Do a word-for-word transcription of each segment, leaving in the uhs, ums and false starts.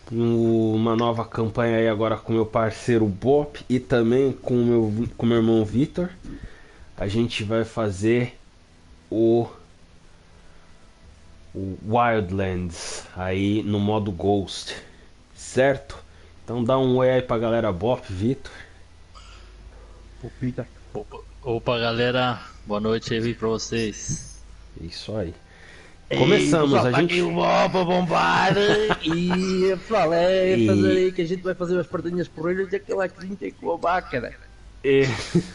um- uma nova campanha aí agora com meu parceiro Bop e também com o meu, com meu irmão Vitor. A gente vai fazer o, o Wildlands aí no modo Ghost, certo? Então dá um oi aí pra galera Bop, Vitor. O Pita. Opa, opa, galera, boa noite aí pra vocês. Isso aí. Ei, Começamos, pessoal, a tá gente. aqui o Bob para bombar e pessoal, é E- fazer aí que a gente vai fazer as partidinhas porreiras e aquela trinta com a bácara. E-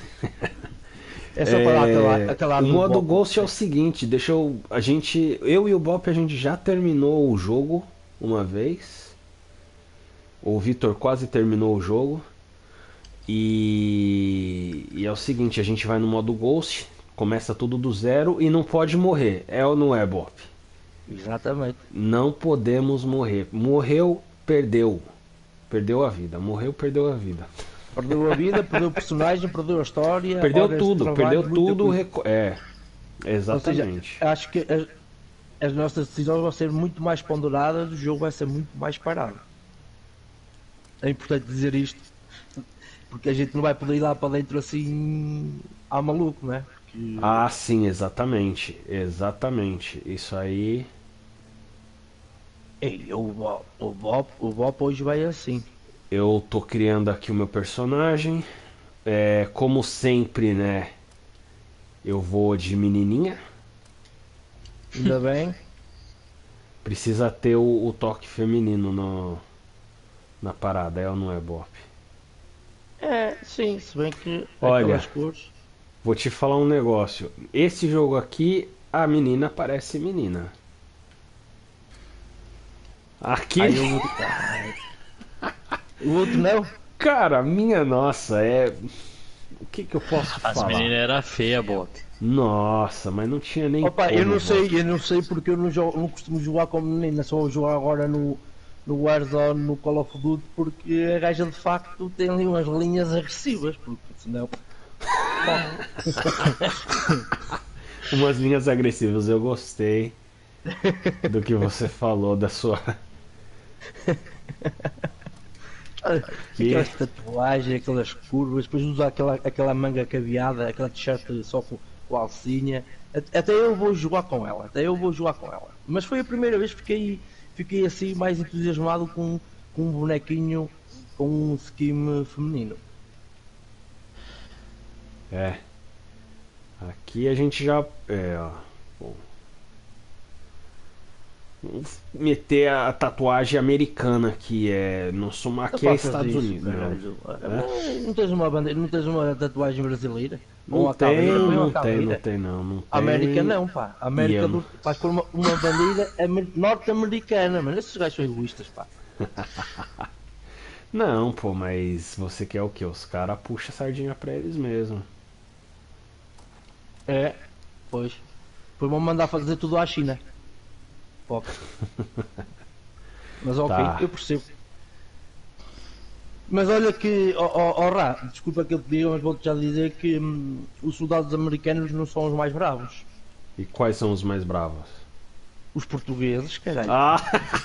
É só para lá até lá, É, até lá o do modo Bob. Ghost é o seguinte, deixa eu. A gente. Eu e o Bop a gente já terminou o jogo uma vez. O Vitor quase terminou o jogo. E, e é o seguinte, a gente vai no modo Ghost, começa tudo do zero e não pode morrer. É ou não é, Bop? Exatamente. Não podemos morrer. Morreu, perdeu. Perdeu a vida. Morreu, perdeu a vida. Perdeu a vida, perdeu o personagem, perdeu a história. Perdeu horas de tudo, trabalho, perdeu muita tudo. coisa. reco- É, Ou seja, exatamente. acho que as, as nossas decisões vão ser muito mais ponderadas, o jogo vai ser muito mais parado. É importante dizer isto, porque a gente não vai poder ir lá para dentro assim ao maluco, né? Porque Ah, sim, exatamente. Exatamente. Isso aí. ei, o Bob, o Bob, o Bob hoje vai assim. Eu tô criando aqui o meu personagem. É, como sempre, né? Eu vou de menininha. Ainda bem. Precisa ter o, o toque feminino no, na parada, é ou não é, Bop? É, sim, se bem que Olha. aquelas cores. Vou te falar um negócio. Esse jogo aqui, a menina parece menina. Aqui, Aí o outro, ai, o outro não? cara, minha nossa, é. O que que eu posso As falar? meninas eram feias, Bob. Nossa, mas não tinha nem Opa, como, eu não Bop. sei, eu não sei porque eu não, jogo, não costumo jogar com menina, só vou jogar agora no, no Warzone, no Call of Duty, porque a gaja de facto tem ali umas linhas agressivas, porque senão. Umas linhas agressivas, eu gostei do que você falou da sua. Que- Aquelas tatuagens, aquelas curvas, depois usa aquela, aquela manga cabeada, aquela t-shirt só com, com alcinha. A- Até eu vou jogar com ela, até eu vou jogar com ela. Mas foi a primeira vez que fiquei, fiquei assim mais entusiasmado com, com um bonequinho com um skin feminino. É. Aqui a gente já. É, ó. Bom. Vamos meter a tatuagem americana que é. Não sou aqui é Não faças Estados isso, Unidos, não. caralho. É? Não tens uma bandeira, não tens uma tatuagem brasileira? Ou Não uma tem, caveira? Põe uma não tem, caveira. não tem não, não tem. América não, pá. América E, do, vais pôr uma, uma bandeira amer- norte-americana, mano. Esses gajos são egoístas, pá. Não, pô, mas você quer o quê? Os caras puxam a sardinha pra eles mesmo. É, pois. Depois vão mandar fazer tudo à China. Foca. Mas ok, Tá. eu percebo. Mas olha que, ó oh, oh, Rá, desculpa que eu te diga, mas vou-te já dizer que hum, os soldados americanos não são os mais bravos. E quais são os mais bravos? Os portugueses, caralho. Ah!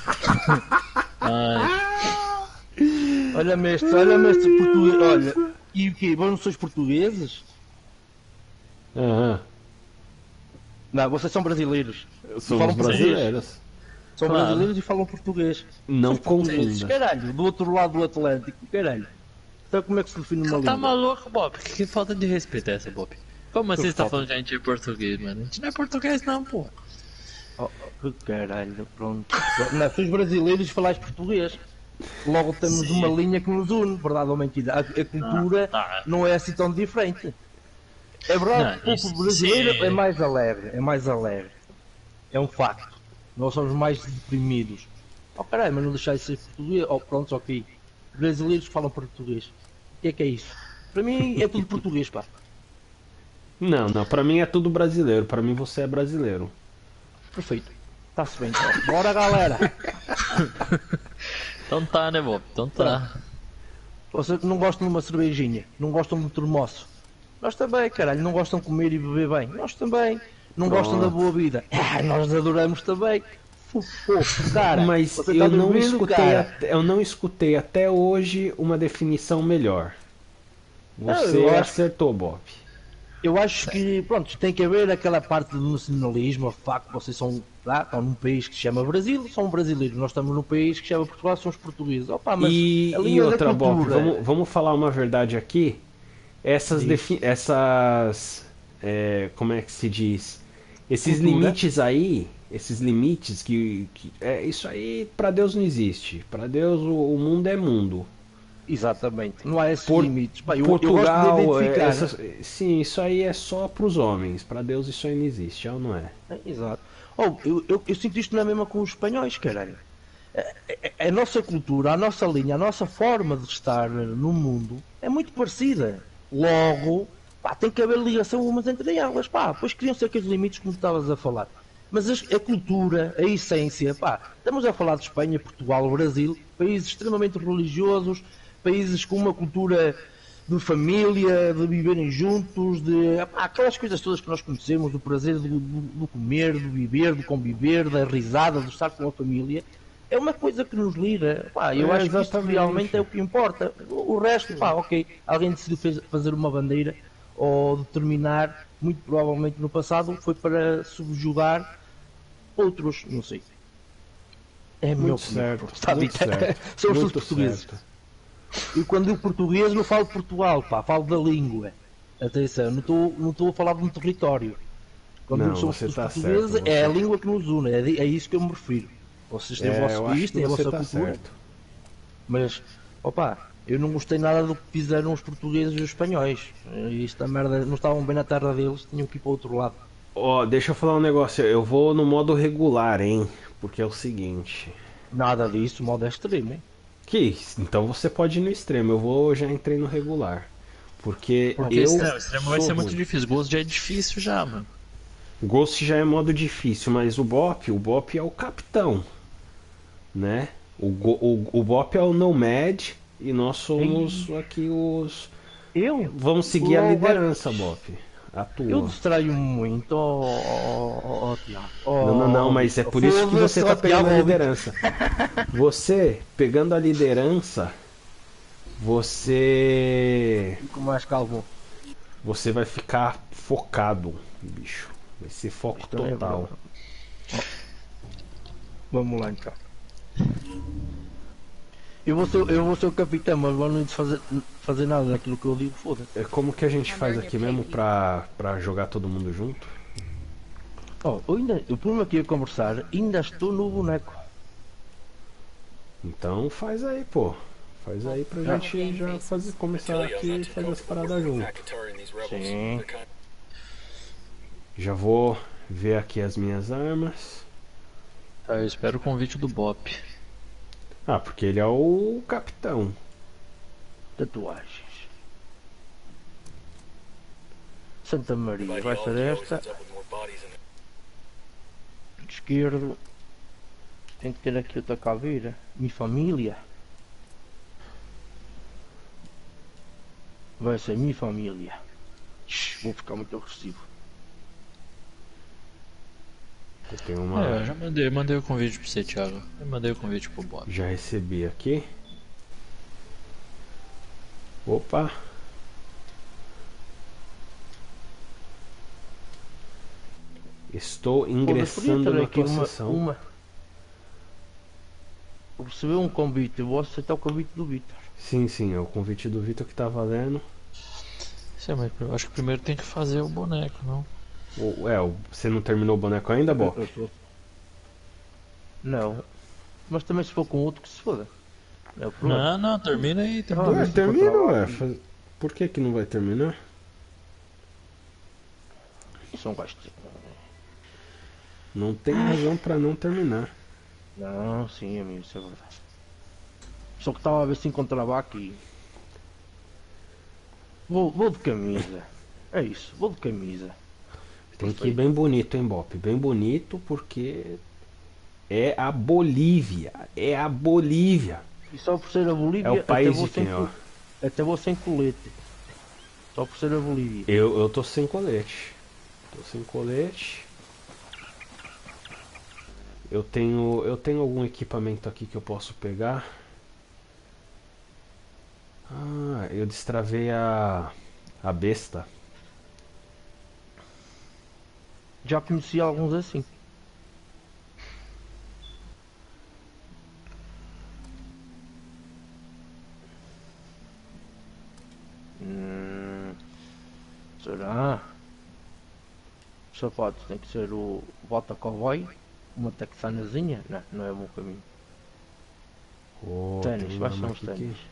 Ai, Olha-me este, olha-me este português, olha. E o quê? Vós não sois portugueses? Aham. Não, vocês são brasileiros. Somos Falam português. brasileiros. São Claro. brasileiros e falam português. Não São portugueses, confunda. caralho, do outro lado do Atlântico, caralho. Então como é que se define uma tá língua? maluco, Bob? Que, que falta de respeito é essa, Bob? Como assim Que você tá falta? falando que a gente é português, mano? A gente não é português, não, pô. Oh, oh, que caralho, pronto. Não, sois brasileiros e falais português. Logo temos Sim. uma linha que nos une, verdade ou mentira? A, a cultura Ah, tá. não é assim tão diferente. É verdade que Não, o isso- povo brasileiro isso é- é mais alegre, é mais alegre. É um facto. Nós somos mais deprimidos. Oh caralho, mas não deixar de ser português. Oh pronto, ok. Brasileiros que falam português. O que é que é isso? Para mim é tudo português, pá. Não, não, pra mim é tudo brasileiro. Pra mim você é brasileiro. Perfeito. Está-se bem, então. Bora galera! Então tá, né, Bob? Então tá. Vocês não gostam de uma cervejinha, não gostam de um termoço. Nós também, caralho, não gostam de comer e beber bem. Nós também. Não gostam da boa vida. Ah, nós adoramos também. Pô, cara, Mas você eu tá não dormindo, escutei, cara. até- eu não escutei até hoje uma definição melhor. Não, Você eu acho, acertou, Bob. eu acho que, pronto, tem que haver aquela parte do nacionalismo, o facto que vocês são, lá, estão num país que se chama Brasil, são brasileiros, nós estamos num país que se chama Portugal, somos portugueses. Opa, mas E, a e linha da outra, Bob, cultura, vamos, vamos falar uma verdade aqui. Essas, diz, defi essas é, como é que se diz? Esses cultura, limites aí, esses limites que, que é isso aí para Deus não existe. Para Deus o, o mundo é mundo. exatamente, não há esses Por, limites. Pá, eu, eu gosto de Portugal, é, identificar, essas, sim, isso aí é só para os homens. Para Deus isso aí não existe, é ou não é? é, exato. Oh, eu, eu, eu sinto isto na mesma com os espanhóis, caralho. A, a nossa cultura, a nossa linha, a nossa forma de estar no mundo é muito parecida. Logo, pá, tem que haver ligação umas entre elas, pá, pois criam-se aqueles limites como estavas a falar. Mas as- a cultura, a essência, pá, estamos a falar de Espanha, Portugal, Brasil, países extremamente religiosos, países com uma cultura de família, de viverem juntos, de pá, aquelas coisas todas que nós conhecemos, do prazer do, do, do comer, do viver, do conviver, da risada, de estar com a família. É uma coisa que nos liga, pá, eu É, acho que isso realmente exatamente. é o que importa. O o resto, pá, ok, alguém decidiu fez- fazer uma bandeira ou determinar, muito provavelmente no passado, foi para subjugar outros, não sei. É a minha Muito opinião, certo, pronto, está muito dito. certo, São os seus muito portugueses. certo. E quando digo português, não falo de Portugal, pá, falo da língua. Atenção, não estou não estou a falar de um território. Quando digo Não, que somos você todos tá certo, portugueses, é a você. língua que nos une, é, de- é isso que eu me refiro. Vocês têm o É, vosso eu acho país, que têm a você vossa tá cultura, certo. mas, opa, eu não gostei nada do que fizeram os portugueses e os espanhóis. Esta merda, não estavam bem na terra deles, tinham que ir para o outro lado. Ó, deixa eu falar um negócio. Eu vou no modo regular, hein? Porque é o seguinte. Nada disso, o modo é extremo. Que isso? Então você pode ir no extremo. Eu vou já entrei no regular. Porque Porque eu extremo, extremo vai sou ser muito ruim. difícil. Ghost já é difícil já, mano. Ghost já é modo difícil, mas o Bop, o Bop é o capitão, né? O, Go- o, o Bop é o Nomad e nós somos aqui os. Eu? Vamos seguir a Logo, liderança, Bop. A Eu tua. distraio-me muito, ó oh, oh, oh, Tiago. Não, não, não, Oh, mas é Vitor, por isso que você foda-se, tá ó, pegando a Tiago, liderança. Você, pegando a liderança, você. Fico mais calmo. Você vai ficar focado, bicho. Vai ser foco Isto também é total. verdade. Vamos lá então. Eu vou ser, eu vou ser o capitão, mas vou não fazer, fazer nada daquilo que eu digo, foda-se. É como que a gente faz aqui mesmo pra, pra jogar todo mundo junto? Oh, eu ainda, o problema que ia conversar, ainda estou no boneco. Então faz aí, pô. Faz aí pra Ah. gente já fazer, começar aqui e fazer as paradas junto. Sim. Já vou ver aqui as minhas armas. Tá, eu espero o convite do Bop. Ah, porque ele é o capitão. Tatuagens. Santa Maria, vai ser esta. Esquerdo. Tem que ter aqui outra caveira. Minha família. Vai ser minha família. Shhh, vou ficar muito agressivo. Eu tenho uma. É, eu já mandei, mandei o convite pra você, Thiago. Eu mandei o convite pro Bop. Já recebi aqui. Opa. Estou ingressando na tua uma, sessão. uma. Recebeu um convite, eu vou aceitar o convite do Vitor. Sim, sim, é o convite do Vitor que tá valendo. Sim, mas eu acho que primeiro tem que fazer o boneco, não? O- é, o- você não terminou o boneco ainda, Bop? Eu tô- Não. Mas também se for com outro que se foda. É o problema. Não, não, termina aí, termina. Ah, Ué, mas se termina, for ué. trabalho- Faz- Por que que não vai terminar? Isso é um gasto. Não tem razão pra não terminar. Não, sim, amigo, isso é verdade. Só que estava a ver se encontrava aqui. Vou, vou de camisa. É isso, vou de camisa. Tem que ir bem bonito, hein, Bop? Bem bonito porque é a Bolívia. É a Bolívia. E só por ser a Bolívia, É o país até, vou de sem, quem, ó? co- até vou sem colete. Só por ser a Bolívia. Eu, eu tô sem colete. Tô sem colete. eu tenho, eu tenho algum equipamento aqui que eu posso pegar. Ah, eu destravei a, a besta. Já conheci alguns assim. Hum, será? Os sapatos tem que ser o bota cowboy, uma texanazinha? Não, não é bom caminho. Oh, Ténis, tem quais uma são os aqui que- ténis?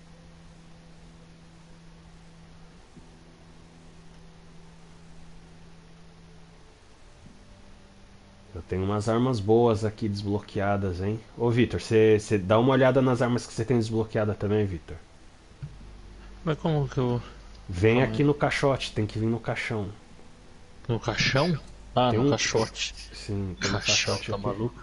Eu tenho umas armas boas aqui desbloqueadas, hein? Ô, Vitor, você dá uma olhada nas armas que você tem desbloqueada também, Vitor. Mas como que eu. Vem Calma aqui aí. no caixote, tem que vir no caixão. No caixão? Ah, Tem no um- caixote. Sim, tem um Caixão, caixote tá aqui. maluco?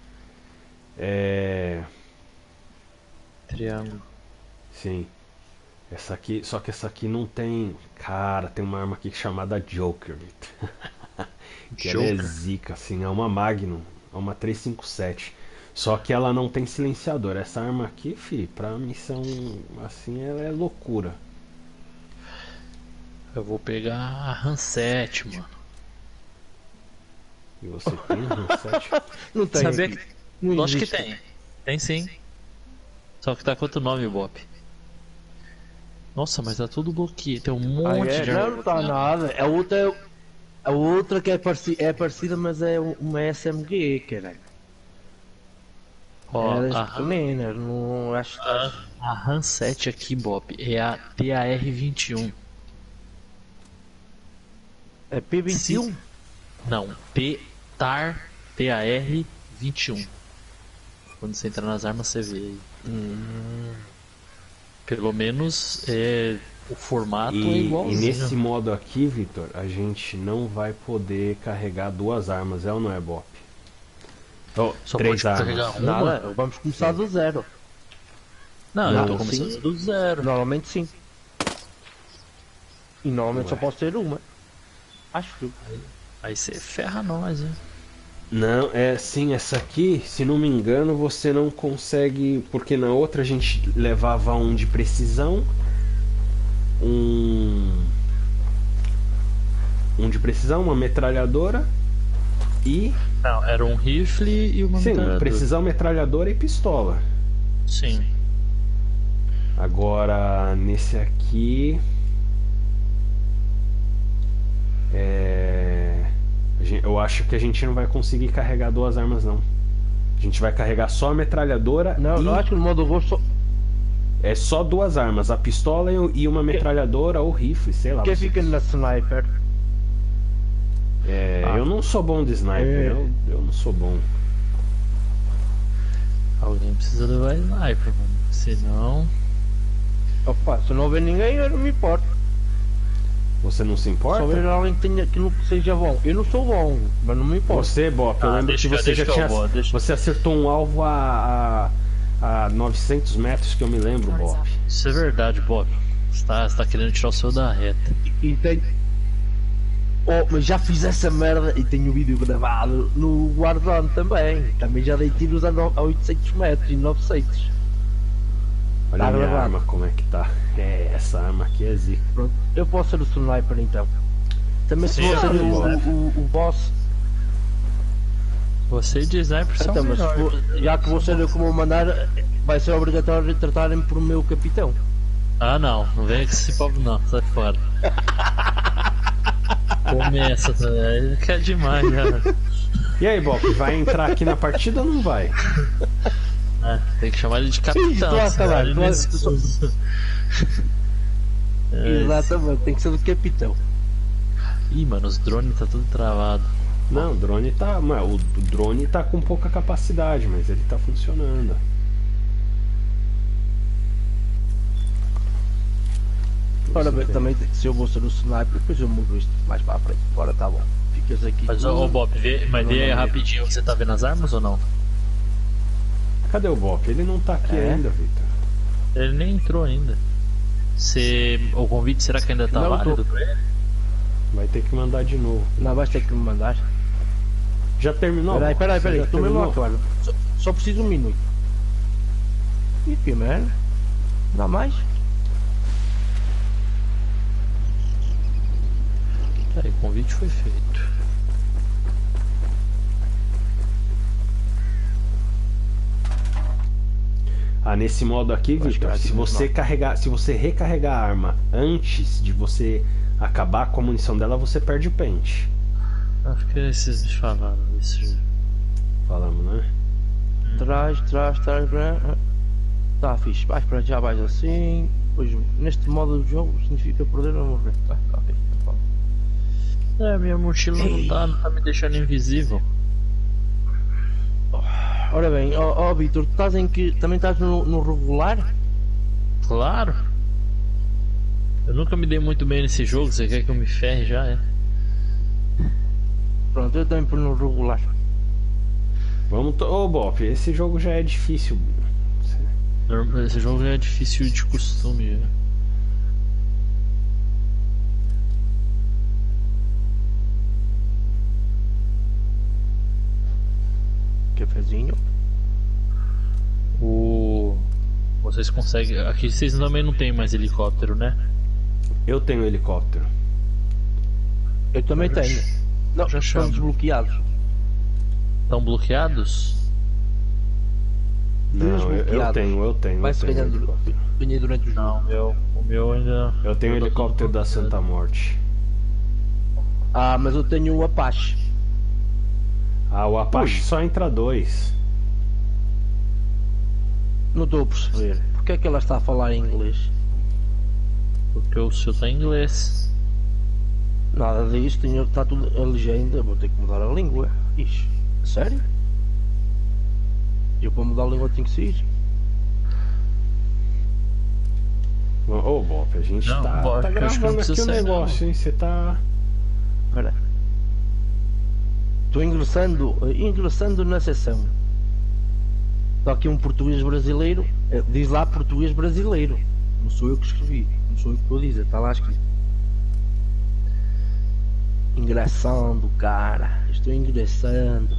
É. Triângulo. Sim. Essa aqui, só que essa aqui não tem. Cara, tem uma arma aqui chamada Joker, Vitor. Que ela é Joker? zica, assim, é uma Magnum, é uma trezentos e cinquenta e sete. Só que ela não tem silenciador. Essa arma aqui, fi, pra missão assim, ela é loucura. Eu vou pegar a RAM sete, mano. E você tem um sete? Não tem. Sabia aqui. que. Não Lógico que existe. tem. Tem sim. Só que tá com outro nome, Bop. Nossa, mas tá tudo bloqueado. Tem um Ah, monte é? de Não, arma não está bloqueada. nada. A outra é, a outra que é, pareci, é parecida, mas é uma S M G, caralho. Ó, É das a, pequeninas, não acho que a, a RAM sete aqui, Bop, é a T A R vinte e um. é P vinte e um. Não, T T A R T A R vinte e um. Quando você entra nas armas você vê aí. Hum. Pelo menos é, o formato é E, e igualzinho. nesse modo aqui, Vitor, a gente não vai poder carregar duas armas, é ou não é, Bop? Oh, Só três pode armas. carregar uma? Nada, vamos começar do zero. Não, Não, eu tô começando sim. do zero. Normalmente sim. E normalmente só Ué. pode ter uma. Acho que. Aí você ferra nós, hein? Não, é sim, essa aqui, se não me engano, você não consegue, porque na outra a gente levava um de precisão, um um de precisão, uma metralhadora e Não, era um rifle e uma sim, metralhadora. precisão, metralhadora e pistola. Sim. Agora nesse aqui é, a gen- eu acho que a gente não vai conseguir carregar duas armas não. A gente vai carregar só a metralhadora Não, e eu acho que no modo roxo só. é só duas armas, a pistola e e uma metralhadora ou rifle, sei lá. Quem você- fica na sniper? É, Ah. eu não sou bom de sniper, É. eu, eu não sou bom. Alguém precisa levar sniper, mano. Senão. Opa, se não houver ninguém, eu não me importo. Você não se Só importa? ver alguém que, tenha, que não seja bom. Eu não sou bom, mas não me importo. Você, Bop, eu Ah, lembro deixa que que eu- você deixa já que eu tinha. vou, deixa- Você acertou um alvo a, a, a novecentos metros que eu me lembro, Bop. Isso é verdade, Bob. Você tá, você tá querendo tirar o seu da reta. E tem. Oh, mas já fiz essa merda e tenho o vídeo gravado no Warzone também. Também já dei tiros a, no, a oitocentos metros e novecentos. Olha Tá a minha gravado. arma como é que tá. É, essa arma aqui é zica. Pronto, eu posso ser o sniper então. Também se Sim, for ser sim, o, né? o, o, o boss. Você de sniper são Então, mas se melhor. for- já que vou ser eu que vou mandar, vai ser obrigatório tratarem por meu capitão. Ah não, não vem com esse papo não, sai fora. Começa, tá? Aí quer demais já. E aí, Bop, vai entrar aqui na partida ou não vai? É, tem que chamar ele de capitão. Sim, tô a senão acabar, ele tô não a- escuta. É, Exatamente, tem que ser do capitão. Ih, mano, os drones tá tudo travado. Não, o drone tá. Mano, o o drone tá com pouca capacidade, mas ele tá funcionando. Ora Isso bem, tem. também se eu vou ser o sniper, depois eu mudo isto mais para a frente. Ora, tá bom. Ficas aqui. Mas, ô, ô Bob, vê, mas vê aí rapidinho, você tá vendo as armas ou não? Cadê o Bop? Ele não tá aqui É? ainda, Victor. Ele nem entrou ainda. Você, o convite será que ainda tá Não, válido tô. pra ele? Vai ter que mandar de novo. Não, vais ter que me mandar. Já terminou? Peraí, peraí, peraí, Já estou mesmo a terminou? acabar. Só, só preciso de um minuto. E que merda? Dá mais? Aí, o convite foi feito. Ah, nesse modo aqui, Acho que Victor, vai se ter você não. carregar, se você recarregar a arma antes de você acabar com a munição dela, você perde o pente. Acho que esses me falaram isso. Falamos, né? Trás, trás, trás, trás. Tá fixe, vais para já, vais assim. Pois neste modo do jogo significa perder ou morrer. Tá, tá fixe. Tá bom. É, minha mochila não tá, não tá me deixando invisível. Ora bem, ó ó, Vitor, tu estás em que. Também estás no, no regular? Claro. Eu nunca me dei muito bem nesse jogo, você quer que eu me ferre já, é? Pronto, eu também por no regular. Vamos. To... Ô, Bop, esse jogo já é difícil. Esse jogo já é difícil de costume. Já. Cafezinho. O... Vocês conseguem... Aqui vocês também não tem mais helicóptero, né? Eu tenho helicóptero. Eu também Já- tenho. Não, já estão chamo. desbloqueados. Estão bloqueados? Não, eu, eu Desbloqueado. tenho, eu tenho. Vai-se eu tenho ganhando. helicóptero. Ganhei durante o jogo. Não, meu, o meu ainda... Eu tenho o eu tô helicóptero todo da Santa Morte. Ah, mas eu tenho o Apache. Ah, o Apache Ui. só entra dois. Não estou a perceber. Porque é que ela está a falar em inglês? Porque o seu tá em inglês. Nada disso, tinha, está tudo a legenda, vou ter que mudar a língua. Ixi, sério? Eu para mudar a língua tenho que sair. Ô, oh, Bop, a gente Não, tá, Bop, tá eu acho que não gravando aqui o precisa sair, negócio, não. hein? Você tá. Espera. Estou ingressando, ingressando na seção. Está aqui um português brasileiro. eh, Diz lá português brasileiro. Não sou eu que escrevi. Não sou eu que estou a dizer. Está lá escrito. Ingressando, cara. Estou ingressando.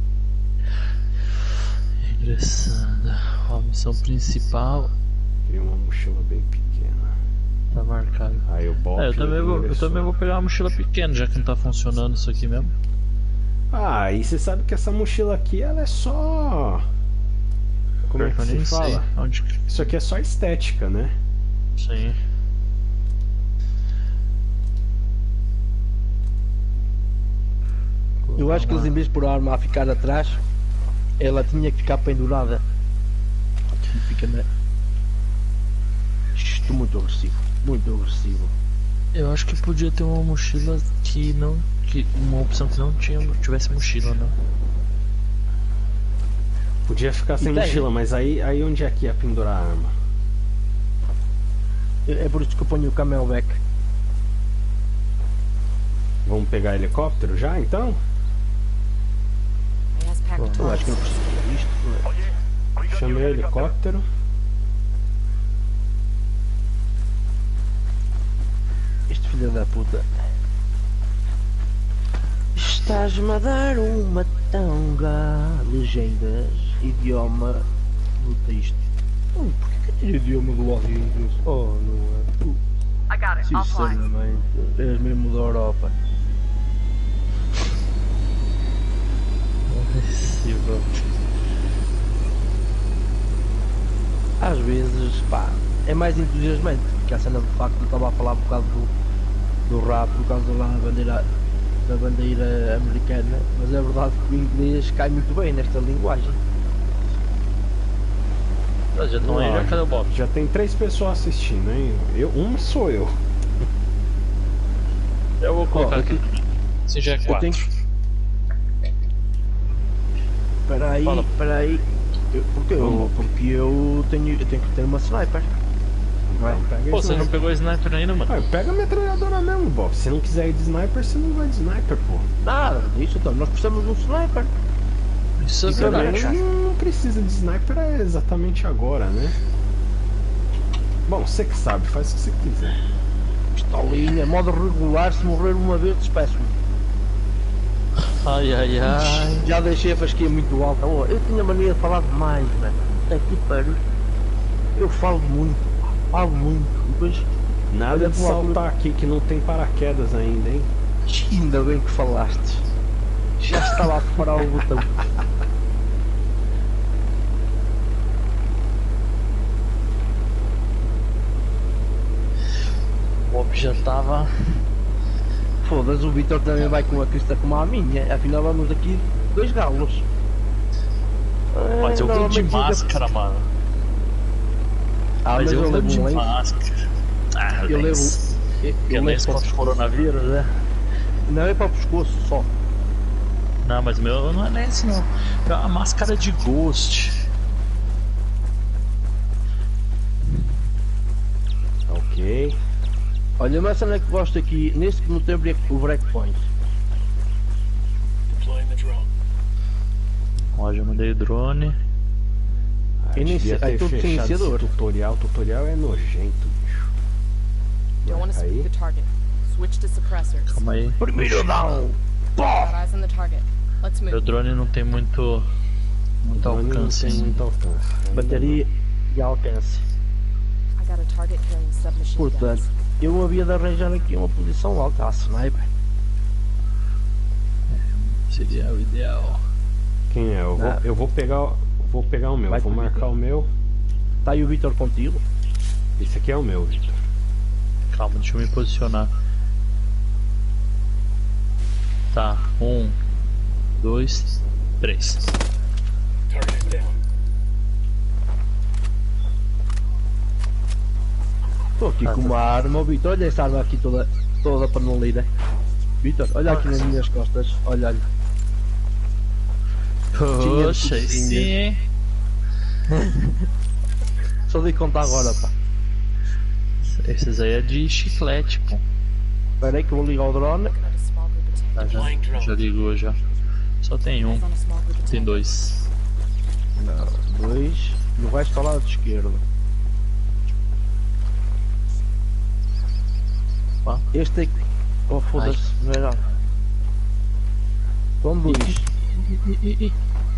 Ingressando. Ó, a missão principal Queria uma mochila bem pequena. tá marcada. Aí o Bop. É, eu também, vou, eu ingressou. também vou pegar uma mochila pequena, já que não tá funcionando isso aqui mesmo. Ah, e você sabe que essa mochila aqui, ela é só. Como é Pior que eu se nem fala? sei onde que... Isso aqui é só estética, né? Sim. Eu acho que eles, em vez de pôr a arma a ficar atrás, ela tinha que ficar pendurada. E fica na... Estou muito agressivo. Muito agressivo. Eu acho que podia ter uma mochila que não. Que, uma opção que não tinha, tivesse mochila, não. Podia ficar sem E tem? mochila, mas aí, aí onde é que ia pendurar a arma? É por isso que eu ponho o camelback. Vamos pegar helicóptero já então? Eu acho que eu preciso disto. Chamei o helicóptero. Este filho da puta. Estás-me a dar uma tanga. Legendas. Idioma do texto. Oh, porquê que eu tenho idioma do áudio em inglês? Oh, não é? Tu, I got it. I'll fly. sinceramente, és mesmo da Europa. Agressivo. Às vezes, pá, é mais entusiasmante, porque a cena de facto eu estava a falar um bocado do, do rap por causa lá da bandeira, da bandeira americana, mas é verdade que o inglês cai muito bem nesta linguagem. Ah, já estão aí, já cadê o Bob? Já tem três pessoas assistindo, hein? Eu, uma sou eu. Eu vou colocar Ó, aqui. Assim já é Eu quatro. tenho que... Espera aí, Fala. espera aí. Eu- Porque eu, porque eu tenho, eu tenho que ter uma sniper. Não é? Então, pega Pô, você não sniper. pegou sniper ainda, mano? Ah, pega a metralhadora mesmo, Bob. Se não quiser ir de sniper, você não vai de sniper, pô. Nada disso, então nós precisamos de um sniper. Isso é E Também verdade. não, não precisa de sniper é exatamente agora, né? Bom, você que sabe, faz o que você quiser. Pistolinha, modo regular, se morrer uma vez despeço-me. Ai, ai, ai. Já deixei a fasquia muito alta. Oh, eu tinha mania de falar demais, velho. Até que pariu. Eu falo muito, pá, falo muito. E depois, Nada olha de pro lado- saltar aqui que não tem paraquedas ainda, hein? Ainda bem que falaste. Já estava a preparar o botão. O Bob já tava. Foda-se, o Vitor também vai com a crista como a minha. Afinal, vamos aqui dois galos. Mas eu É, vou de normalmente fica- máscara, mano. Ah, Mas eu vou levo de um lenço. máscara. Ah, Eu levo. lenço. Eu, Eu eu lenço levo contra o coronavírus, né? Não é para o pescoço só. Não, mas o meu não é lenço, não. É uma máscara de Ghost. Ok. Olha, mas onde é que gosto aqui? Neste que não tem break- o breakpoint. Ó, já mandei o drone. Ah, Eu nem devia sei- aí ter tudo sem fechado esse iniciador. tutorial. Tutorial é nojento, bicho. Don't want to Aí. spook the target. Switch to suppressors. Calma aí. Primeiro down! Got eyes on the target. Let's Meu move. drone não tem muito. Muito Drone não alcance tem ainda. muito alcance. Ainda Bateria e alcance. I got a target carrying submachine Portanto, guns. eu havia de arranjar aqui uma posição alta à sniper. Seria o ideal. não. Quem é? Eu vou, Ah. eu vou pegar, o- vou pegar o meu. Vai Vou com o marcar Vitor. o meu. Tá aí o Vitor contigo? Esse aqui é o meu, Victor. Calma, deixa eu me posicionar. Tá, um, dois, três. Estou aqui Ah, com tá. uma arma, o Vitor. Olha essa arma aqui toda, toda panelida. Vitor, olha aqui nas minhas costas. Olha, olha. Poxa, aí cozinha. sim, hein? Só dei conta agora, pá. Esses aí é de chiclete, pô. Espera aí que eu vou ligar o drone. Looking at a small group of Tá, tanks. já, já ligou já. Só tem um, Eyes on a small group of tem tanks. dois. Não, dois. E o resto ao lado esquerdo. Ó. Este aqui. Oh, foda-se, não é nada. São dois. Ih, ih, ih.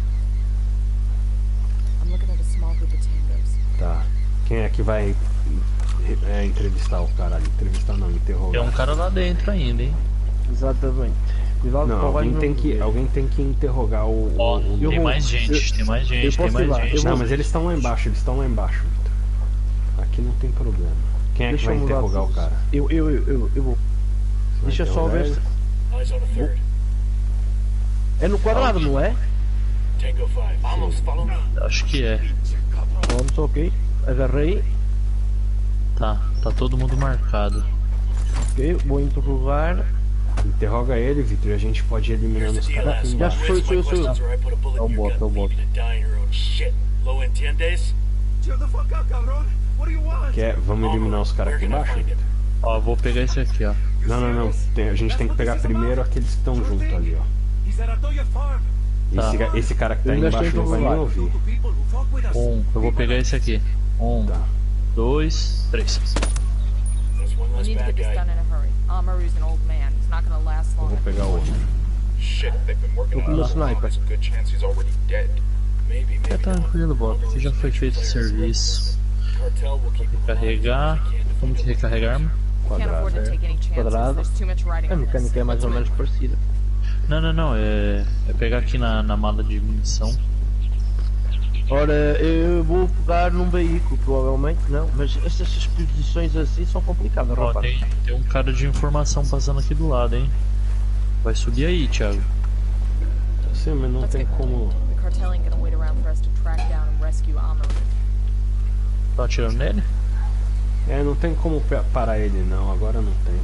I'm looking at a small group of tangos. Tá. Quem é que vai é, entrevistar o cara ali? Entrevistar não, interrogar. Tem um cara lá dentro ainda, hein? Exatamente. Cuidado Não, com o alguém gajo tem, não que, ver. alguém tem que interrogar o. Ó, o- o- eu tem vou- mais gente, eu- tem mais gente, eu tem posso mais ir lá, gente. eu Não, vou- mas eles estão lá embaixo, eles estão lá embaixo, Victor. Aqui não tem problema. Quem é que Deixa vai eu mudar interrogar o tudo. cara? Eu, eu, eu, eu, eu vou. Vai Deixa eu só interrogar ver ele? se. Eyes on a third. É no quadrado, não é? Tango five. Almost follow me. Acho que é. Pronto, ok. Agarrei. Tá, tá todo mundo marcado. Ok, vou interrogar. Interroga ele, Victor, e a gente pode ir eliminando os caras aqui Já embaixo. sou, Answer sou, my sou. questions or I put a bullet É o in your bot, é o gut, bot. leave you to die in your own shit. Lo entiendes? Chill the fuck out, cabrón. What do you want? Quer, vamos eliminar os caras aqui Where can I embaixo? find him? Ó, vou pegar esse aqui, ó. Não, não, não. Tem- a gente tem que pegar primeiro aqueles que estão junto ali, ó. He's at Atoya Farm. Esse, ga- esse cara que tá Eu aí ainda embaixo estou não vai nem interrogado. ouvir. To people who fuck with us. Um, eu vou pegar esse aqui. Um, Tá. dois, três. There's one We less need to bad get this guy. done in a hurry. Amaru's an old man. He's not gonna last Eu long. vou pegar o outro. Shit, if they've been working Tô com on meu us long, sniper. there's a good chance he's already dead. Maybe, Fica maybe not. tranquilo, Bob, que já foi feito o serviço. Cartel will keep him alive Carregar. as long as they can Como que recarregar arma? Can't Quadrado. afford to take any chances. Quadrado. There's too much riding A on this. mecânica é mais Let's ou move. menos parecida. Não, não, não, é, é pegar aqui na, na mala de munição. Ora, eu vou pegar num veículo, provavelmente não, mas essas exposições assim são complicadas, Ó, rapaz. tem, tem um cara de informação passando aqui do lado, hein? Vai subir aí, Thiago. Sim, mas não Let's tem get como. moving. The cartel ain't gonna wait around for us to track down and rescue Amaru. Tá atirando nele? É, não tem como pe- parar ele não, agora não tem.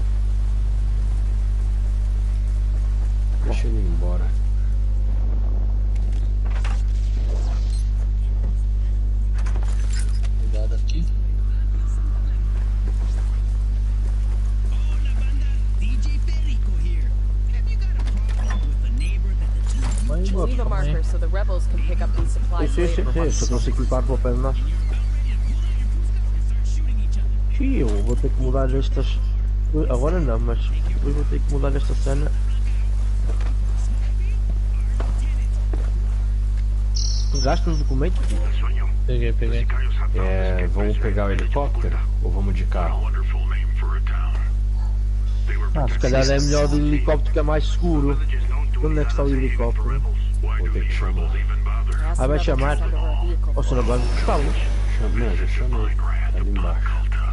Deixa ele ir embora. Cuidado aqui. Vai embora, Leave a calma aí. marker so the rebels can pick up these supplies Sim, sim, later. sim, só trouxe aqui o carro para o pé de nós. Sim, eu vou ter que mudar estas. Agora não, mas depois vou ter que mudar esta cena. Pegaste os documentos? Peguei, peguei. É, vamos pegar o helicóptero ou vamos de carro? Ah, se calhar é melhor de helicóptero que é mais seguro. Onde é que está o helicóptero? Vou ter que chamar. Ask Ah, vai them to chamar? send her a vehicle. Ou se não vai buscá-los? Chama, não, já chamei. Tá ali embaixo.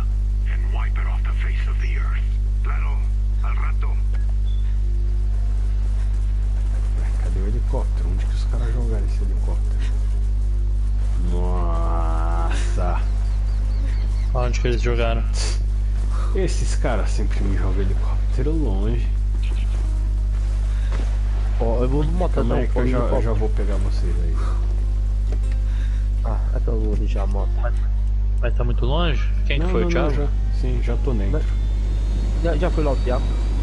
Ué, cadê o helicóptero? Onde que os caras jogaram esse helicóptero? Nossa! Onde que eles jogaram? Esses caras sempre me jogam helicóptero longe. Ó, eu vou de moto Calma então. aí que ou eu já, eu já helicóptero. vou pegar vocês aí. Ah, então eu vou deixar a moto. Mas tá muito longe? Quem que Não, foi, não, o Thiago? não, já, sim, já tô dentro. Já, já foi lá o Thiago?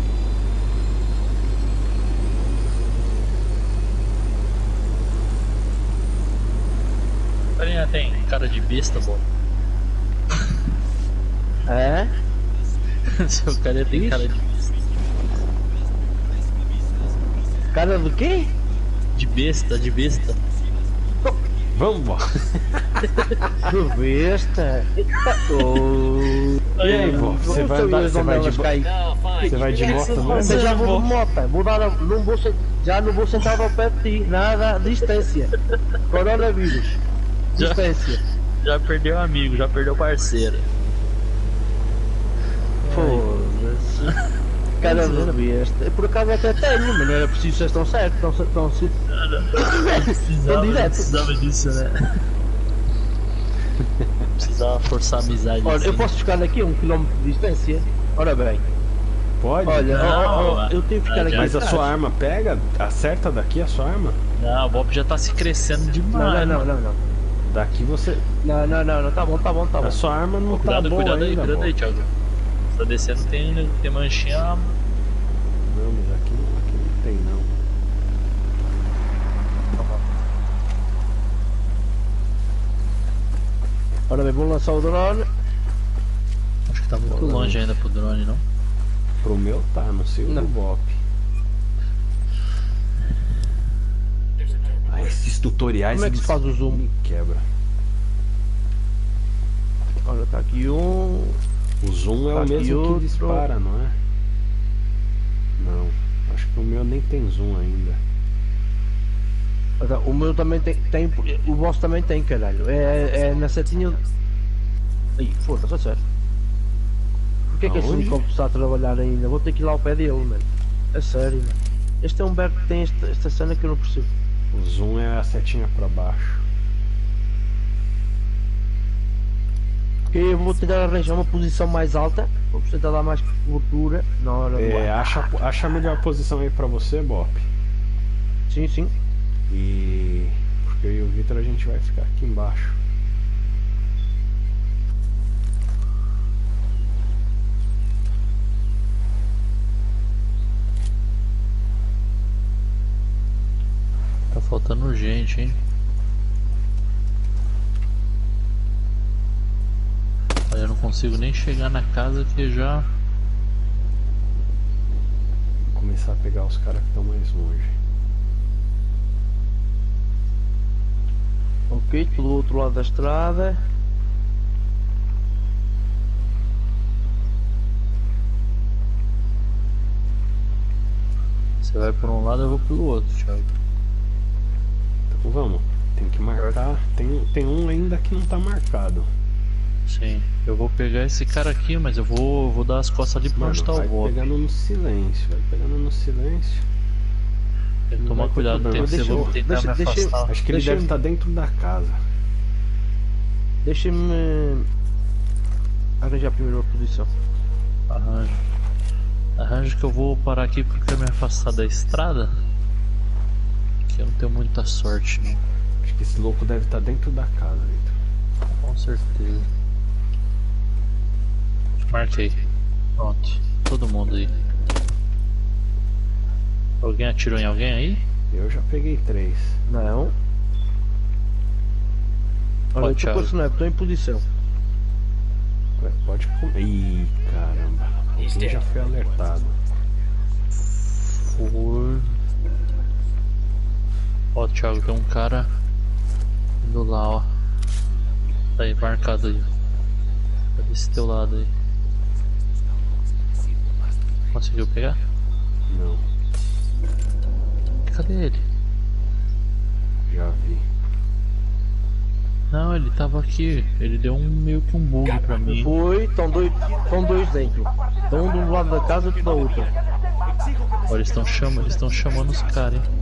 O carinha tem cara de besta, bom. É? Seu carinha tem Isso. cara de Cara do quê? De besta, de besta. Vamos embora. Do besta? Oh. E aí, vô? Você vai andar, você vai de bo- Você vai de moto Mas mesmo? eu já vou de moto, vou dar, a- não vou, se- já não vou sentar ao pé de ti, nada, distância. Coronavírus, Já. distância. Já perdeu amigo, já perdeu parceiro. Foda-se. Cara de besta. Por acaso até tenho, mas não era preciso ser tão certo, tão, tão, tão, tão direto. Precisava disso, né? Precisava forçar a amizade. Olha, eu assim. posso ficar daqui a um quilómetro de distância? Ora bem, Pode? olha, ó, ó, ó, eu tenho que ficar Não, aqui Mas a atrás. sua arma pega? Acerta daqui a sua arma? Não, o Bob já tá se crescendo Não, demais. não, não, não, não. Daqui você. Não, não, não, não, tá bom, tá bom, tá bom. A sua arma não tá Cuidado, boa cuidado aí, ainda. cuidado aí, Bob. Thiago. Tá descendo, tem, tem manchinha. Não, mas aqui, não- aqui não tem não. Ora bem, vou lançar o drone. Acho que tá muito longe ainda pro drone, não? Pro meu tá, não sei o Não. do Bop. Ah, esses tutoriais Como é que se eles faz o zoom? me quebra. Olha, tá aqui um. O zoom é Tá o aqui mesmo outro. que dispara, não é? Não, acho que o meu nem tem zoom ainda. Olha, o meu também tem, tem. O vosso também tem, caralho. É, é na setinha. Aí, foda-se, é sério. Porquê que esse Aonde? helicóptero está a trabalhar ainda? Vou ter que ir lá ao pé dele, mano. É sério, mano. Este é um berro que tem esta, esta cena que eu não percebo. O zoom é a setinha pra baixo. Ok, eu vou tentar arranjar uma posição mais alta. Vou tentar dar mais cobertura na hora do É, ar. acha, acha a melhor posição aí pra você, Bop. Sim, sim. E. Porque eu e o Victor a gente vai ficar aqui embaixo. Tá faltando gente, hein? Olha, eu não consigo nem chegar na casa que já. Vou começar a pegar os caras que estão mais longe. Ok, pelo outro lado da estrada. Você vai por um lado, eu vou pelo outro, Thiago. Então vamos. Tem que marcar. Tem, tem um ainda que não tá marcado. Sim, eu vou pegar esse cara aqui, mas eu vou, vou dar as costas ali pra Mano, onde tá o vai Bob. pegando no silêncio. Vai pegando no silêncio. Tem que não tomar vai ter cuidado, problema. tem que Deixa vou eu- tentar deixa- me deixa eu- afastar. Acho que ele Deixa deve eu- estar dentro da casa. Deixa-me arranjar primeiro a posição. Arranjo. Arranjo que eu vou parar aqui porque eu quero me afastar da estrada. Que eu não tenho muita sorte, não. Acho que esse louco deve estar dentro da casa, Victor. Com certeza. Marquei. Pronto. Todo mundo aí. Alguém atirou em alguém aí? Eu já peguei três. Não. Olha, Ó, eu tô Thiago. com o sniper, tô em posição. Ué, pode comer. Ih, caramba. Alguém já foi alertado. Foi. Ó, Thiago, tem um cara Indo lá, ó. Tá aí, marcado aí. Tá desse teu lado aí. Conseguiu pegar? Não, Cadê ele? já vi. Não, ele tava aqui. Ele deu um meio que um bug pra mim. Foi, estão dois, estão dois dentro. Estão um de um lado da casa e outro da outra. Olha, eles estão chamando, eles estão chamando os caras, hein?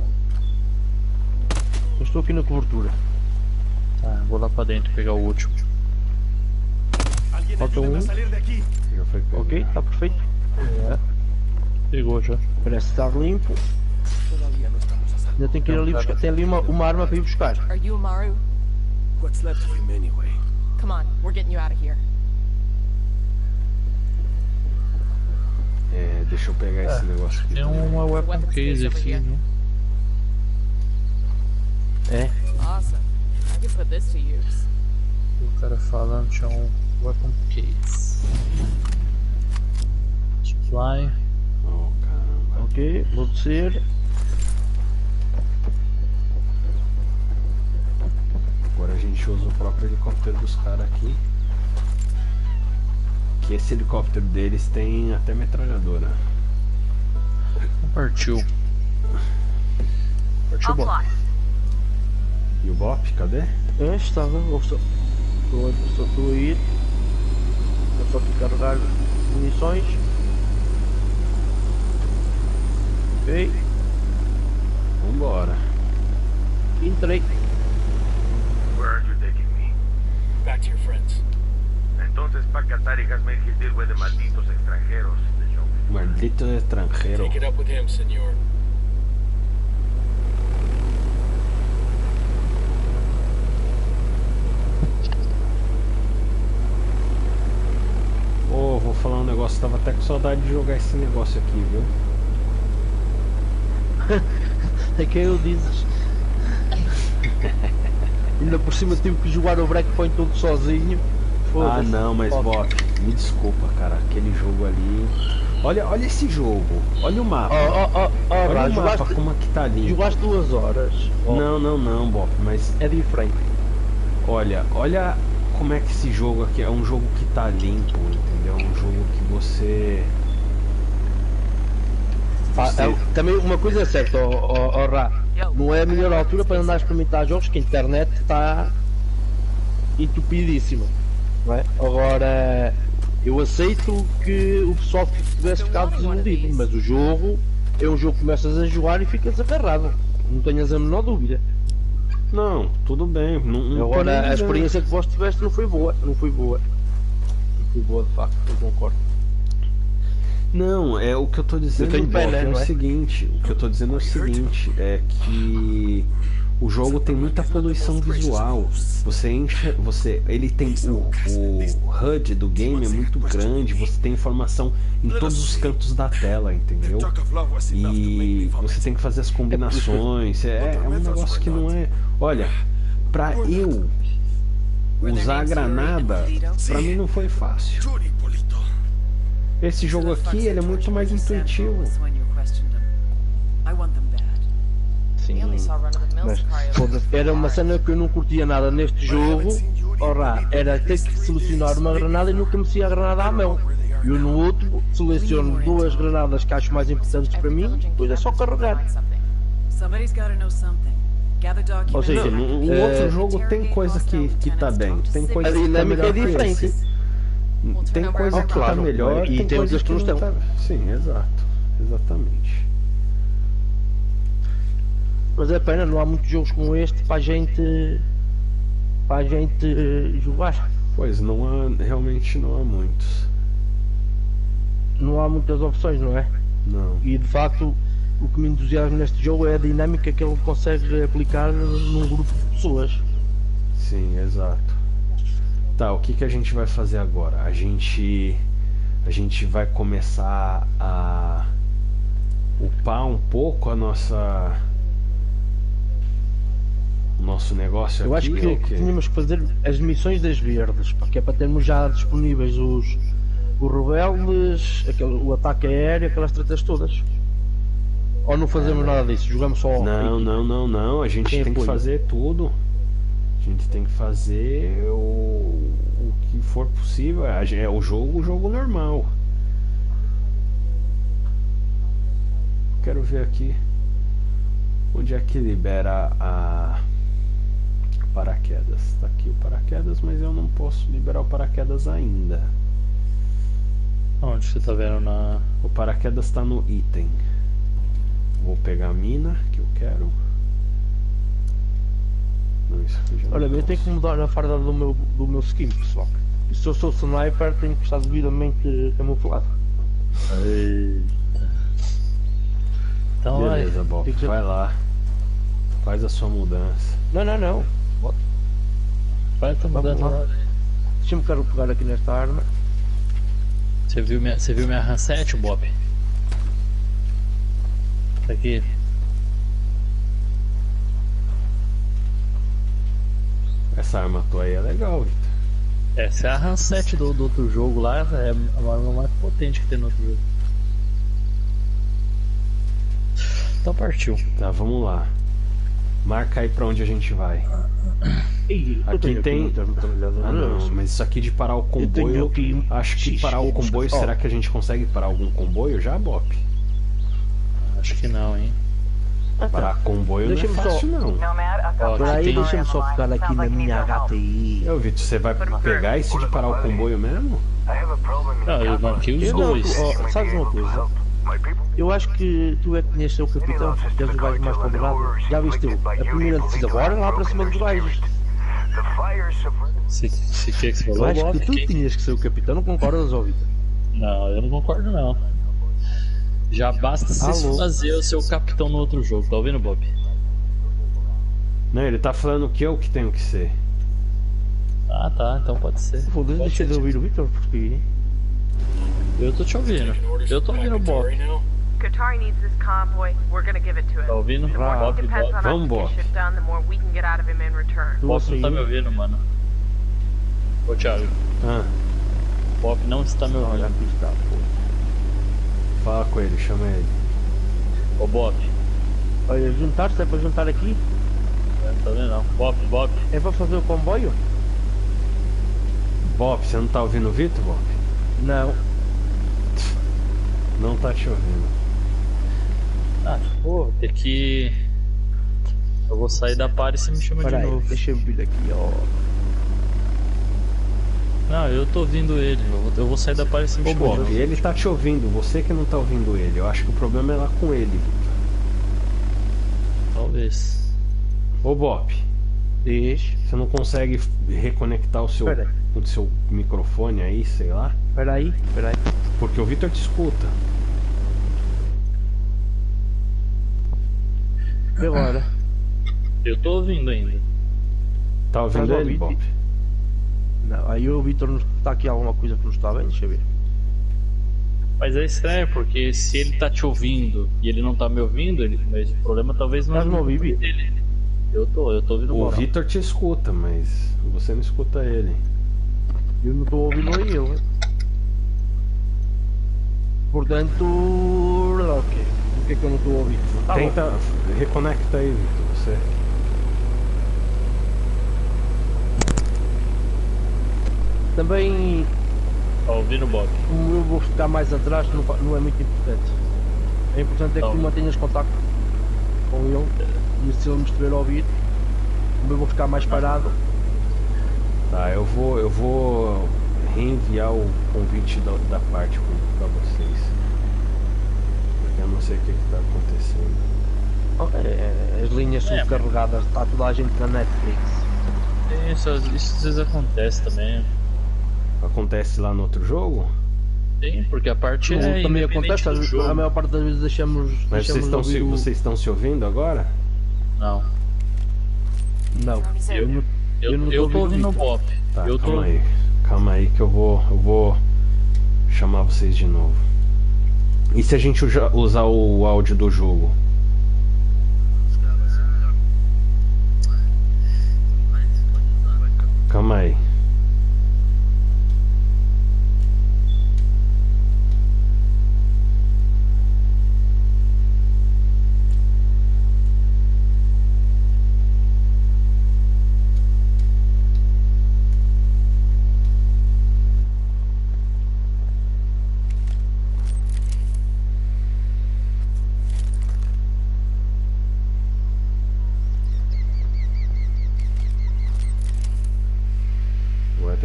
Eu estou aqui na cobertura. Tá, vou lá pra dentro pegar o último. Alguien Falta ayúdeme um. a salir de aquí. Já foi pego. Ok, está perfeito. É, Pegou já. parece estar limpo. Ainda tem que ir ali buscar. Tem ali uma, uma arma para ir buscar. Are you Amaru? What's left of him anyway? Come on, we're getting you out of here. É, deixa eu pegar esse negócio aqui. Tem uma weapon case aqui, né? É. Awesome. I could put this to use. O cara falando tinha um weapon case. Supply. Oh, caramba. Ok, vou descer. Agora a gente usa o próprio helicóptero dos caras aqui. Que esse helicóptero deles tem até metralhadora. Partiu. Partiu bom. E o Bop, cadê? É, estava. Estou só, estou, só estou a ir. Vou só aqui carregar munições. Ok, Vambora. entrei. Where are you taking me? Back to your friends. Entonces, para catar y hazme el sirve de malditos extranjeros, señor. Maldito estranjero. Take it up with him, senor. Ô, vou falar um negócio, tava até com saudade de jogar esse negócio aqui, viu? É que eu dizes. Ainda por cima tive que jogar o Breakpoint todo sozinho. Ah, Foda-se. não, mas Ó, Bop, me desculpa, cara, aquele jogo ali. Olha, olha esse jogo, olha o mapa. Ó, ó, ó, ó, olha Rá, o mapa, jogaste, como é que tá limpo. jogaste duas horas. Ó, Não, não, não, Bop, mas é diferente. olha, olha como é que esse jogo aqui é um jogo que tá limpo, entendeu? É um jogo que você. Ah, você- é, também uma coisa é certa, ó, ó, ó, Rá, não é a melhor altura para andar a experimentar jogos, que a internet está entupidíssima. Não é? Agora, eu aceito que o pessoal tivesse ficado desiludido, mas o jogo é um jogo que começas a jogar e ficas agarrado. Não tenhas a menor dúvida. Não, tudo bem. Não, não tô nem Agora, a dizendo. experiência que vós tiveste não foi boa. Não foi boa. Não foi boa, de facto, eu concordo. Não, é o que eu tô dizendo, tenho Bop, pena, é o não é? seguinte, o que eu tô dizendo é o seguinte, é que o jogo tem muita poluição visual. Você enche, você, ele tem o, o H U D do game é muito grande, você tem informação em todos os cantos da tela, entendeu? E você tem que fazer as combinações, é, é um negócio que não é. Olha, pra eu usar a granada, pra mim não foi fácil. Esse jogo aqui, ele é muito mais intuitivo. Sim, We only saw run-of-the-mill mas Sicario. foda-se, era uma cena que eu não curtia nada neste jogo. Ora, era ter que selecionar uma granada e nunca metia a granada à mão. Eu no outro seleciono duas granadas que acho mais importantes para mim, depois é só carregar. Somebody's gotta know something. Gather documents. Ou seja, Não, o É, outro jogo tem coisa que, que tá bem, tem coisa a que tá dinâmica melhor é que diferente. esse. Tem coisa Ah, que claro, tá melhor e tem tem coisa outras que não não estão. tá. Sim, exato, exatamente. Mas é pena, não há muitos jogos como este para a gente para a gente eh, jogar. Pois não há, realmente não há muitos. Não há muitas opções, não é? Não. E de facto o que me entusiasma neste jogo é a dinâmica que ele consegue aplicar num grupo de pessoas. Sim, exato. Tá, o que que a gente vai fazer agora? A gente a gente vai começar a upar um pouco a nossa o nosso negócio Eu aqui. acho que ou o o que quê? tínhamos que fazer as missões das verdes, porque é para termos já disponíveis os, os rebeldes, aquele, o ataque aéreo, aquelas tretas todas. Ou não fazemos nada disso, jogamos só. Não, não, não, não. A gente Quem tem que apoia? fazer tudo. A gente tem que fazer o, o que for possível. É é o jogo, o jogo normal. Quero ver aqui onde é que libera a paraquedas. Tá aqui o paraquedas, mas eu não posso liberar o paraquedas ainda. Onde você tá vendo na. O paraquedas está no item. Vou pegar a mina que eu quero. Não, isso aqui já não Olha bem, eu posso. tenho que mudar a farda do meu, do meu skin, pessoal. E se eu sou sniper, tenho que estar devidamente camuflado. Então Beleza, vai. Bob, tem que ser- vai lá. Faz a sua mudança. Não, não, não. Vai, tá Vamos mudando lá. lá. Deixa-me quero pegar aqui nesta arma. Você viu minha, você viu minha RAM sete, Bob? Tá aqui. Essa arma tua aí é legal, Vitor. Essa é a RAM sete do, do outro jogo lá, é a arma mais potente que tem no outro jogo. Então partiu. Tá, vamos lá. Marca aí pra onde a gente vai. Ih, eu Aqui tenho tem- muitas metralhadoras. Ah não, mas isso aqui de parar o Eu tenho comboio. aqui um Acho que X, parar o X, comboio, ó. será que a gente consegue parar algum comboio já, Bop? Acho que não, hein? Ah, tá. Parar comboio não é Deixa-me só- fácil não. Ó, Espera aqui aí, tem. deixa-me só ficar aqui na minha H T I. Eu, Vitor, você vai pegar esse de parar o comboio mesmo? Não, eu marquei os Eu não, dois. ó, sabes uma coisa? Eu acho que tu é que tinhas de ser o capitão, porque és o gajo mais ponderado. Já viste eu? A primeira descida agora lá para cima dos gajos. Se, se que que você Eu falou, acho Bob? que tu Quem- tinhas que ser o capitão, não concordas, ó Vitor? Não, eu não concordo não. Já basta você Alô? fazer o seu capitão no outro jogo, tá ouvindo, Bob? Não, ele tá falando que eu que tenho que ser. Ah tá, então pode ser. Foda-se, Pode deixa ser. de ouvir o Vitor, porque... Eu tô te ouvindo. Eu tô ouvindo o Bob. now? Qatari needs this convoy. We're gonna give it to him. Tá ouvindo? The more he Bob, depends Bob. on us Vamos, to Bob. get shit done, the more we can get out of him in return. Tu Bob não tá assim, me ouvindo, mano. Ô Thiago, Ah, Bob não está me olha, ouvindo. aqui está, pô. fala com ele, chama ele. Ô Bob, Olha, juntar-se é para juntar aqui? não tá vendo não. Bob, Bob. É para fazer o comboio? Bop, você não tá ouvindo o Vitor, Bop? Não. Não tá te ouvindo. Ah, pô, tem que. Eu vou sair da par e você me chama Espera de aí, novo. deixa eu vir aqui, ó. Não, eu tô ouvindo ele. Eu vou, eu vou sair da par e você me Ô chama de Bop, novo. ele tá te ouvindo, você que não tá ouvindo ele. Eu acho que o problema é lá com ele, Vitor. Talvez. Ô Bop, Deixa. você não consegue reconectar o seu, Pera aí. o seu microfone aí, sei lá? Espera aí, espera aí. Porque o Vitor te escuta. E agora? Eu tô ouvindo ainda. Tá ouvindo Estás a ele, ouvir? Bop? Não, aí o Vitor nos- está aqui alguma coisa que não está bem, deixa eu ver. Mas é estranho, porque se ele tá te ouvindo e ele não tá me ouvindo, ele... mas o problema talvez não é Estás-me a ouvir, Vitor? dele. Eu tô, eu tô ouvindo O Bob. Vitor te escuta, mas você não escuta ele. Eu não estou ouvindo a ele. Portanto, ok. O que é que eu não estou ouvindo? Tá bom. Tenta, reconecta aí, Vitor, você. Também, Tá ouvindo Bob? como eu vou ficar mais atrás, não, fa- não é muito importante. É importante é que Tá tu bom. mantenhas contacto com ele e se ele me estiver a ouvir, como eu vou ficar mais parado, Tá, eu vou, eu vou reenviar o convite da, da parte pra vocês. Porque eu não sei o que, que tá acontecendo. ó, é, as linhas É, subcarregadas, está toda a gente na Netflix. Isso, isso às vezes acontece também. Acontece lá no outro jogo? Sim, porque a parte Não, é também independente acontece, às do vezes- jogo. a maior parte das vezes deixamos, Mas vocês deixamos estão, se, ouvir o... vocês estão se ouvindo agora? Não. Não, eu, não, Eu, eu não eu tô ouvindo o Vitor. Bob. Tá, eu tô calma aí. Calma aí que eu vou, eu vou chamar vocês de novo. E se a gente uja- usar o áudio do jogo? Calma aí.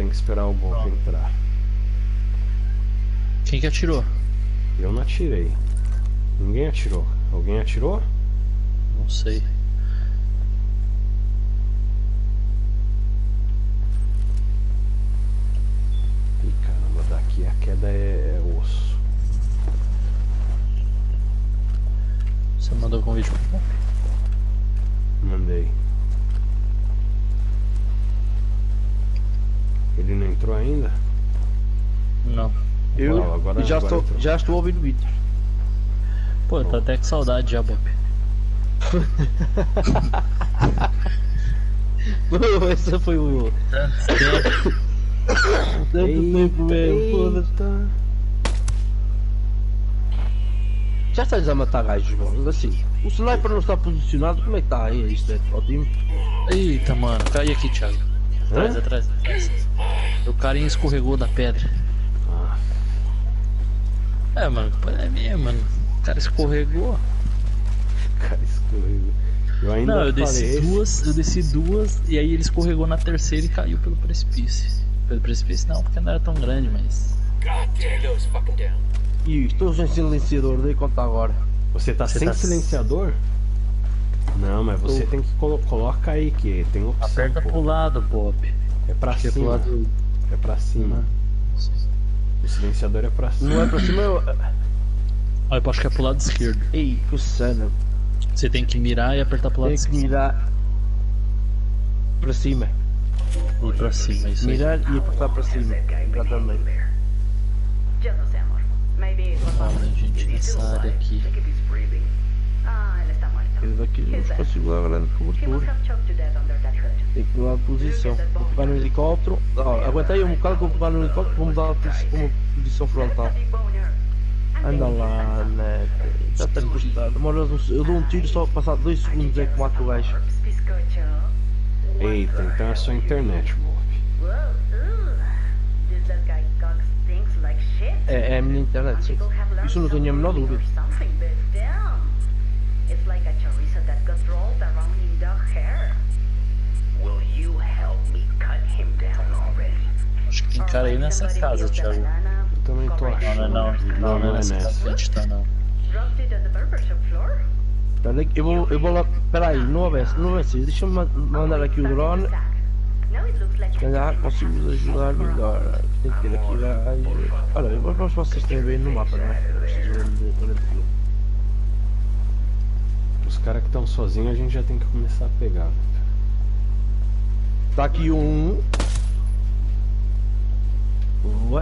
tem que esperar o Bob entrar. Quem que atirou? Eu não atirei. Ninguém atirou. Alguém atirou? Não sei. Ih, caramba, daqui a queda é, é osso. Você mandou o convite pro Bob? Mandei. Ele não entrou ainda? Não. Eu Uau, agora- já, agora estou, entrou. já estou ouvindo o Vitor. Pô, tá até com saudade já, Bob. Esse foi o. Tanto tempo mesmo, foda-se. Eita. Já estás a matar gajos, mano. Assim, o sniper não está posicionado, como é que está aí isto? É ao time? Eita, mano, cai aqui, Thiago. Atrás, Hã? atrás, atrás. O carinha escorregou da pedra. Ah, É, mano, é mesmo, mano. O cara escorregou. cara, escorreu. Eu ainda Não, eu desci falei, duas, eu desci duas e aí ele escorregou na terceira e caiu pelo precipício. Pelo precipício não, porque não era tão grande, mas. God damn those fucking down. E estou sem silenciador, dei conta agora. Você tá Você sem tá- silenciador? Não, mas você Tô. tem que colo coloca aí que tem opção. Aperta pô. pro lado, Bob. É pra Acho que é pro cima. lado. É pra cima. O silenciador é pra cima. Não é para cima, eu. Olha, eu acho que é pro lado esquerdo. Ei, que cena. Você tem que mirar e apertar pro lado Tem que esquerdo. mirar para cima. E pra cima, isso aí. Mirar e apertar para cima. Exatamente. Yo no sé, amor. Maybe it was Olha, gente, nessa área aqui. Check if he's breathing. Ah, ele está morto. Eu daqui não consigo dar grande He must cobertura. have choked to death under that hood. Tem que mudar de posição. Vou pegar no helicóptero. Oh, aguentei um bocado que vou pegar no helicóptero. Vou mudar de posi- para uma posição frontal. Big boner. Anda lá, né? Já tenho gostado. Demora uns- Eu dou um tiro só passar dois segundos é que mato o gajo. Biscocho. Eita, então é só internet, Bob. Whoa, ooh. This that guy cock stinks like shit. É, é a minha internet, sim. People have learned Isso não tenho a menor something dúvida. or something, but damn. It's like a chorizo that got rolled around in dog hair. Will you help me cut him down already? Acho que tem cara aí nessa casa, Thiago. Eu também tô Não, achando. não, é não. Não, não é nessa da frente, tá não. Dropped it on the barber shop floor. Espera aí, Eu vou, eu vou lá. Espera aí, não vai não vai ser. Deixa-me ma- mandar aqui o drone. Now it looks like Se calhar consigo vos ajudar melhor. Tem que ter aqui gajo. Olha, vamos vocês terem bem no mapa, não é? Preciso de grande fio. Os caras que estão sozinhos a gente já tem que começar a pegar. Está aqui um. Ué.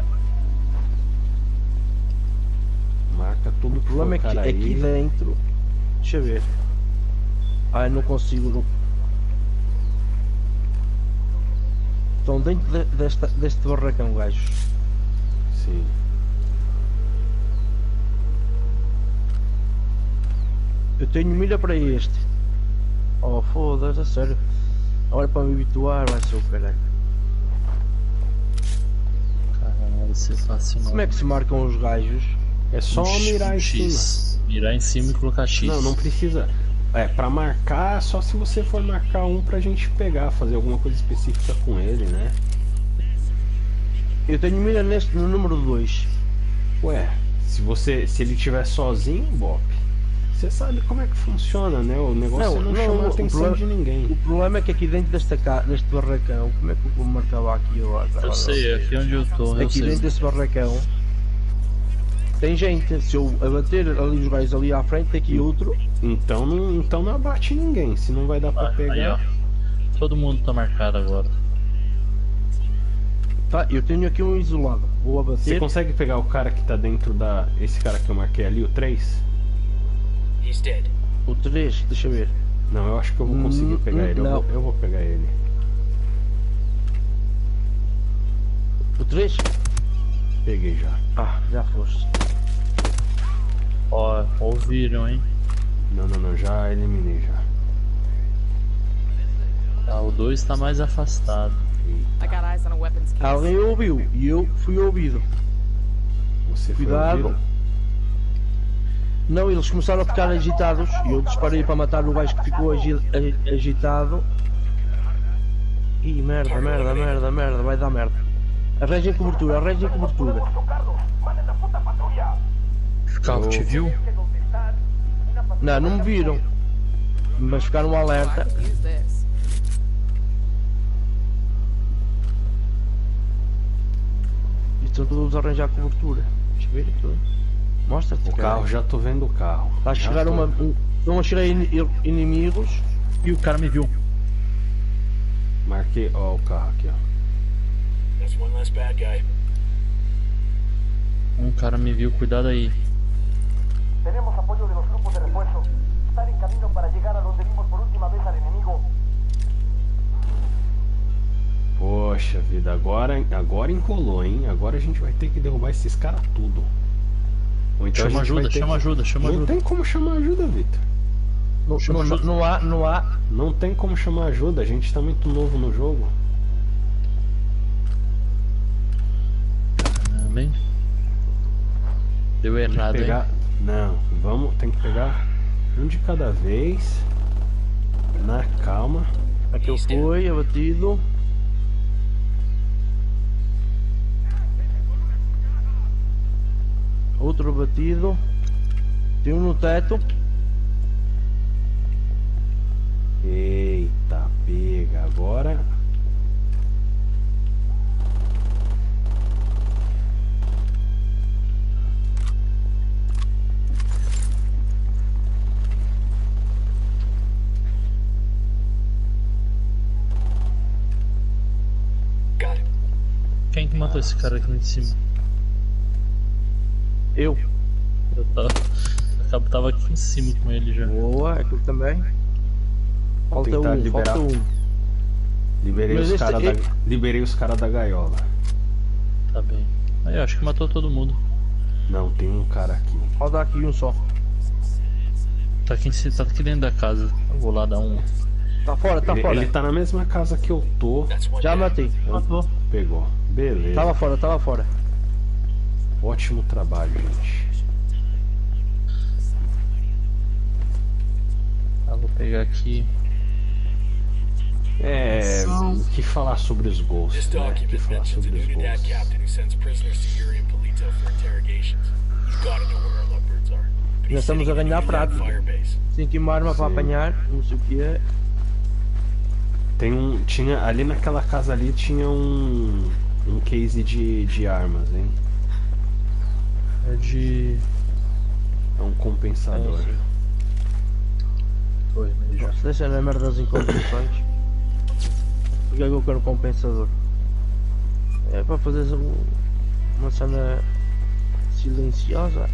Marca tudo O que problema é for que cara aqui aí. dentro. Deixa eu ver. Ai, não consigo. Não. Estão dentro de- desta, deste barracão, gajos. Sim. Eu tenho mira para este. Oh, foda-se, a sério. Agora para me habituar vai ser o caralho. Caralho, vai ser fácil não. Como é que se marcam os gajos? É só Um X- mirar em um cima. X. Mirar em cima e colocar X. Não, não precisa. É, pra marcar, só se você for marcar um pra gente pegar, fazer alguma coisa específica com ele, né? Eu tenho mira neste no número dois. Ué, se você. Se ele tiver sozinho, Bop, você sabe como é que funciona, né? O negócio Não, é não, não, chamar a o atenção problema- de ninguém. O problema é que aqui dentro desta ca... deste barracão, como é que eu vou marcar aqui agora? Eu sei, é aqui onde eu tô, eu Aqui sei. dentro desse barracão tem gente. Se eu abater ali os gajos ali à frente, tem aqui outro. Então não, então não abate ninguém, se não vai dar pra Ah, aí, pegar. ó. Todo mundo tá marcado agora. Tá, eu tenho aqui um isolado. Vou Você abater. consegue pegar o cara que tá dentro da. Esse cara que eu marquei ali, o três? He's dead. O três, deixa eu ver. Não, eu acho que eu vou conseguir Hum, pegar hum, ele. Eu não. vou, eu vou pegar ele. O três? Peguei já. Ah, já foste. Ó, ouviram, hein? Não, não, não, já eliminei já. Tá, o dois tá mais afastado. I got eyes on a weapons case. Alguém ouviu e eu fui ouvido. Você foi Cuidado. ouvido? Não, eles começaram a ficar agitados e eu disparei para matar o gajo que ficou agi- a- agitado. Ih, merda, merda, merda, merda, vai dar merda. Arranjem cobertura, arranjem cobertura. O carro te viu? Não, não me viram. Mas ficaram um alerta. Use this. E estão todos a arranjar cobertura. Deixa eu ver tudo. Mostra-te. O carro, já tô vendo o carro. Está a Já chegar tô- uma. Um, estão a chegar in- inimigos. E o cara me viu. Marquei, ó, o carro aqui, ó. That's one less bad guy. Um cara me viu, cuidado aí. Tenemos apoyo de los grupos de refuerzo. Están en camino para llegar a donde vimos por última vez al enemigo. Poxa vida, agora, agora enrolou, hein? Agora a gente vai ter que derrubar esses caras tudo. Ou então Chama a gente vai ajuda, ter chama que- ajuda, chama Não ajuda. tem como chamar ajuda, Victor. Não, Chama não, ajuda. não há, não há. Não tem como chamar ajuda, a gente tá muito novo no jogo. Amém. Deu Tem que errado, hein? pegar. Não, vamos, tem que pegar um de cada vez. Na calma. Aquele foi abatido. Outro abatido. Tem um no teto. Eita, pega agora. Got it. Quem que matou esse cara aqui em cima? Eu. Eu tava, eu tava aqui em cima com ele já. Boa, aquilo também. Falta tentar um, liberar. falta um. Liberei Mas os esse- caras da, e- liberei os cara da gaiola. Tá bem. Aí, eu acho que matou todo mundo. Não, tem um cara aqui. Falta aqui um só. Tá aqui, em cima, tá aqui dentro da casa. Eu vou lá dar um. Tá fora, tá Ele, fora. ele tá na mesma casa que eu tô. That's one Já down. matei. Matou. Pegou. Beleza. Tava fora, tava fora. Ótimo trabalho, gente. Tá, vou pegar aqui. É. O que falar sobre os This ghosts, né? O que document falar mentions a sobre os Unidad ghosts. captain who sends prisoners to Yuri and Polito for interrogations. He's gotta know where our lovebirds are. But Já he's estamos sitting a in the ganhar Unidad prática. firebase. Tem que ir uma arma para Sim. apanhar, não sei o que é. Tem um. Tinha. Ali naquela casa ali tinha um. Um case de, de armas, hein? É de. É um compensador. É, Foi, mas já. Nossa, deixa na merda das incondições. Porque é que eu quero um compensador? É para fazer um- uma cena silenciosa.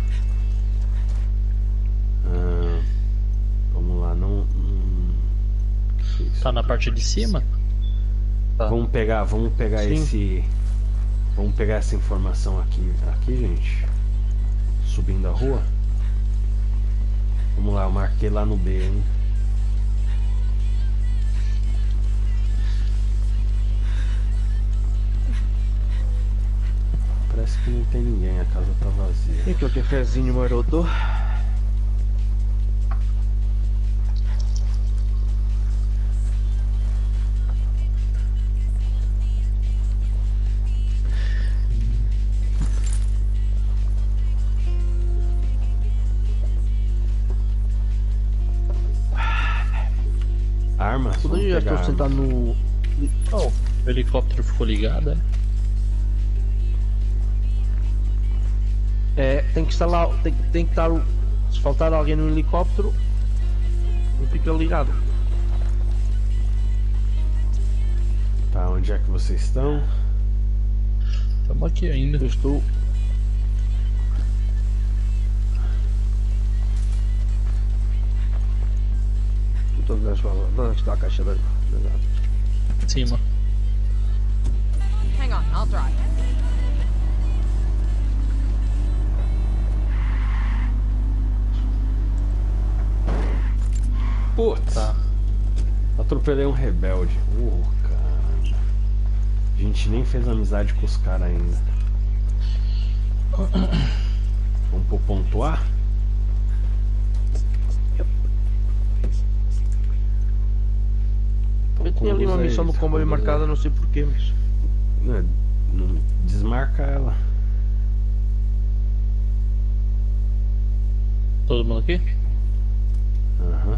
Ah, vamos lá, não. Hum, que isso Tá na aqui? parte de cima? Tá. Vamos pegar, vamos pegar Sim. esse. Vamos pegar essa informação aqui, aqui, gente. Subindo a rua. Vamos lá, eu marquei lá no B, hein? Parece que não tem ninguém, a casa tá vazia. E aquele cafezinho maroto. Armas? Tudo Vamos já pegar estou sentado armas. no. Oh, o helicóptero ficou ligado, é? É, tem que estar lá. Tem, tem que estar. o- Se faltar alguém no helicóptero, não fica ligado. Tá, onde é que vocês estão? Tamo aqui ainda. Eu estou. Estou a ver onde está a caixa da. da- Em cima. Hang on, I'll drive. Putz! Tá. Atropelei um rebelde. Uh, cara. A gente nem fez amizade com os caras ainda. Vamos pro ponto A? Eu tinha ali uma Conduz aí, missão do comboio conduz aí. marcada, não sei porquê, mas. Não, não- marcar ela. Todo mundo aqui? Aham.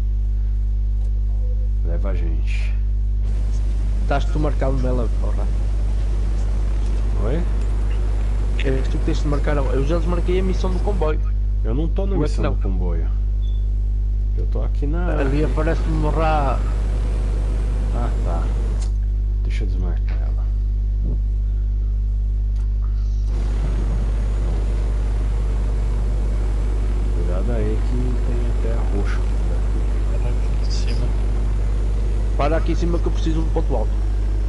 Leva a gente. Estás tu marcado nela, porra. Oi? És tu que tens de marcar. Eu já desmarquei a missão do comboio. Eu não tô na Ué, missão não. do comboio. Eu tô aqui na... Ali aparece-me morrar. Ah, tá. Deixa eu desmarcar ela. Cuidado aí que tem até roxo por aqui. Aqui em cima. Para aqui em cima que eu preciso do ponto alto.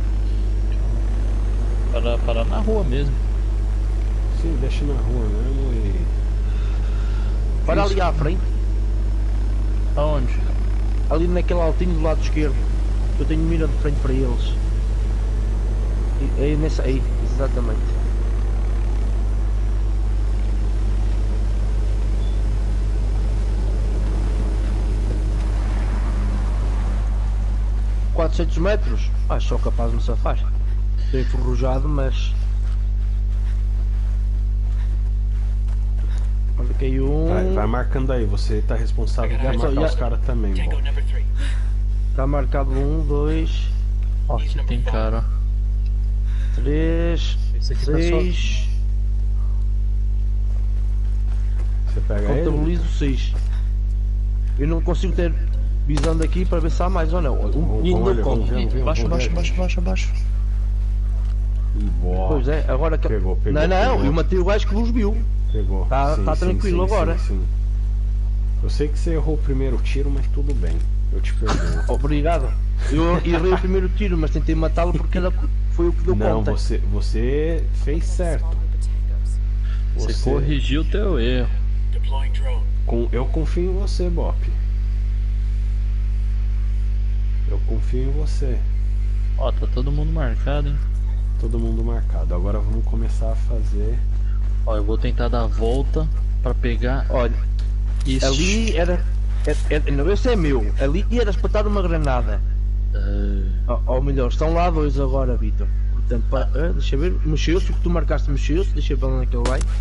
Para, para na rua mesmo. Sim, deixa na rua mesmo e... Para ali à frente. Aonde? Ali naquele altinho do lado esquerdo. Eu tenho mira de frente para eles. E- É nessa aí, exatamente. quatrocentos metros? Ah, sou capaz de me safar. Estou enferrujado, mas... Marquei um... Vai, vai marcando aí, você tá responsável por Já só- marcar já- os caras também, Tango Bob. number three. Tá marcado um, dois, Ó, aqui tem cara. três, Esse aqui tá seis... Você pega ele? Contabilizo seis. Eu não consigo ter visão daqui para ver se há mais ou não. Um, Vamos ainda olhar, eu vamos conto. ver, vamos ver, Baixo, vamos baixo, ver. baixo, baixo, baixo. Ih, boa. Pois é, agora que... Pegou, pegou, Não, não, pegou. eu matei o gajo que vos viu. Pegou. Tá- Sim, tá sim, tranquilo sim, agora. Sim, sim. Eu sei que você errou o primeiro tiro, mas tudo bem. Eu te perdoo. Obrigado. Eu errei o primeiro tiro, mas tentei matá-lo porque ele foi o que deu Não, conta. você, você fez certo. Você, Você, corrigiu o teu erro. Deploying drone. com, eu confio em você, Bop. Eu confio em você. Ó, tá todo mundo marcado, hein? Todo mundo marcado. Agora vamos começar a fazer. Ó, eu vou tentar dar a volta pra pegar Olha, isso. ali era... é- é- não, esse é meu. Ali era espetar uma granada. Ah, Ou, ou melhor, estão lá dois agora, Vitor. Portanto, pa- ah, deixa eu ver. Mexeu-se, o que tu marcaste mexeu-se. Deixa eu ver onde é que ele vai.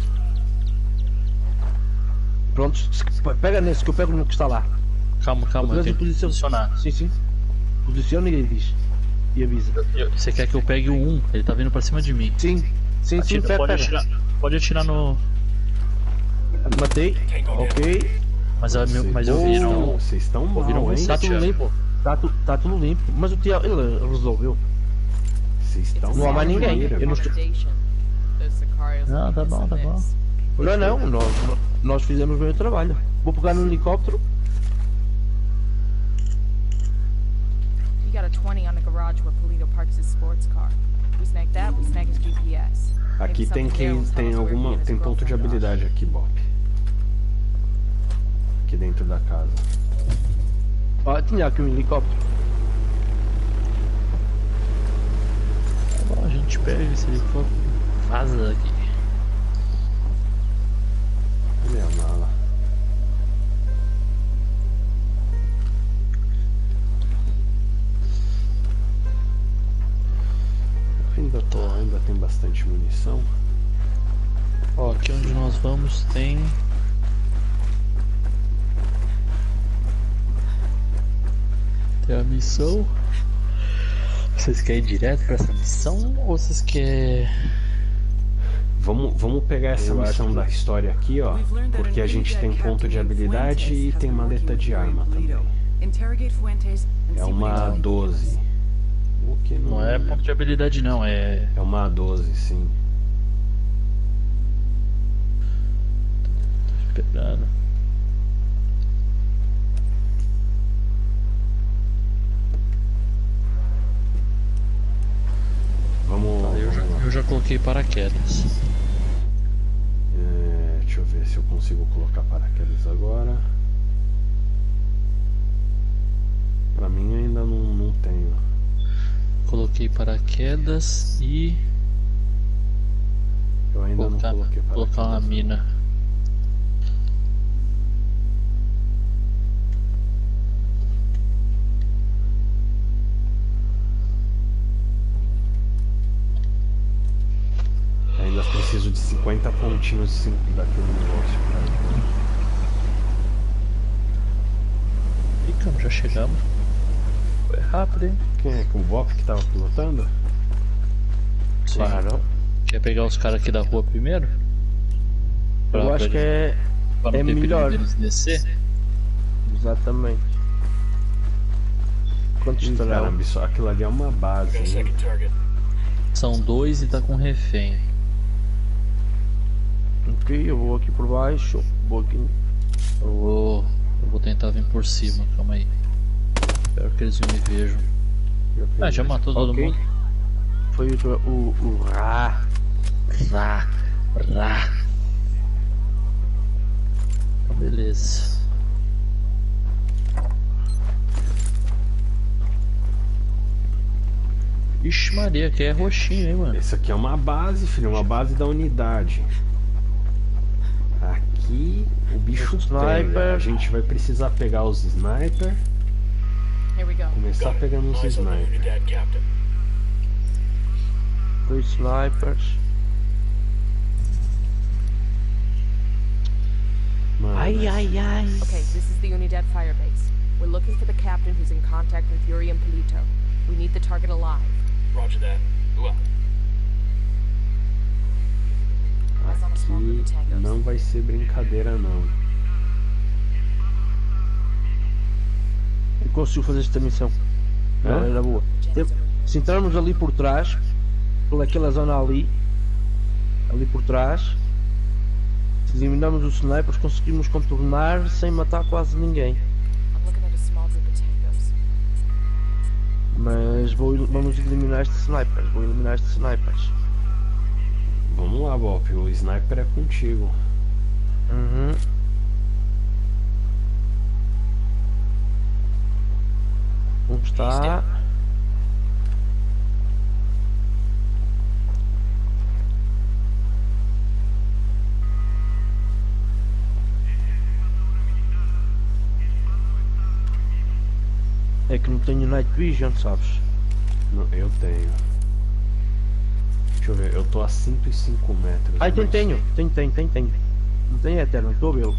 Pronto, se- pega nesse que eu pego no que está lá. calma, calma, eu Mas tenho que posição- posicionar. Sim, sim. Posiciona e diz. E avisa. Eu- Você quer que eu pegue o um? Ele tá vindo pra cima de mim. Sim, sim, sim, Atira- pega, pode, pega. atirar, pode atirar no. Matei. Ok. Mas, eu- meu- mas eu Vocês vi, estão- não. Vocês estão Ouviram mal, hein? você? Tá tudo Tiago. limpo. Tá, tu, tá tudo limpo. Mas o Tiago, ele resolveu. Vocês estão Não há mais mal, ninguém. Mira. Eu não estou... Não, tá bom, tá bom. Não, não, nós, nós fizemos bem o trabalho. Vou pegar no helicóptero. You got a twenty on the garage where Polito parks his sports car. We snag that, we snag his G P S. Aqui Maybe tem something quem there will tell tem us where he alguma and his tem ponto de girlfriend are. habilidade aqui, Bop. Aqui dentro da casa. Ah, tinha aqui um helicóptero. Tá bom, a gente pega esse helicóptero. Vaza daqui. Cadê a mala? Ainda tô, ainda tem bastante munição. Ó, aqui onde nós vamos tem. Tem a missão. Vocês querem ir direto pra essa missão ou vocês querem. Vamos, vamos pegar essa missão da história aqui, ó, porque a gente tem ponto de habilidade e tem maleta de arma também. Interrogate Fuentes and É see what uma he told you. doze. O que não, Não é ponto de habilidade, não, é. É uma doze, sim. Tô esperando. Vamos, Tá, eu, já, vamos lá. eu já coloquei paraquedas. É, deixa eu ver se eu consigo colocar paraquedas agora. Pra mim ainda não, não tenho. Coloquei paraquedas e. Eu ainda Colocar, não coloquei paraquedas. colocar uma mina. preciso de cinquenta pontinhos sim, daquele negócio. Ih, cara, já chegamos. Foi rápido, hein? Quem é? O Bop que tava pilotando? Sim. Claro. Quer pegar os caras aqui da rua primeiro? Pra- Eu acho pra que eles- é, pra não é ter perigo melhor. deles descer. Exatamente. Quantos Ih, terão? caramba, isso, aquilo ali é uma base, Got a hein? second target. São dois e tá com refém. Ok, eu vou aqui por baixo. Vou aqui. Eu vou, eu vou tentar vir por cima, calma aí. Espero que eles me vejam. Ah, já matou todo Ok. mundo. Foi o, o, o Ra. Rá, rá. Então, beleza. Ixi Maria, que é roxinho, hein, mano. Esse aqui é uma base, filho, uma base da unidade. Aqui o bicho Sniper. pega. A gente vai precisar pegar os sniper. Here we go. Começar pegando os Eyes on the sniper. Unidad captain. Dois snipers. Mano, Ai, ai, ai. Okay, this is the Unidad firebase. We're looking for the captain who's in contact with Yuri and Polito. We need the target alive. Roger that. Ooh, Eyes on a small group aqui of tangos. não vai ser brincadeira não. Eu consigo fazer esta missão. Não, Hã? era boa. Se- Se entrarmos ali por trás, pelaquela zona ali, ali por trás, se eliminarmos os snipers, conseguimos contornar sem matar quase ninguém. I'm looking at a small group of tangos. Mas vou, vamos eliminar estes snipers. Vou eliminar estes snipers. Vamos lá, Bop, o sniper é contigo. Uhum. Um está. É que não tenho night vision, sabes? Não, eu tenho. Deixa eu ver, eu tô a cento e cinco metros. Ai, tem, mas- tenho, tenho, tenho, tenho, tenho. Não tenho eterno, estou a vê-lo.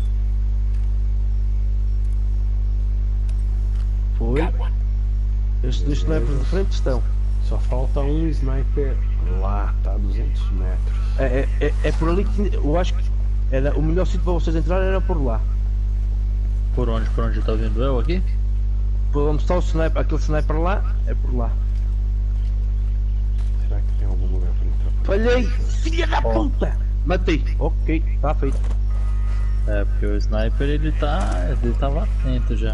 Foi. got one. Estes dois snipers de frente estão. Só falta um sniper lá, tá? duzentos metros. É, é, é, é por ali que eu acho que era, o melhor sítio para vocês entrarem era por lá. Por onde? Por onde tá vindo eu aqui? Por onde está o sniper, aquele sniper lá, é por lá. Será que tem algum lugar pra entrar? por Falhei! aqui? Filha da puta! Matei! Ok, está feito. É, porque o sniper ele tá. ele tava atento já.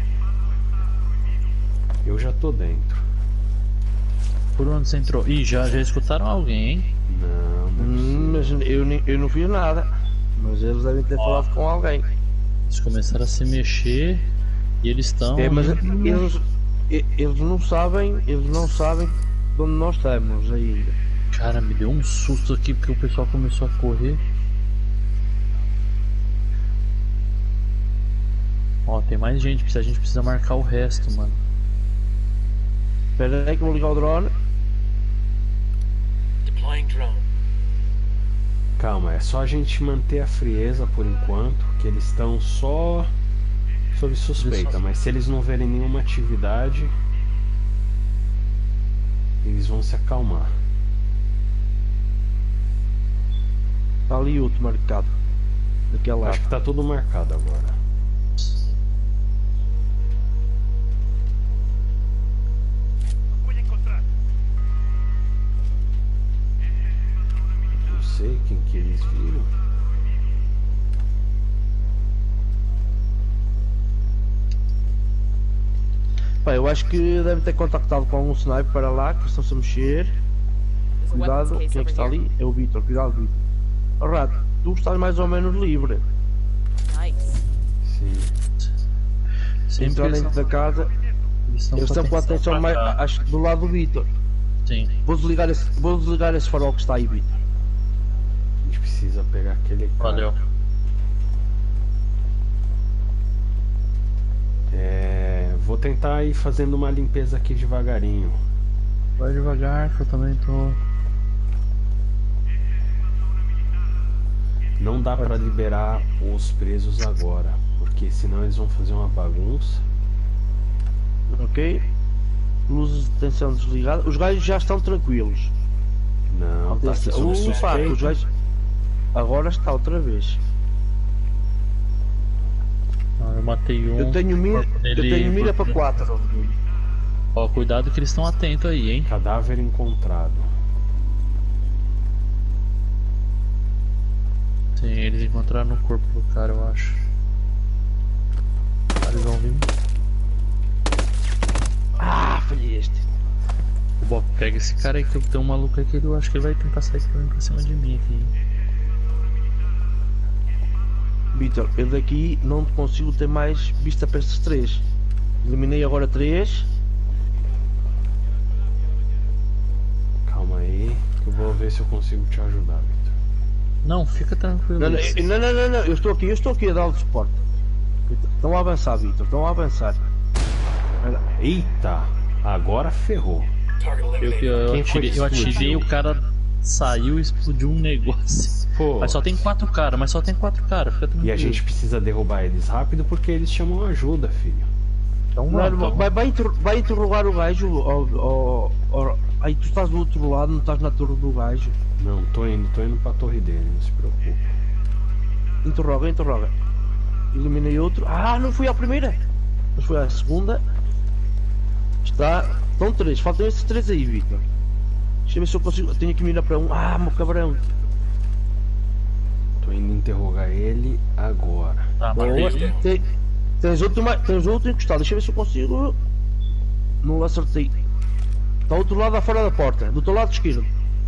Eu já tô dentro. Por onde você entrou? Ih, já, já escutaram alguém, hein? Não, não é Hum, possível. mas eu, nem- eu não fiz nada. Mas eles devem ter falado com alguém. Eles começaram a se mexer e eles estão. É, mas eles, e- eles não sabem, eles não sabem de onde nós estamos ainda. Cara, me deu um susto aqui porque o pessoal começou a correr. Ó, tem mais gente, precisa- a gente precisa marcar o resto, mano. Espera aí que eu vou ligar o drone. Deploying drone. Calma, é só a gente manter a frieza por enquanto, que eles estão só sob suspeita, mas se eles não verem nenhuma atividade, eles vão se acalmar. Está ali outro marcado. Daquele lado. Acho que tá tudo marcado agora. Não sei quem que eles viram. Pá, eu acho que deve ter contactado com algum sniper para lá, que estão-se a mexer. There's a weapons Cuidado, case quem é over que está here. ali? É o Vitor, cuidado, Vitor. Oh, Rato, tu estás mais ou menos livre. Nice. Sim. Sempre Entrar eles dentro da casa, eles estão eles estão com a atenção pra mais, cá. acho que do lado do Vitor. Sim. Vou desligar esse, vou desligar esse farol que está aí, Vitor. A gente precisa pegar aquele cara. Valeu. É, vou tentar ir fazendo uma limpeza aqui devagarinho. Vai devagar que eu também tô. dá pra liberar os presos agora, porque senão eles vão fazer uma bagunça. Ok. Luzes de tensão desligadas. Os gajos já estão tranquilos. Não, tá aqui sob Opa, suspeita. os gajos... Agora está outra vez. Ah, eu matei um. Eu tenho mira, eu Ele- tenho mira para quatro. Ó, cuidado que eles estão atentos aí, hein? Cadáver encontrado. Sim, eles encontraram no corpo do cara, eu acho. Eles vão vir. Ah, falhei este. O Bob, pega esse cara aí que tem um maluco aí que eu acho que ele vai tentar sair correndo pra cima de mim aqui. Vitor, eu daqui não consigo ter mais vista para estes três. Eliminei agora três. Calma aí, que eu vou ver se eu consigo te ajudar, Victor. Não, fica tranquilo. Não, não, isso. não, não, não, não, eu estou aqui, eu estou aqui a dar o suporte. Estão a avançar, Vitor, estão a avançar. Eita, agora ferrou. Target Eu, eliminated. eu, Quem foi atirei, que eu atirei, explodiu? o cara saiu e explodiu um negócio. Pô, Mas só tem quatro caras, mas só tem quatro caras, fica tranquilo. e a gente precisa derrubar eles rápido porque eles chamam ajuda, filho. Então, Não, vamos, não, então. vai, vai, inter- vai interrogar o gajo. Ó, ó, ó, aí tu estás do outro lado, não estás na torre do gajo. Não, tô indo, tô indo pra torre dele, não se preocupe. Interroga, interroga. Eliminei outro. Ah, não fui à primeira. Mas foi à segunda. Está. Estão três, faltam esses três aí, Vitor. Deixa eu ver se eu consigo. Tenho que mirar para um. Ah, meu cabrão. Tô indo interrogar ele agora. Tá, Boa. matei um. Tem, tens outro, ma- tens outro encostado. Deixa eu ver se eu consigo. Não acertei. Está ao outro lado, lá fora da porta. Do teu lado esquerdo.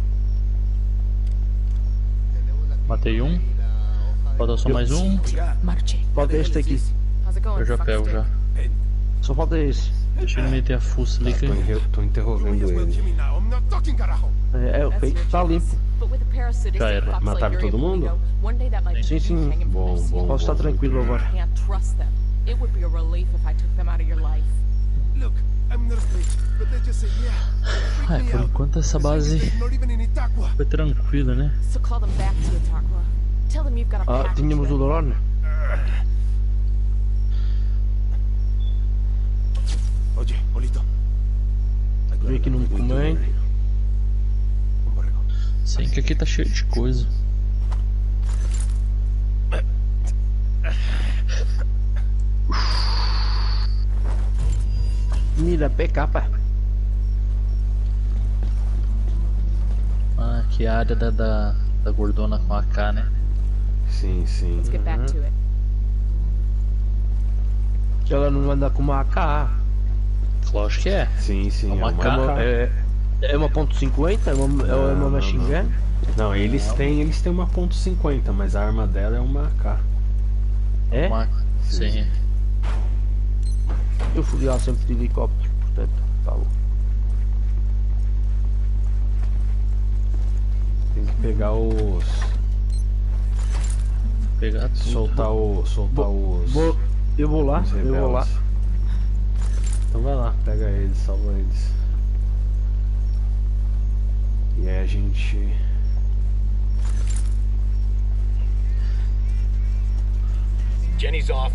Matei um. Falta só mais um. Marche. Falta este aqui. How's it going, Eu já pego fuckstick? já. Só falta esse. Deixa ele meter a fuça ali que Tô, enre- tô interrogando ele. Jimmy now. I'm not talking, carajo. É, é That's ok. your Está choice. limpo. But with the parasitic Já era. populate Mataram area todo mundo? Polito, one day that might Sim, be sim. hanging from Bom, their seat. bom. Posso estar tranquilo agora. I can't trust them. It would be a relief if I took them out of your life. Look, I'm nurse mate, but they just say yeah. É, Freak me por out. enquanto essa As long as base they're not even in Itaqua. foi tranquila, né? So call them back to Itaqua. Tell them you've got a Ah, package tínhamos o ready. drone. Oye, Polito. Vi aqui no documento. Un borrego. Sim, que aqui tá cheio de coisa. Mira, P K. Ah, aqui é a área da, da, da gordona com a K, né? Sim, sim. Let's get back to it. Que ela não anda com uma A K. Lógico que é. Sim, sim. É uma é uma K. K. É, é uma ponto cinquenta? É uma, é uma Não, machine não, gun? Não, eles têm, eles têm uma ponto cinquenta, mas a arma dela é uma A K. É? Uma... Sim. Eu fui lá sempre de helicóptero, portanto, tá bom. Tem que pegar os. Pegar tudo. Soltar o. Soltar os. Vou, eu vou lá, os eu vou lá. rebeldes. Então vai lá, pega eles, salva eles. E aí a gente. Jenny's off.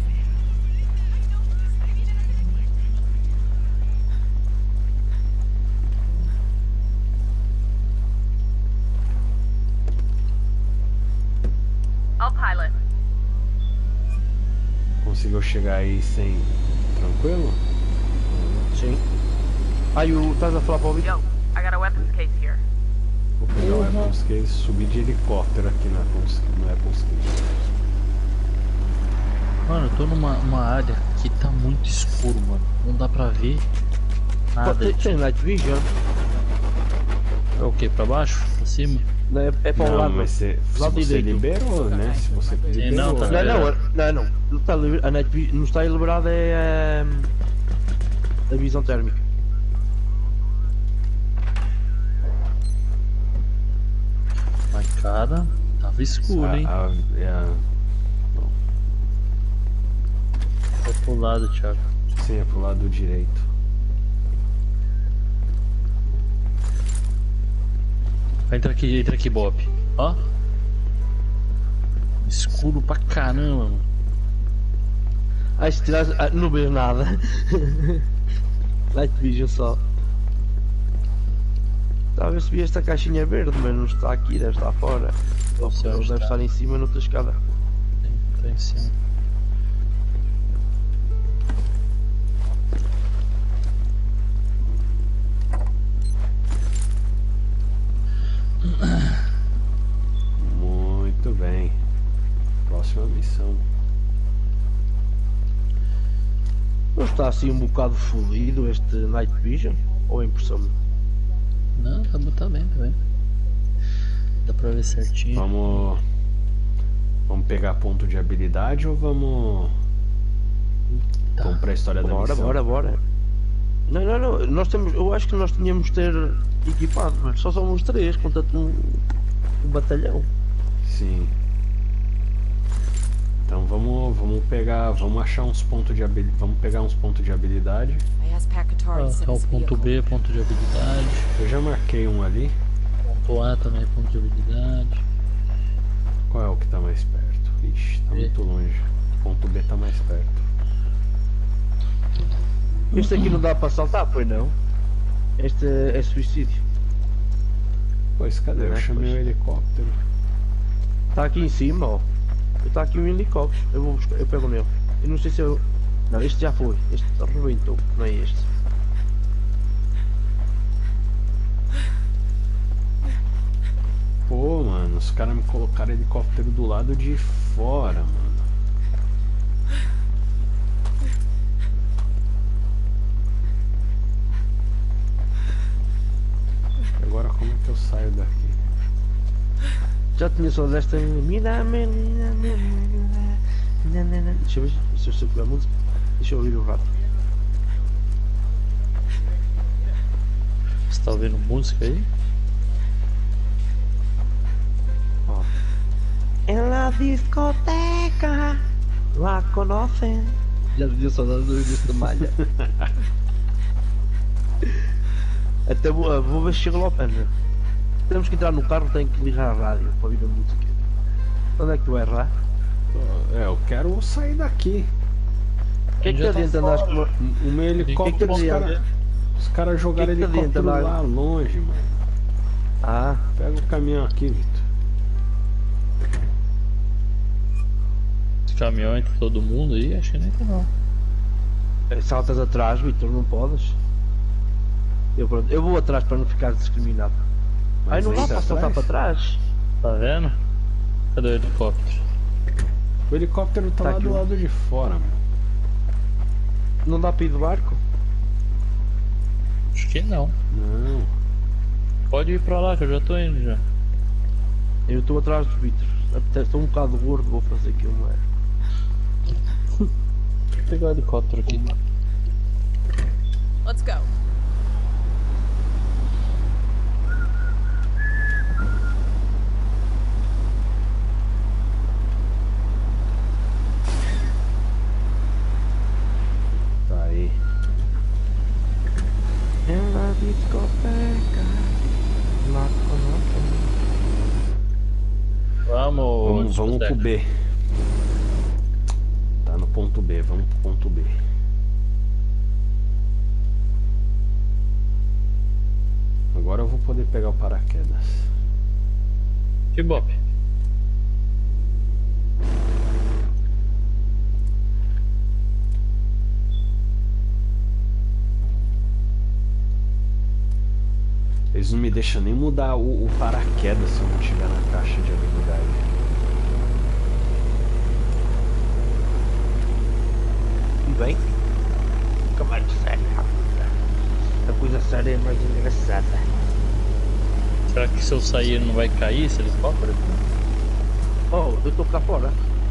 I'll pilot. Conseguiu chegar aí sem. Tranquilo? Sim. Aí o. Estás a falar para o Vitor? Yo, I got a weapons case here. Vou pegar o Weapons Case e subir de helicóptero aqui na Weapons no Weapons Case. Mano, eu tô numa uma área que tá muito escuro, mano. Não dá pra ver nada. Tem, tem Night Vision? É o que? Pra baixo? Pra cima? Não, é, é para o Não, lado. mas você, se lado você direito. liberou, né? Se você Sim, liberou. não, tá né? Não, não, não, não. Não está liber- a Night Vision não está liberada é a, a visão térmica. Mas cara, tava escuro, hein? A- a- é a- Vai pro lado, Thiago. Sim, é pro lado direito. Entra aqui, entra aqui, Bob. Ó. Escuro pra caramba, mano. Aí se tirar. Ah, não vejo nada. Night Vision só. Talvez se vi esta caixinha verde, mas não está aqui, deve estar fora. Ou sei deve onde está. estar em cima noutra escada. Tem, tá em cima. Muito bem. Próxima missão. Não está assim um bocado fluido este Night Vision? Ou é impressão? Não, tá, tá bem, tá bem. Dá pra ver certinho. Vamos. Vamos pegar ponto de habilidade ou vamos. Tá. Vamos pra história da Bora, missão? bora, bora. Não, não, não. Nós temos, eu acho que nós tínhamos de ter equipado, mas só somos três, conta um, um batalhão. Sim. Então vamos, vamos pegar, vamos achar uns pontos de habilidade, vamos pegar uns pontos de habilidade. I asked Pacatari Ah, to send tá o us a ponto vehicle. B, ponto de habilidade. Eu já marquei um ali. Ponto A também, ponto de habilidade. Qual é o que tá mais perto? Ixi, tá B. muito longe. Ponto B tá mais perto. Este aqui não dá para saltar, pois não? Este é suicídio. Pois cadê? Eu Não é, chamei pois. o helicóptero. Está aqui em cima, ó. Está aqui um helicóptero. Eu vou buscar, eu pego nele. Eu não sei se eu. Não, este já foi. Este arrebentou, não é este. Pô, mano, os caras me colocaram helicóptero do lado de fora, mano. E agora como é que eu saio daqui? Já tinha só desta. Mina, mina, mina, mina, mina, mina. Deixa eu ver se eu sei qual é a música. Deixa eu ouvir o rato. Você tá ouvindo música aí? Ó. En la discoteca la conocen. Já tinha saudade do início da malha. Até vou, vou ver se chego lá ao pé. Temos que entrar no carro, tenho que ligar a rádio para ouvir a música. Onde é que tu vais lá? É, eu quero sair daqui. O que é que te Já tá adianta andares com uma... O meu helicóptero, os adianta? caras os cara jogaram Que que adianta helicóptero andar- lá longe, mano. Ah, Pega o caminhão aqui, Vitor. Esse caminhão entre todo mundo aí? Acho que nem tá não. saltas atrás, Vitor, não podes. Eu, pronto, eu vou atrás para não ficar discriminado. Ai, Mas não dá entra para saltar para atrás? trás. Tá vendo? Cadê o helicóptero? O helicóptero tá, Tá lá aqui, do ó. lado de fora, mano. Não dá para ir do barco? Acho que não. Não. Pode ir pra lá que eu já tô indo já. Eu estou atrás do Vitor. Até estou um bocado gordo, vou fazer aqui uma. Vou pegar o helicóptero aqui. Let's go. Tá aí. En la discoteca la conocen. Vamos, Vamos, vamos pro B. Tá no ponto B, vamos pro ponto B. Agora eu vou poder pegar o paraquedas. Que bop. Eles não me deixam nem mudar o, o paraquedas se eu não tiver na caixa de habilidade. E bem? Fica mais séria. A coisa séria é mais engraçada. Será que se eu sair ele não vai cair esse helicóptero? Oh, eu estou cá fora.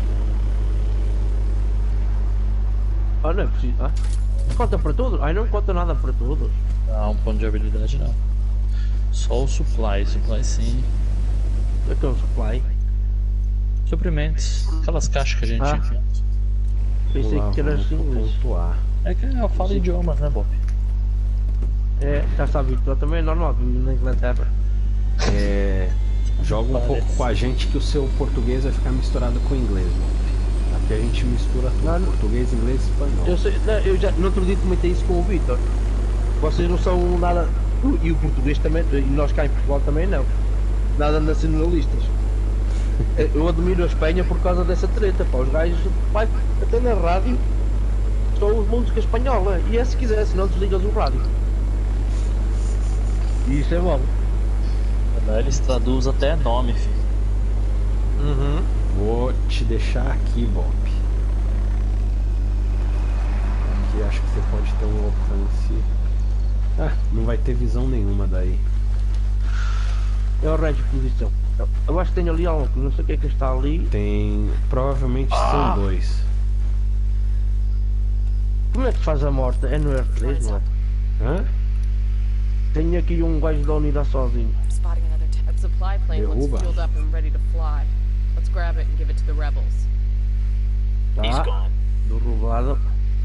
Ah, não é preciso. Ah? Conta para todos? Ai, não conta nada para todos. Não, um ponto de habilidade não. Só o supply, supply sim. Eu tenho um supply. Suprimentos. Aquelas caixas que a gente Ah. tinha. Pensei Vamos lá, que era vamos assim pro inglês. ponto A. É que eu falo idiomas, né, Bob? É, já está habituado também, é normal, vive na Inglaterra. É, Joga um Parece. pouco com a gente que o seu português vai ficar misturado com o inglês, Bob. Aqui a gente mistura tudo, Não, não. português, inglês e espanhol. Eu, sei, não, eu já no outro dia comentei isso com o Vitor. Vocês não são nada. E o português também, e nós cá em Portugal também não. Nada nacionalistas. Eu admiro a Espanha por causa dessa treta. Pá, os gajos, pá, até na rádio, só os música espanhola. E é se quiser, senão desligas o rádio. E isso é bom. Lá eles traduzem até nome, filho. Uhum. Vou te deixar aqui, Bob. Aqui acho que você pode ter um alcance. Ah, não vai ter visão nenhuma daí. É o Regi posição. Eu, eu acho que tem ali algo, não sei o que é que está ali. Tem. Provavelmente Ah. são dois. Como é que faz a morte? É no R três, não é? Hã? Tenho aqui um gajo da unidade sozinho. I'm spotting another t- that supply plane looks Derruba. fueled up and ready to fly. Let's grab it and give it to the rebels. He's Tá, gone. derrubado.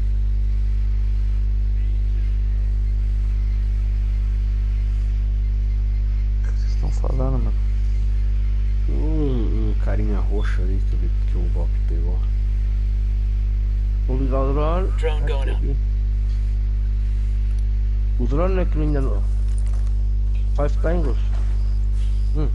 O que vocês estão falando, mano? Um, um carinha roxo ali que, eu- que o Bob pegou. Vou ligar o drone. Drone going up. O drone é que ainda não. Five tangos. Hum.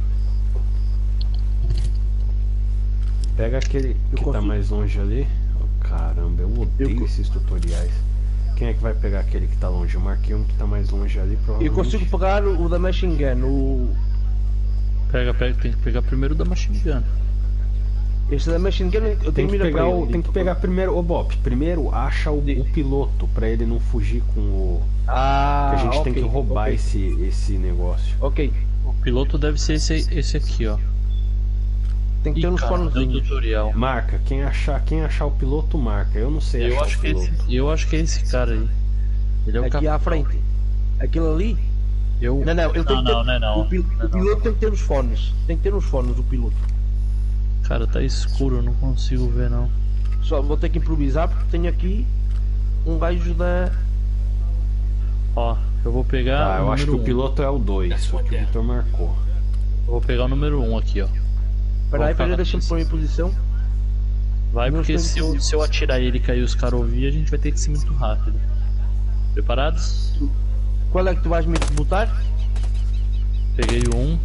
Pega aquele que tá consigo. mais longe ali. Oh, caramba, eu odeio Eu co- esses tutoriais. Quem é que vai pegar aquele que tá longe? Eu marquei um que tá mais longe ali, Eu provavelmente. consigo pegar o da Machine Gun. O... Pega, pega, tem que pegar primeiro o da Machine Gun. Este da Machine Gun eu Tem tenho que mira pegar, para o, ele. tem que pegar primeiro, ô Bob, primeiro acha o, o piloto pra ele não fugir com o. Ah, Que a gente tem ok, que roubar ok. esse, esse negócio. Ok, O piloto deve ser esse, esse aqui, ó. tem que ter Ih, uns cara, deu fonezinhos. tutorial. Marca, quem achar, quem achar o piloto marca. Eu não sei Eu achar acho, o que piloto. esse, eu acho que é esse cara aí. Ele é o Aqui capitão. à frente. Aquilo ali? Eu... Não, não, ele tem não, que ter. não, não, é não. O, pil- Não é o não. piloto tem que ter os fones. Tem que ter os fones, o piloto. Cara, tá escuro, eu não consigo ver não. Só vou ter que improvisar porque tenho aqui um gajo da. Ó, eu vou pegar Ah, eu o acho que número o um. piloto é o dois, o que o Victor marcou. Eu vou pegar o número um aqui, ó. Peraí, Vou peraí, ficar deixa-me na pôr em posição. Vai, Não porque estou se eu, em- se eu atirar ele e cair os caras ouvir, a gente vai ter que ser muito rápido. Preparados? Qual é que tu vais me botar? Peguei o um.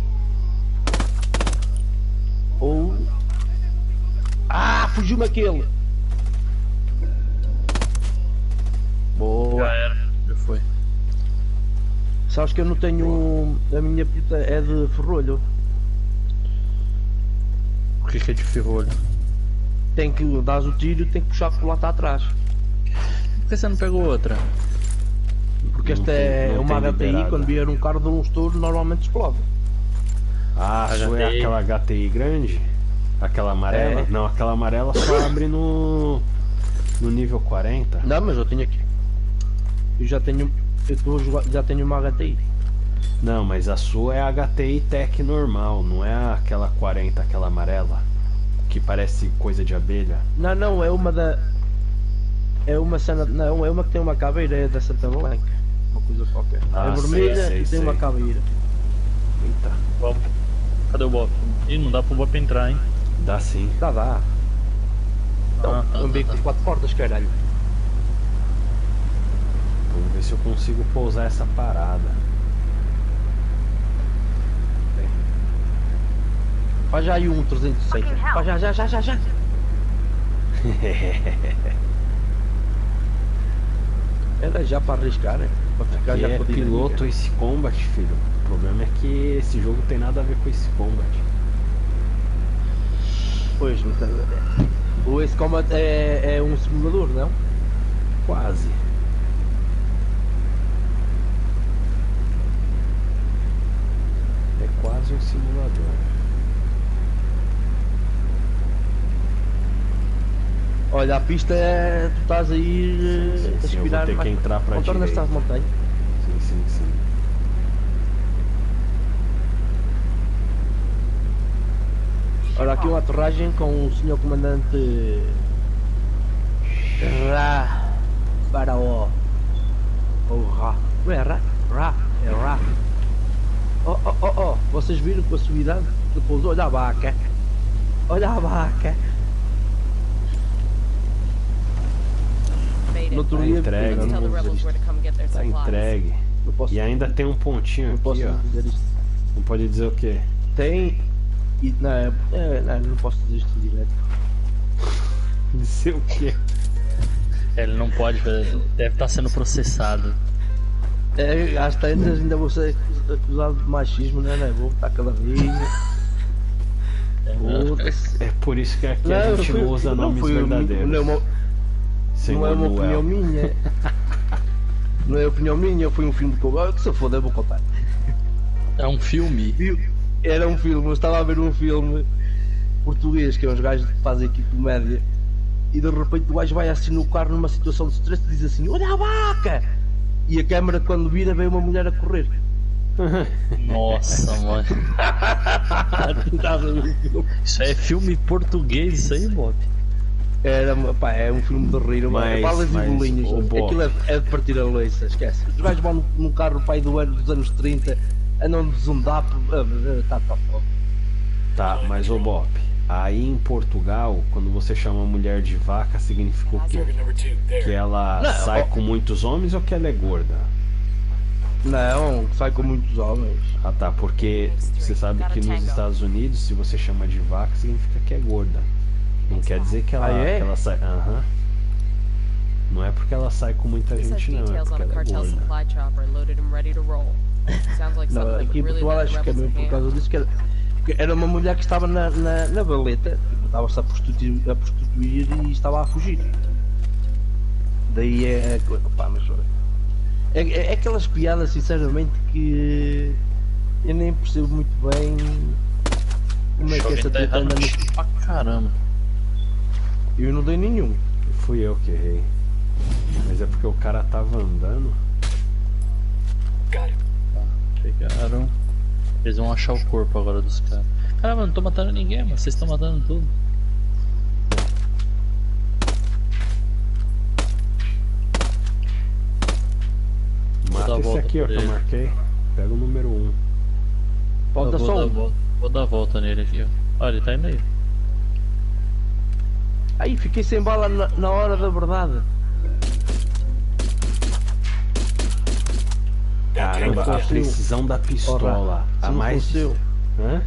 Ou. Ah, fugiu-me aquele! Boa! Já era, já foi. Sabes que eu não tenho. A minha puta é de ferrolho. O que, que é de ferrolho? Tem que dar o tiro e tem que puxar por lá está atrás. Por que você não pegou outra? Porque Não esta tem- é não uma tem H T I, liberada. quando vier um carro de um estouro, normalmente explode. Ah, a sua é H T I. aquela H T I grande? Aquela amarela? É. Não, aquela amarela só abre no. no nível quarenta. Não, mas eu tenho aqui. Eu já tenho. Eu estou a jogar, já tenho uma H T I. Não, mas a sua é a H T I Tech normal, não é aquela quarenta, aquela amarela. Que parece coisa de abelha. Não, não, é uma da. É uma cena. Não, é uma que tem uma caveira, é da Santa Blanca. Uma coisa qualquer. Ah, é vermelha sei, sei, e tem sei. uma caveira. Eita, Bob. Cadê o Bob? Ih, não dá pro Bob entrar, hein? dá sim. Dá, dá. Então, Ah, tá, um tá, bico tá. de quatro portas, caralho. Vamos ver se eu consigo pousar essa parada. Faz já aí um trezentos e sessenta. Faz já, já, já, já, já. Era já para arriscar, né? Para ficar Aqui já é com a dinâmica. piloto esse combat, filho. O problema é que esse jogo tem nada a ver com esse combat. Pois, não tem. O Ace Combat é, é um simulador, não? Quase. É quase um simulador. Olha, a pista é. Tu estás a ir Sim, eh, sim, a sim, eu vou aspirar ter que mais. entrar pra Contorna-se direita. às montanhas. Sim, sim, sim. Olha aqui uma aterragem com o senhor comandante Ra Faraó. Ou Ra. Não é Ra? Ra. É Ra. Oh, oh, oh, oh, vocês viram com a sua idade? Depois, olha a vaca. Olha a vaca. Made No it. outro Tá dia, entregue, eu Let's não tell the vou dizer rebels isto. where to come get their Tá supplies. entregue. Não posso, E ainda tem um pontinho não posso aqui, ó. dizer isto. Não pode dizer o quê? Tem. E, não, é, é, não, não posso dizer isto direto. Dizer o quê? Ele não pode, deve estar sendo processado. É, às tantas ainda vou ser acusado de machismo, né? né? Vou botar calarinho. Foda-se. É por isso que aqui a Não, gente foi- não usa não nomes foi uma- verdadeiros. Não é uma, não Senhor é uma Noel. opinião minha. Não é opinião minha, foi um filme que eu. Ah, que se foda, eu vou contar. É um filme. Viu? Era um filme, eu estava a ver um filme português, que é uns gajos que fazem aqui comédia, e de repente o gajo vai assim no carro numa situação de stress e diz assim: olha a vaca! E a câmera, quando vira, vem uma mulher a correr. Nossa, mano. Estás a ver o filme? Isso é filme português, isso aí, Bob. Era, pá, é um filme de rir, Mas- mas, balas mas, e bolinhos. ô, Bob. Aquilo é, é de partir a leiça, esquece. Os gajos vão num, num carro pai do ano dos anos trinta, andam de zundap, tá, tá, tá. Tá, mas ô Bop, aí em Portugal, quando você chama a mulher de vaca, significa o quê? Target number two, there. Que ela Não, sai ó. com muitos homens ou que ela é gorda? Não, sai com muitos homens. Ah tá, porque você sabe que nos Estados Unidos, se você chama de vaca, significa que é gorda. Não quer dizer que ela, Ah, é? que ela sai. Aham. Não é porque ela sai com muita This has gente, não, é details on porque a ela é cartel gorda. supply chopper loaded and ready to roll. Sounds like Não, something that aqui em would really Portugal let the acho que é rebels mesmo por in causa disso que era, que era uma mulher que estava na, na, na valeta, estava-se a prostituir, a prostituir e estava a fugir. Daí é. é pá, mas é, é, é aquelas piadas, sinceramente, que eu nem percebo muito bem como é que essa Tá treta errando anda no... pra caramba. Eu não dei nenhum. Fui eu que errei. Mas é porque o cara tava andando. Got it. Pegaram. Eles vão achar o corpo agora dos caras. Caramba, não tô matando ninguém, mas vocês estão matando tudo. Vou dar Mata a esse volta aqui, ó, por que eu ele. marquei. Pega o número um. Falta Eu vou, só dar a um. volta, vou dar a volta nele aqui, ó. Olha, ele tá indo aí. Aí fiquei sem bala na, na hora da verdade. Caramba, a fosse eu. precisão da pistola. Ora, se A não mais. fosse eu, Hã?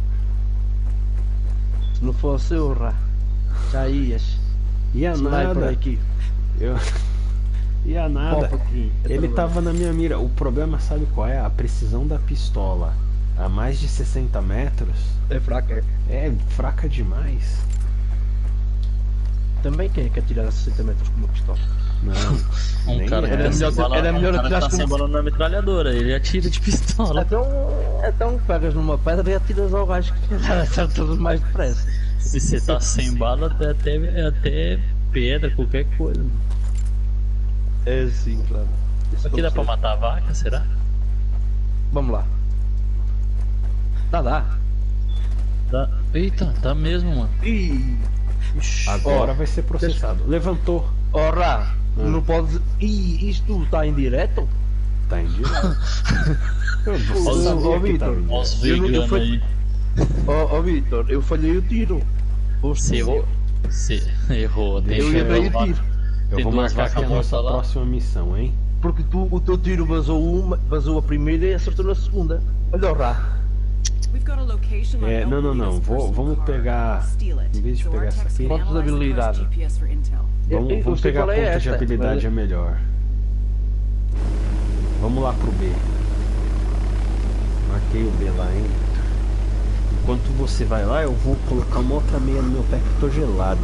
se não fosse eu, Rá, já ias. Ia Sniper nada. aqui. Eu... Ia nada. Popa aqui. Ele tava na minha mira. O problema, sabe qual é? A precisão da pistola. A mais de sessenta metros É fraca. é fraca demais. Também quem é que atira a sessenta metros com uma pistola? Não. Um nem cara que é. tá sem melhor- bala, era melhor um cara que atirar tá com- sem bala na metralhadora, ele atira de pistola. Então, então pegas numa pedra e atiras ao gajo que acerta mais depressa. Se você tá sem bala, até, até, até pedra, qualquer coisa. É sim, claro. Isso aqui dá pra matar a vaca, será? Vamos lá. Dá, dá. Dá. Eita, dá mesmo, mano. Ih, Agora Ó, vai ser processado. Levantou. ó, Rá, não pode. Ih, isto está em direto? Tá em direto. Eu não Ô, sabia ô, que Vitor, tava em Ó os direto. Eu não- eu veganos fui- aí. Ó, ó, Vitor, eu falhei o tiro. Você errou. Você errou. Tem Eu ia duas dar o vacas- tiro. Eu tem vou duas marcar aqui a vacas nossa mortas lá. próxima missão, hein? Porque tu, o teu tiro vazou uma, vazou a primeira e acertou na segunda. Olha o Rá. We've got a location on É, não, não, não. Elphine's Vou, vamos personal car. pegar. Steal it. Em vez de So our pegar essa techs aqui, can Pontos de analyze the car's habilidade. G P S for intel. vamos, Eu- eu vamos sei pegar qual é ponto de esta, habilidade, mas- é melhor. Vamos lá pro B. Marquei o B lá, hein? Enquanto você vai lá, eu vou colocar uma outra meia no meu pé que eu tô gelado.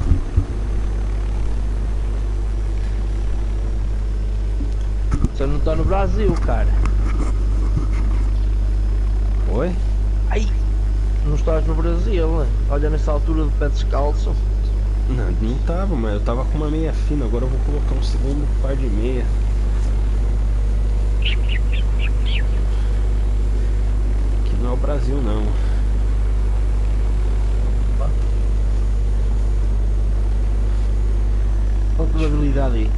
Você não está no Brasil, cara. Oi? Ai, não estás no Brasil, né? Olha nessa altura de pé descalço. Não, não tava, mas eu tava com uma meia fina, agora eu vou colocar um segundo par de meia. Aqui não é o Brasil, não. Ponto de habilidade aí.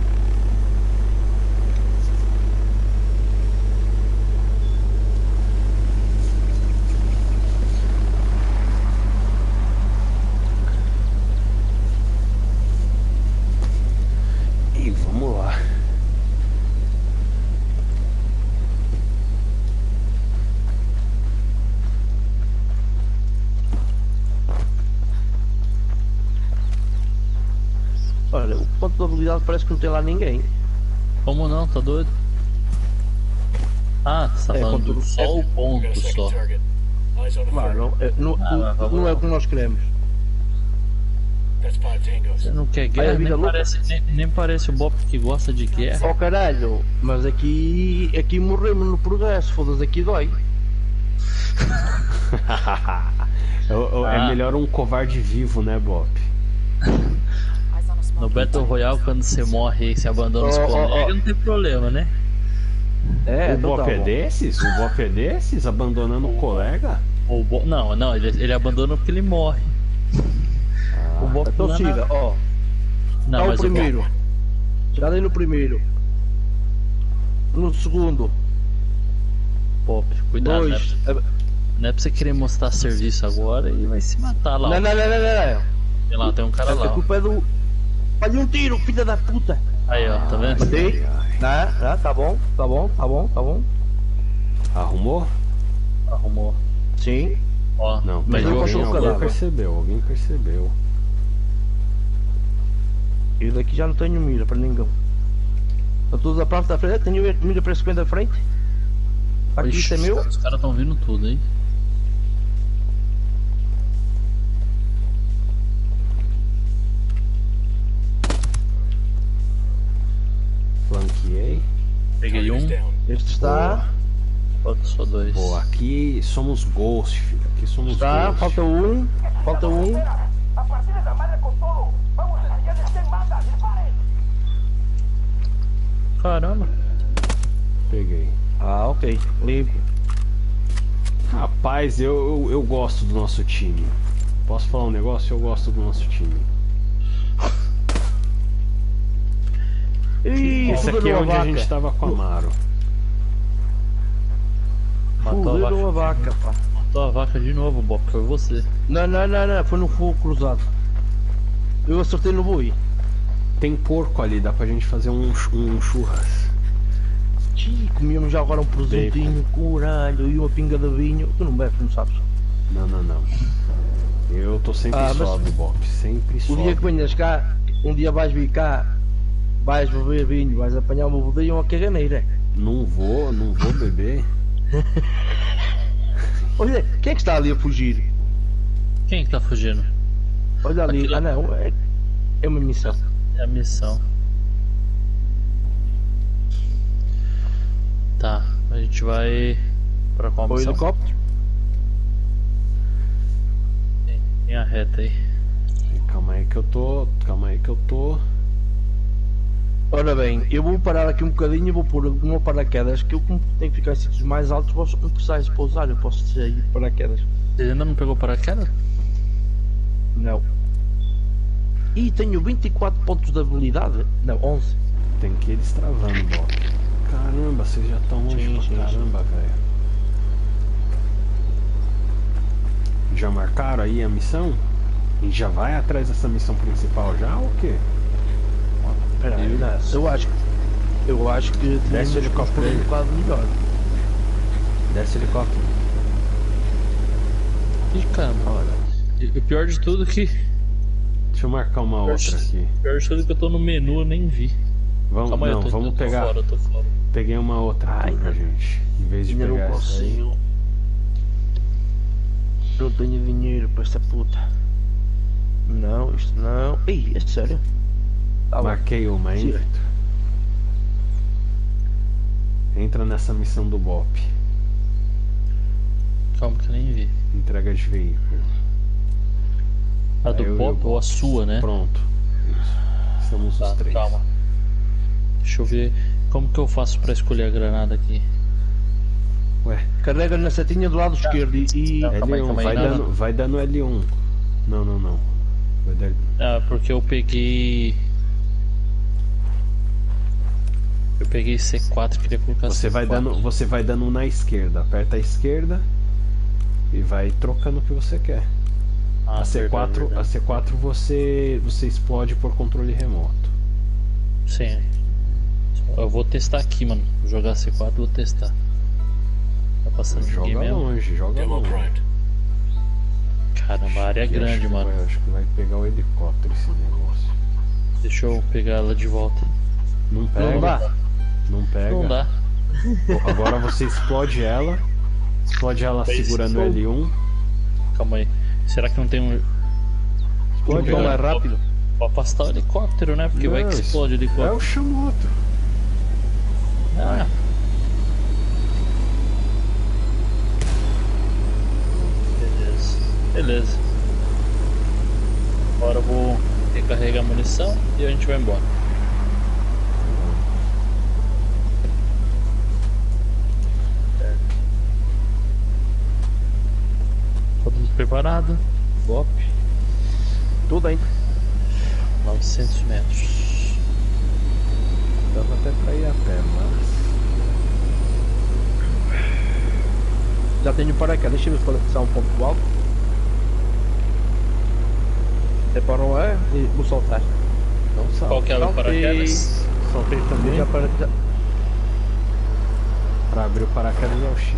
ponto de habilidade parece que não tem lá ninguém. Como não? Tá doido? Ah, você tá É, falando contudo, só é- o We got a ponto second só. target. Eyes on a third. Mano, é, não, Ah, mas vamos não é lá. o que nós queremos. That's five tangos. Você não quer guerra? Aí a vida Nem louca. parece, nem, nem parece o Bob que gosta de guerra. Oh caralho, mas aqui, aqui morremos no progresso, foda-se, aqui dói. É, é Ah. melhor um covarde vivo, né, Bob? Eyes on a No smoking Battle target. Royale, quando você morre e se abandona os Ó, ó, colegas, ó. não tem problema, né? É, o não Bop tá é bom. desses? O Bop é desses? Abandonando o colega? O Bo... Não, não, ele, ele abandona porque ele morre. o Bob Então lá na- siga, ó. Não, Dá o mas primeiro. Já dei no primeiro. No segundo. Bob, cuidado, né? Dois. É- Não é pra você querer mostrar serviço agora e vai se matar lá. Não, ó. não, não, não, não. Tem lá, tem um cara A lá. ó. culpa é do. Olha um tiro, filha da puta. Aí, ó, tá vendo? Matei. Tá, tá, tá bom, tá bom, tá bom, tá bom. Arrumou? Arrumou. Sim. Ó, Não, Mas tem eu alguém, posso alguém cadáver. percebeu, alguém percebeu. Eu daqui já não tenho mira para ninguém. Estão todos à parte da frente. Tenho mira para esse pé da frente. Aqui Ixi, isso é os meu. caras- Os caras tão vindo tudo, hein? Flanqueei. Peguei um, Target's down. Este está. falta só dois. Pô, aqui somos Ghost, filho. Aqui somos Está. Ghost. Falta um. Falta um. A partir de la madre con todo. Vamos a enseñarles quién manda. ¡Disparen! Caramba. Peguei. Ah, ok. Limpo. Rapaz, eu, eu, eu gosto do nosso time. Posso falar um negócio? Eu gosto do nosso time. Ih, Esse aqui é fuderam onde a a gente vaca. tava com a Amaro. Matou a Fuderam a vaca. vaca, pá. Matou a vaca de novo, Bob. Foi você. Não, não, não, não. Foi no fogo cruzado. Eu acertei no boi. Tem porco ali, dá pra gente fazer um, ch- um churras. Ih, comíamos já agora um presuntinho, caralho, e uma pinga de vinho. Tu não bebes, não sabes? Não, não, não. Eu tô sempre Ah, mas- sóbrio, Bob. Sempre O sóbrio. dia que venhas cá, um dia vais vir cá, vais beber vinho, vais apanhar uma bodeia e uma caganeira. Não vou, não vou beber. Olha, quem é que está ali a fugir? Quem que tá fugindo? Olha ali, Aquilo- ah não, é, é uma missão. É a missão. Tá, a gente vai pra qual O missão? helicóptero? Tem, tem a reta aí. Calma aí que eu tô. Calma aí que eu tô. Ora bem, eu vou parar aqui um bocadinho e vou pôr uma paraquedas, que eu como tenho que ficar em sítios mais altos, posso não precisar de pousar, eu posso sair de paraquedas. Você ainda não pegou paraquedas? Não. E tenho vinte e quatro pontos de habilidade? Não, onze. Tem que ir destravando, Bob. Caramba, vocês já estão longe Sim, pra sim, caramba, velho. Já marcaram aí a missão? E já vai atrás dessa missão principal já ou o quê? Espera aí, não, eu acho que. Eu acho que Desce o tínhamos que helicóptero pôr aí. um bocado melhor. Desce o helicóptero. Ih, caramba. E o pior de tudo é que. Deixa eu marcar uma outra aqui. O pior de tudo é que eu tô no menu e nem vi. Vamos, Calma aí, não, eu tô, vamos eu tô pegar. fora, eu tô fora. Peguei uma outra aqui Ai, pra não. gente. Em vez de Ainda pegar não essa aí. consigo. Não tenho dinheiro para esta puta. Não, isto não. Ei, é sério? Tá bom. Marquei uma, hein? Tira. Entra nessa missão do Bop. Calma que eu nem vi. Entrega de veículo. A do Aí eu- Pop eu- ou a sua, né? Pronto. Isso. Estamos Tá, os três. calma. Deixa eu ver como que eu faço pra escolher a granada aqui. Ué, Carrega na setinha do lado esquerdo e. e- Não, calma aí, L um, calma aí, vai, não, dando, não. vai dando L um. Não, não, não. Vai dar... Ah, porque eu peguei. Eu peguei C quatro, queria colocar Você C vai quatro. dando, você vai dando na esquerda. Aperta a esquerda e vai trocando o que você quer. Ah, a C quatro, verdade, a verdade. C quatro você, você explode por controle remoto. Sim. Eu vou testar aqui, mano. Vou jogar C quatro, vou testar. Tá passando Joga ninguém mesmo? longe, joga Demo longe. primed. Caramba, a área é Acho grande, que mano. vai- acho que vai pegar o helicóptero esse negócio. Deixa eu pegar ela de volta. Não pega. Não dá. Não pega. Não dá. Agora você explode ela. Explode ela Fez segurando fogo. L um. Calma aí. Será que não tem um. Pode pegar- mais rápido. Vou afastar o helicóptero, né? Porque vai Não, que explode o É o helicóptero. Chamoto. Ah. Beleza. Beleza. Agora eu vou recarregar a munição e a gente vai embora. Certo. Todo mundo preparado? Bop. Tudo aí. novecentos metros. Dava até pra ir a pé, mas. Já tenho paraquedas. Deixa eu ver se é um ponto alto. Separou é e vou soltar. Não salta. Qual que é o paraquedas? Soltei também. Já para... já... Pra abrir o paraquedas é o X.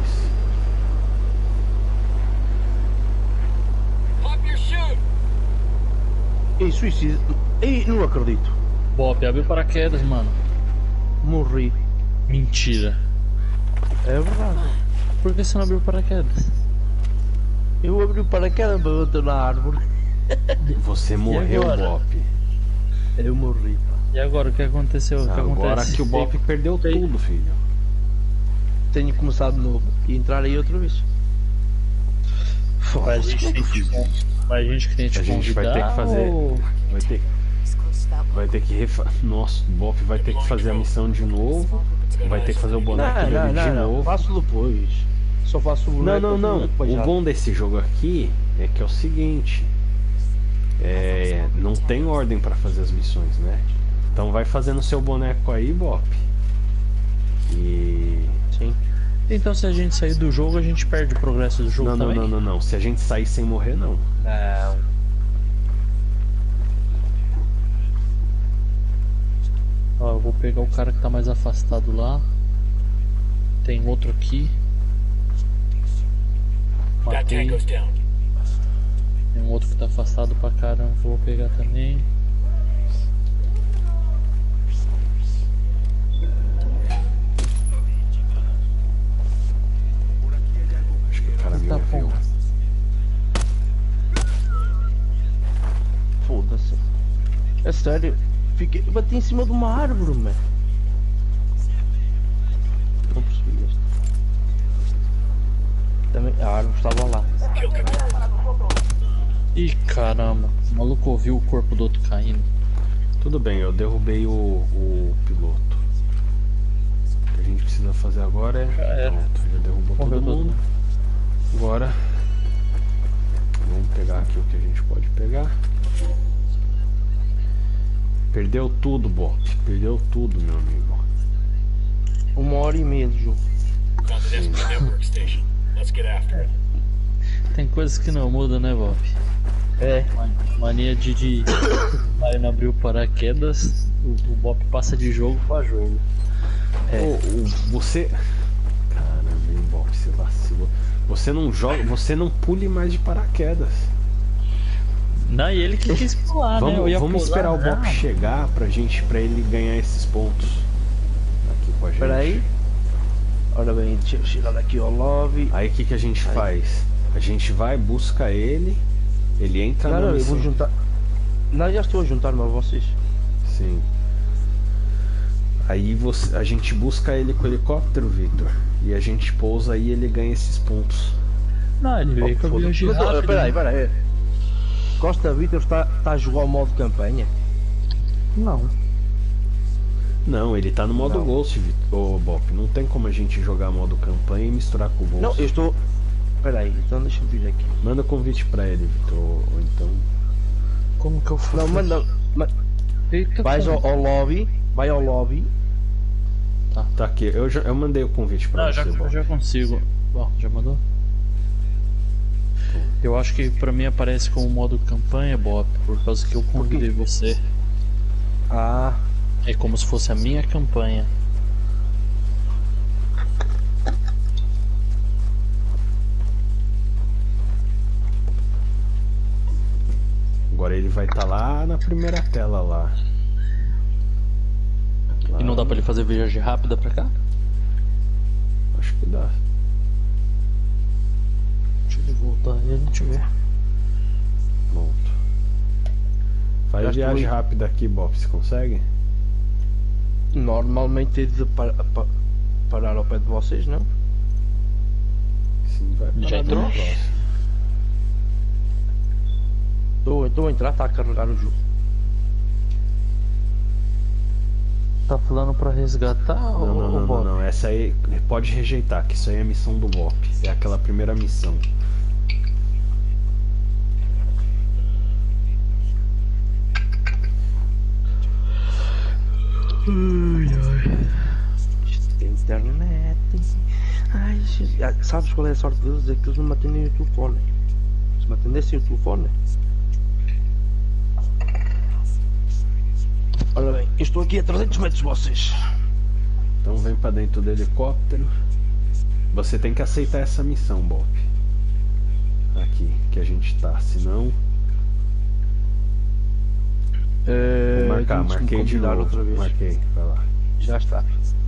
Pop your chute! Ei, suicídio. Ei, não acredito. Bop, abre o paraquedas, mano. Morri. Mentira. É verdade. Por que você não abriu o paraquedas? Eu abri o paraquedas para bater na árvore. Você morreu, agora? Bop. Eu morri, pá. E agora o que aconteceu? O que Agora acontece? que o Bop perdeu Tem- tudo, filho. Tenho que começar de novo e entrar aí outra vez. Mas a Foda-se, gente como é que eu tem fiz que, isso? mas a gente que tem que A gente vai ter que fazer. ou- Vai ter, He's close to that one. vai ter que refa... Nossa, o Bop vai ter que fazer a missão de novo. Vai ter que fazer o boneco Não, dele não, de não, não. novo. Faço depois. Só faço o Não, não, não. depois O já. bom desse jogo aqui é que é o seguinte. É, não tem ordem pra fazer as missões, né? Então vai fazendo seu boneco aí, Bop. E. Sim. Então se a gente sair do jogo, a gente perde o progresso do jogo Não, não, também? não, não, não. Se a gente sair sem morrer, não. Não. Ó, eu vou pegar o cara que tá mais afastado lá. Tem outro aqui. That Matei. tango's down. Tem um outro que tá afastado pra caramba, vou pegar também. Acho que o cara me Tá ouviu. bom. Foda-se. É sério. Fiquei... Eu bati em cima de uma árvore, mano. Não percebi isto. Também a árvore estava lá. Kill confirmed. Ih, caramba, o maluco ouviu o corpo do outro caindo. Tudo bem, eu derrubei o, o piloto. O que a gente precisa fazer agora é. Já era. Pronto, já derrubou Morreu todo todo mundo. Agora. Vamos pegar aqui o que a gente pode pegar. Perdeu tudo, Bop. Perdeu tudo, meu amigo. Uma hora e meia de jogo. Found an S P network station. Let's get after it. Tem coisas que não mudam, né, Bob? É. Mania de, de aí não abrir o paraquedas, o, o Bob passa de jogo pra jogo. É. Ô, o- você. Caramba, hein, Bop, você vacilou. Você não joga. Você não pule mais de paraquedas. Não, e ele que quis pular, né? Eu Vamos, ia vamos pular, esperar o Bop não. chegar pra gente. Pra ele ganhar esses pontos. Aqui com a gente. Espera aí. Ora bem, deixa eu chegar daqui ao lobby. Aí o que, que a gente Aí. faz? A gente vai, busca ele. Ele entra Não, na não, eu missão. vou juntar. Não, já estou a juntar-me a vocês. Sim. Aí você, a gente busca ele com o helicóptero, Victor. E a gente pousa aí e ele ganha esses pontos. Não, ele veio com a Foda-se. viagem Mas, ó, rápida. Espera aí, espera aí. Costa Vitor está, está a jogar o modo campanha? Não. Não, ele tá no modo Não. Ghost, Victor. Ô, Bop, não tem como a gente jogar modo campanha e misturar com o Ghost. Não, eu estou. Espera aí, então deixa eu vir aqui. Manda convite pra ele, Victor. Ou ou então. Como que eu faço? Não, manda. ma- Eita, Vais como? ao, ao lobby. Vai ao lobby. Tá aqui, eu, já, eu mandei o convite pra Não, já, você, Bop. já consigo. Bom, já mandou? Eu acho que pra mim aparece como modo campanha, Bob, por causa que eu convidei você. Ah, É como se fosse a minha campanha. Agora ele vai estar lá na primeira tela lá. E não dá pra ele fazer viagem rápida pra cá? Acho que dá. Deixa ele voltar e a gente vê. Pronto. Faz Já viagem estou- rápida aqui, Bob. Você consegue? Normalmente é de pa- pa- parar ao pé de vocês, não? Sim, vai Já parar entrou? no próximo. Estou, estou a entrar, está a carregar o jogo. Tá falando pra resgatar Não, ou não, não, não, Bob? não. Essa aí pode rejeitar, que isso aí é a missão do Bop. É aquela primeira missão. Isto é internet. Ai, Jesus. Ah, sabes qual é a sorte deles? É que eles não me atendem o telefone. Se me atendessem o telefone. Ora bem, eu estou aqui a trezentos metros de vocês. Então vem pra dentro do helicóptero. Você tem que aceitar essa missão, Bop. Aqui, que a gente tá, senão... É, Vou marcar, temos que me marquei de convidar novo. outra vez. Marquei, vai lá. Já está.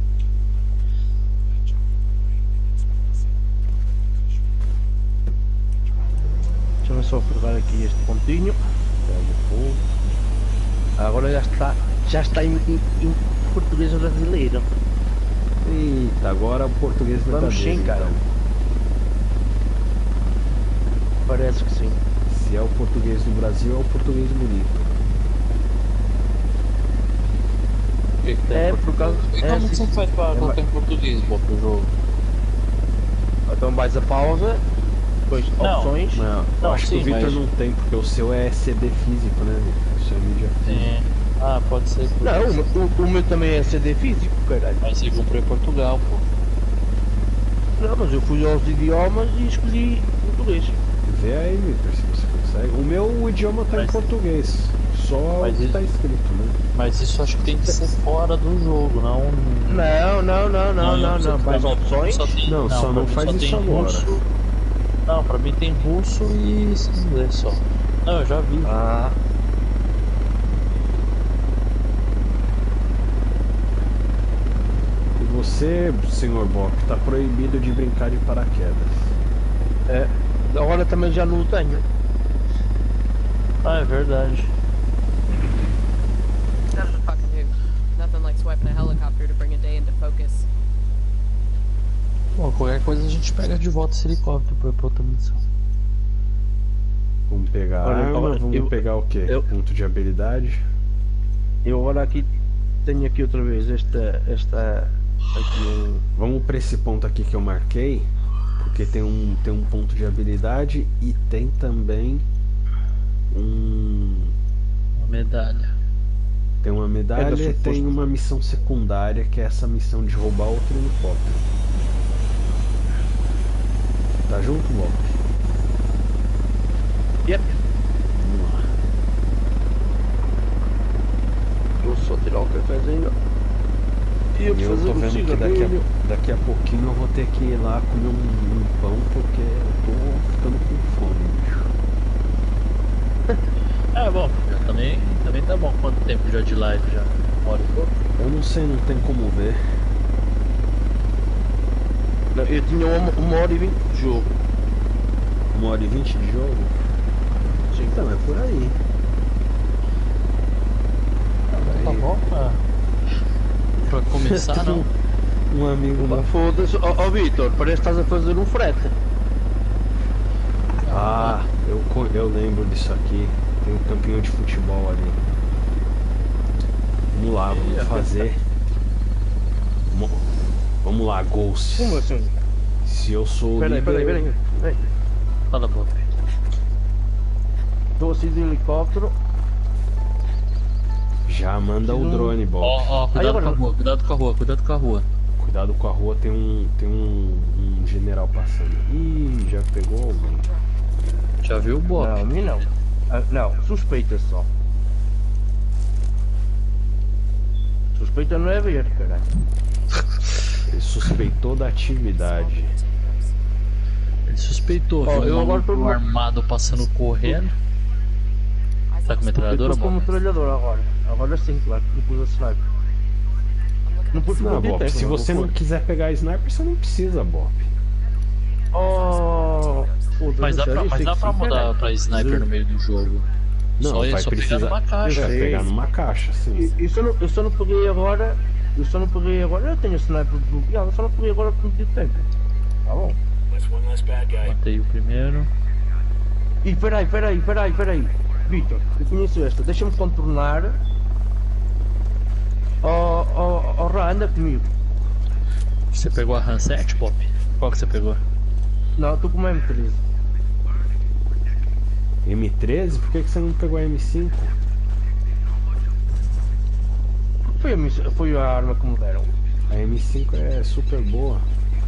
Deixa-me só pegar aqui este pontinho. Pega o fogo. Agora já está, já está em, em- em português brasileiro. Eita, agora o português Vamos verdadeiro, sim, cara. então. Parece que sim. Se é o português do Brasil, é o português bonito. O que que tem É, em por causa- português? E é, como sim. você faz pra colocar em português, Bob, o jogo? Então vais a pausa, depois Não. opções. Não, Não, acho sim, que o Victor mas- não tem, porque o seu é C D físico, né, Victor? O seu é mídia física. Tem. Ah, pode ser. por Não, isso. o, o- o meu também é C D físico, caralho. Mas você comprou em Portugal, pô. Não, mas eu fui aos idiomas e escolhi português. Vê aí, Victor, se você consegue. O meu o idioma tá em Mas- português. Só o Mas que isso- tá escrito, né? Mas isso acho que tem que ser fora do jogo, não. Não, não, não, não, não, não. Faz pra mim opções. só tem- Não, só pra não mim faz só isso tem agora. russo. Não, pra mim tem russo e inglês só. Não, eu já vi. Ah, E você, senhor Bop, tá proibido de brincar de paraquedas. é. Agora também já não o tenho. Ah, é verdade. That's the fucking who. Nothing like swiping a helicopter to bring a day into focus. Bom, qualquer coisa a gente pega de volta esse helicóptero pra ir pra outra missão. Vamos pegar Olha, arma, olha, vamos eu- pegar o quê? eu- Ponto de habilidade. Eu agora aqui tenho aqui outra vez esta. esta. aqui um. Vamos pra esse ponto aqui que eu marquei, porque tem um, tem um ponto de habilidade e tem também um... Uma medalha. Tem uma É medalha da e tem suposta- uma missão secundária, que é essa missão de roubar outro helicóptero. Tá junto, Bob? Yep. Vamos lá. Vou só tirar o cafezinho. E eu E eu fazer tô um vendo que daqui cigarrinho. a, daqui a pouquinho eu vou ter que ir lá comer um, um pão, porque eu tô ficando com fome, bicho. É, bom, já também, também tá bom. Quanto tempo já de live já? Uma hora e pouco? Eu não sei, não tem como ver. Não, eu tinha uma, uma hora e vinte de jogo. Uma hora e vinte de jogo? Sim. Então, é por aí. Tá bom pra, pra começar, não? Um amigo Pá, lá. Foda-se. Ó ó, Vitor, parece que estás a fazer um frete. Ah, eu, co- eu lembro disso aqui. Tem um campinho de futebol ali. Vamos lá, vamos fazer. Mo- Vamos lá, Ghost. Como assim? Se eu sou o Peraí, líder... peraí, peraí. peraí. Fala, Bob. Estou assim de helicóptero. Já manda o Não. drone, Bob. Ó, ó, cuidado agora- com a rua, cuidado com a rua, cuidado com a rua. Cuidado com a rua, tem um, tem um, um general passando. Ih, já pegou alguém. Já viu o Bob? Não, a mim não. Ah, não, suspeita só. Suspeita não é ver, caralho. Ele suspeitou da atividade. Ele suspeitou, Ó, viu eu um agora tô maluco no- armado passando correndo. Tá com Eu metralhadora, estou com Bob? metralhador agora. Agora sim, claro, que pus a sniper. Não pus Não, por Bop, tempo, se você não pus. quiser pegar sniper, você não precisa, Bop. Oh, pô, Mas dá pra, sério, mas sei dá que pra sim, mudar caralho. pra sniper no meio do jogo. Não, só vai só precisar pegar numa caixa. Vai sei. pegar numa caixa, sim. E- Eu só, não, eu só não peguei agora. Eu só não peguei agora. Eu tenho sniper bloqueado, eu só não peguei agora por muito tempo. Tá bom. That's one less bad guy. Matei o primeiro. E peraí, peraí, peraí, peraí. Vitor, eu conheço esta. Deixa-me contornar. Oh, oh, oh, Rá, anda comigo. Você pegou a RAM sete, Pop? Qual que você pegou? Não, estou com uma M treze. M treze? Por que, que você não pegou a M cinco? Foi a, miss- foi a arma que me deram. A M cinco é super boa.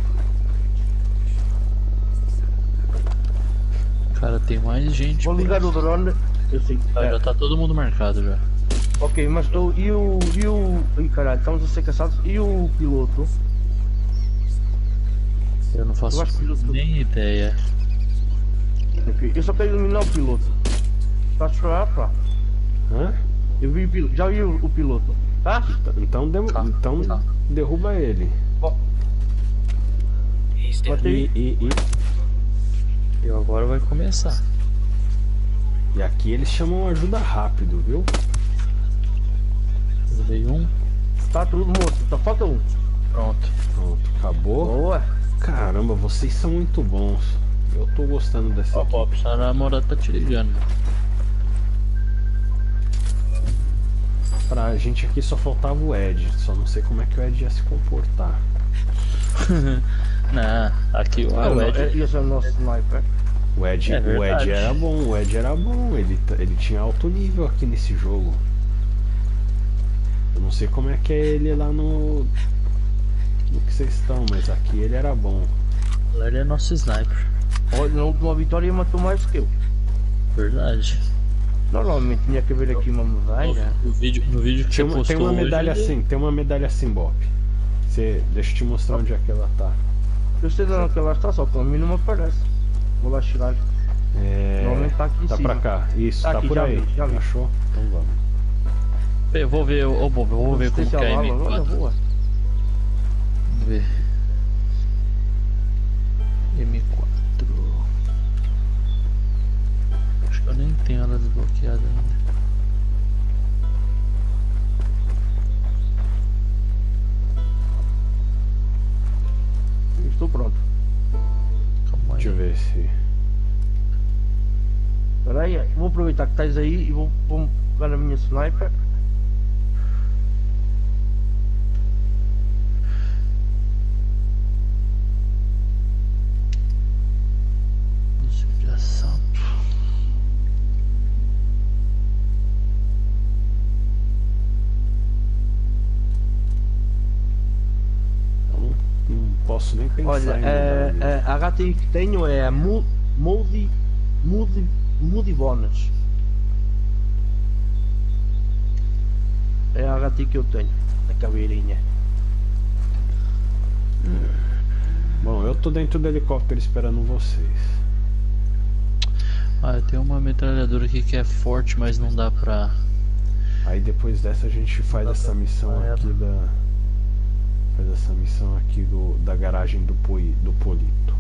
Cara, tem mais gente. Vou por ligar aqui. o drone. Eu sei. Ah, é. já tá todo mundo marcado já. Ok, mas eu, e o. E o. Ih, caralho, estamos a ser caçados. E o piloto? Eu não faço Eu acho que eu tô- nem ideia. Ok, eu só quero eliminar o piloto. Está a chorar, pá? Hã? Eu vi o piloto. Já vi o, o piloto. Tá? Então, dem- Tá, então tá. derruba ele. Ó, He's dead. matei. E, e, e, E agora vai começar. e aqui eles chamam ajuda rápido, viu? Levei um. Tá tudo morto. Só falta um. Pronto. Pronto, acabou. Boa. Caramba, vocês são muito bons. Eu tô gostando dessa Ó, aqui. Pop, sua namorada tá te ligando. Pra gente aqui só faltava o Ed. Só não sei como é que o Ed ia se comportar. Não, aqui o Ah, o não, Ed. é- esse é o nosso sniper. O Ed, É o Ed verdade. era bom, o Ed era bom. Ele, t- ele tinha alto nível aqui nesse jogo. Eu não sei como é que é ele lá no. No que vocês estão, mas aqui ele era bom. Ele é nosso sniper. Olha, na última vitória matou mais que eu. Verdade. Normalmente tinha que haver aqui uma medalha. No vídeo, no vídeo que Tem você uma, postou tem uma hoje, medalha ele- assim, tem uma medalha assim, Bop. Você, deixa eu te mostrar onde é que ela tá. Eu sei de onde que ela está, só que a mim não me aparece. Vou lá chegar. É, Normalmente tá aqui em tá cima. pra cá. Isso, Tá tá aqui, por já aí. vi, já vi. Achou? Então vamos. Eu vou ver, ô Bob, eu vou ver como que é a Resistência à M bala, olha, quatro. boa. Vamos ver. M quatro. Acho que eu nem tenho ela desbloqueada ainda. Estou pronto. Calma aí. Deixa eu ver se. Espera aí, vou aproveitar que estás aí e vou, vou pegar a minha sniper. Espírito Santo. Eu não, não posso nem pensar Olha, em é, mudar, é, a H T I que tenho é a Mu- Moody Moody Moody Bonus. É a H T I que eu tenho, na caveirinha. Bom, eu tô dentro do helicóptero esperando vocês. Ah, eu tenho uma metralhadora aqui que é forte, mas não dá pra... Aí depois dessa a gente faz Tá essa bom, missão vai aqui da. Faz essa missão aqui do, da garagem do, Poi, do Polito.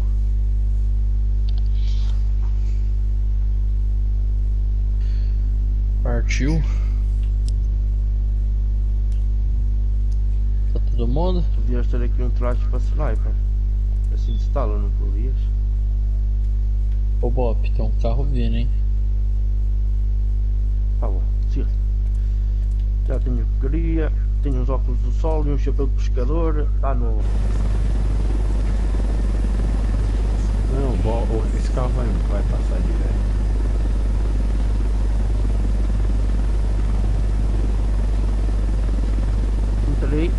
Partiu. Tá todo mundo? Podias ter aqui um traje para sniper. Assim de estalo, não podias? Ô Bob, tem um carro vindo, hein? Tá bom, sim. Já tenho o que queria, tenho uns óculos do sol e um chapéu de pescador, está novo. Não, bo- o- esse carro vai, vai passar direto. Entrei.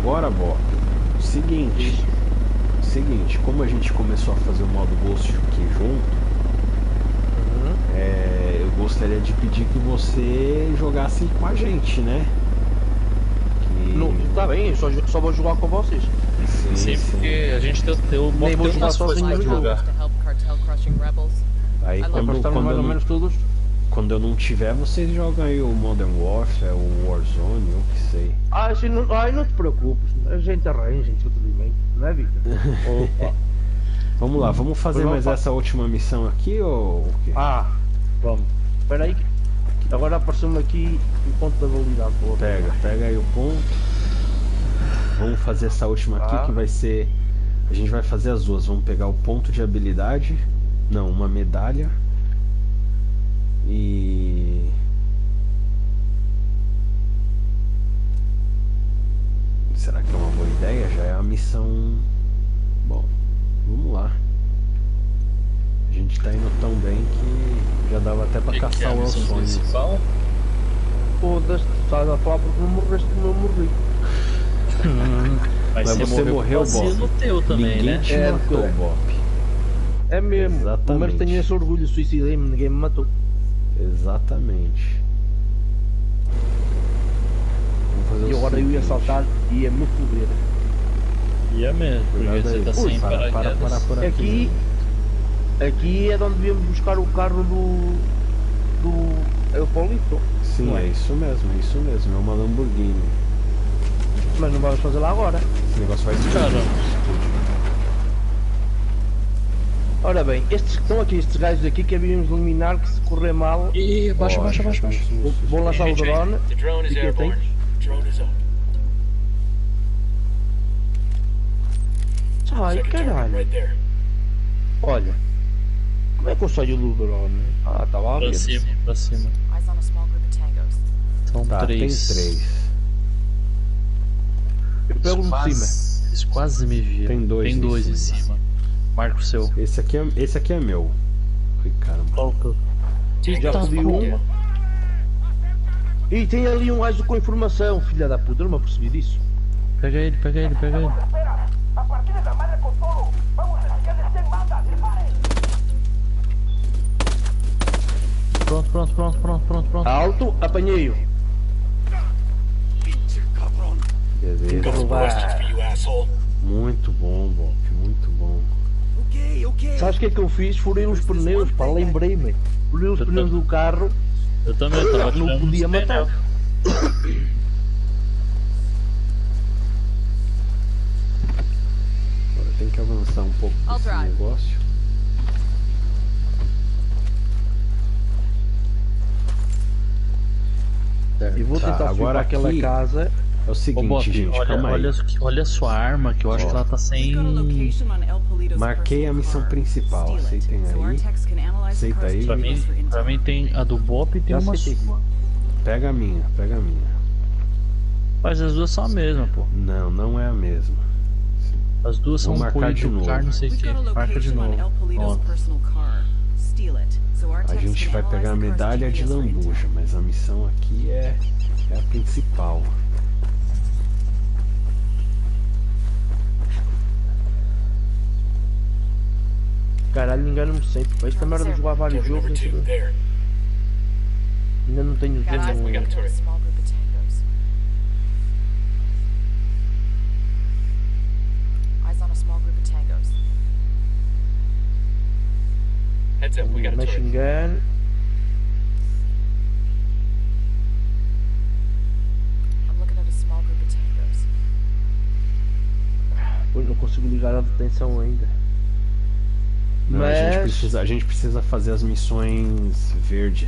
Agora, Bob, o seguinte, o seguinte, como a gente começou a fazer o modo Ghost aqui junto, Uhum. é, eu gostaria de pedir que você jogasse com a gente, né? Que... Não, tá bem, eu só, só vou jogar com vocês. Sim, Sim, sim. porque a gente tem, tem o Nem Bob vou tem jogar umas coisas sozinho pra no jogo. jogar. To help cartel crushing rebels. Aí Nós quando, Nós estamos quando, mais eu ou não, menos todos. quando eu não tiver, vocês jogam aí o Modern Warfare, o Warzone, eu que sei. Ah, assim, não, ai, não te preocupes, a gente arranja entretenimento, não é, Victor? Opa. Vamos lá, vamos fazer Vamos mais fa- essa última missão aqui ou o quê? Ah, vamos. Espera aí, que agora apareceu-me aqui o ponto da validade. Pô. Pega, pega aí o ponto. Vamos fazer essa última aqui Ah. que vai ser. A gente vai fazer as duas. Vamos pegar o ponto de habilidade. Não, uma medalha. E. Será que é uma boa ideia? Já é a missão. Bom, vamos lá. A gente tá indo tão bem que já dava até pra Que que é caçar a o missão Elson. principal? Foda-se, estás a falar porque não morreste como eu morri. Mas, Mas você morreu, por vacilo Bob. teu também, Ninguém né? te É, matou, é. Bob. É mesmo, Exatamente. mas tenho esse orgulho, suicidei-me, ninguém me matou. Exatamente. Vamos fazer E o agora eu ia seguinte. saltar e ia me foder. E é mesmo, porque Cuidado você aí. tá Ui, sem para, para, paraquedas. para por aqui. Aqui, aqui é de onde devíamos buscar o carro do. do. Eupolito. Sim, Não é é? isso mesmo, é isso mesmo. É uma Lamborghini. Mas não vamos fazer lá agora. Esse negócio vai explodir. Caramba. Ora bem, estes que estão aqui, estes gajos aqui que havíamos eliminar, que se correr mal, Ih, baixa, Ó, baixa, baixa, baixa. vou, vou lançar o drone. The drone is Fiquei airborne. atento. Drone is up. Ai, Second target caralho. right there. Olha. Como é que eu saio do drone? Ah, estava a Pra ver. cima, pra cima. Eyes on a small group of tangos. São Tá, tem três. três. Eu pego Eles no de cima. quase, eles quase me viram. Tem dois Tem em dois em cima. cima. Marca o seu. Esse aqui é, esse aqui é meu. Ai, caramba. Já Tá fodi bom. uma. E tem ali um gajo com informação, filha da puta, eu não me apercebi disso. Pega ele, pega ele, pega ele. Espera, a partir de la madre con todo. Vamos a enseñarles quién manda. Disparen. Pronto, pronto, pronto, pronto, pronto, pronto. Alto, apanhei-o. Beleza. Got questions for you, asshole. Muito bom, Bob. Muito bom. Okay, okay. Sabes o que é que eu fiz? Furei os pneus, pá, lembrei-me. Furei os pneus do carro, Eu também eu tava não tirando podia uns matar. pneus. Agora tem que avançar um pouco I'll nesse drive. negócio. E vou Tá, tentar subir agora para aquela aqui- casa. É o Ô, seguinte, Bob, gente, olha, calma aí. olha, olha a sua arma, que eu acho Ó. que ela tá sem. Marquei a missão principal, aceitem aí. Aceita aí. Pra mim, pra mim tem a do Bob e tem Já uma aceitei. sua. Pega a minha, pega a minha. Mas as duas são a mesma, pô. Não, não é a mesma. As duas Vou são marcar de novo. car, não sei o que. Marca de novo. Ó, A gente vai pegar a medalha de lambuja, mas a missão aqui é, é a principal. Caralho, engano-me sempre. Pá, esta merda de jogar vários Target jogos, number two, ainda there. ainda não tenho Got eyes tempo. we got a on a turret. small group of tangos. Eyes on a small group of tangos. Heads up, we got a Machine turret. gun. I'm looking at a small group of tangos. Pois não consigo ligar a detenção ainda. Não, a, gente Mas- precisa, a gente precisa fazer as missões verdes.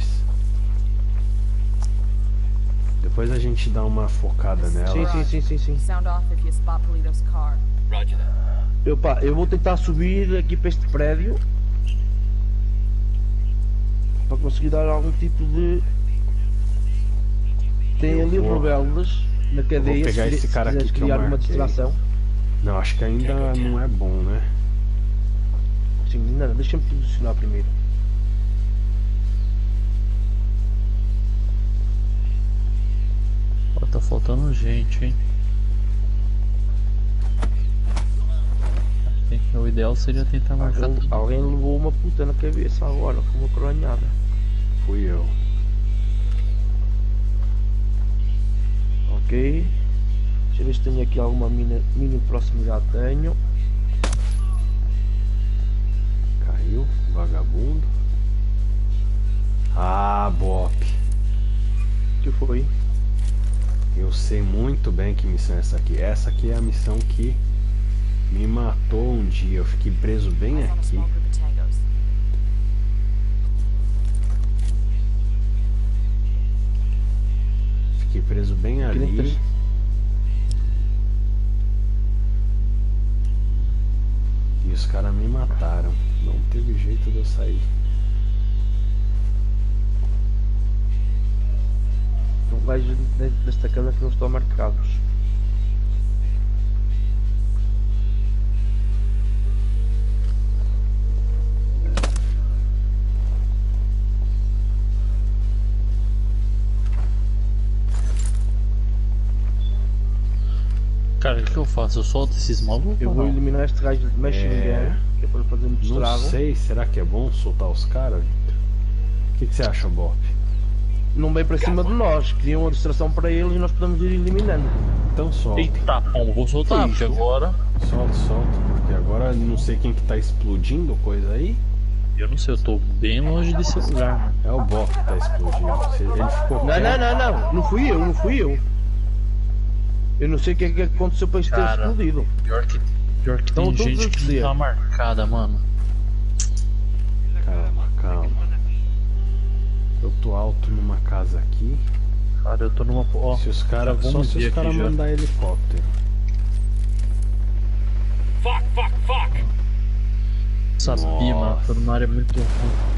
Depois a gente dá uma focada nela. Sim, sim, sim, sim, sim. Sound off if you spot Polito's car. Roger that. Eu, pá, eu vou tentar subir aqui para este prédio para conseguir dar algum tipo de. Tem Eu ali vou- rebeldes na cadeia. pegar se, esse se cara aqui quiseres que eu criar uma marquei. distração. Não, acho que ainda não é bom, né? Sim, não, deixa-me posicionar primeiro. ó, tá faltando gente, hein? Tem que- O ideal seria tentar marcar Alguém, tudo. alguém levou uma puta na cabeça agora, com uma coronhada. Fui eu. Ok. Deixa eu ver se tenho aqui alguma mina, mina próximo, já tenho. Caiu, vagabundo. Ah, Bop. O que foi? Eu sei muito bem que missão é essa aqui. Essa aqui é a missão que me matou um dia. Eu fiquei preso bem Eyes on a aqui. small group of tangos. Fiquei preso bem Que nem ali. tá- E os caras me mataram. Não teve jeito de eu sair. São gajos dentro desta casa que não estão marcados. Cara, o que eu faço? Eu solto esses malucos? Eu ou vou não? eliminar este gajo de machine É. gun, que é para não fazer muito Não estrago. sei, será que é bom soltar os caras, Victor? O que, que você acha, Bop? Não vem para cima de nós, criam uma distração para eles e nós podemos ir eliminando. Então solta. Eita, pombo, vou soltar, Que porque isso? agora. Solta, solta. Porque agora não sei quem que tá explodindo coisa aí. Eu não sei, eu tô bem longe desse lugar, mano. É o Bop que tá explodindo. Se- Ele ficou Não, quieto. não, não, não, não fui eu, não fui eu. Eu não sei o que é que aconteceu para isto ter Cara. explodido. Pior que, pior que Então, tem todos gente os que dias. não tá marcada, mano. Calma, calma. Eu tô alto numa casa aqui. Cara, eu tô numa. Ó, Se os caras. já Só vamos se ver os caras aqui já. mandar helicóptero. Fuck, fuck, fuck! Sabia, mano. Nossa. Tô numa área muito ruim.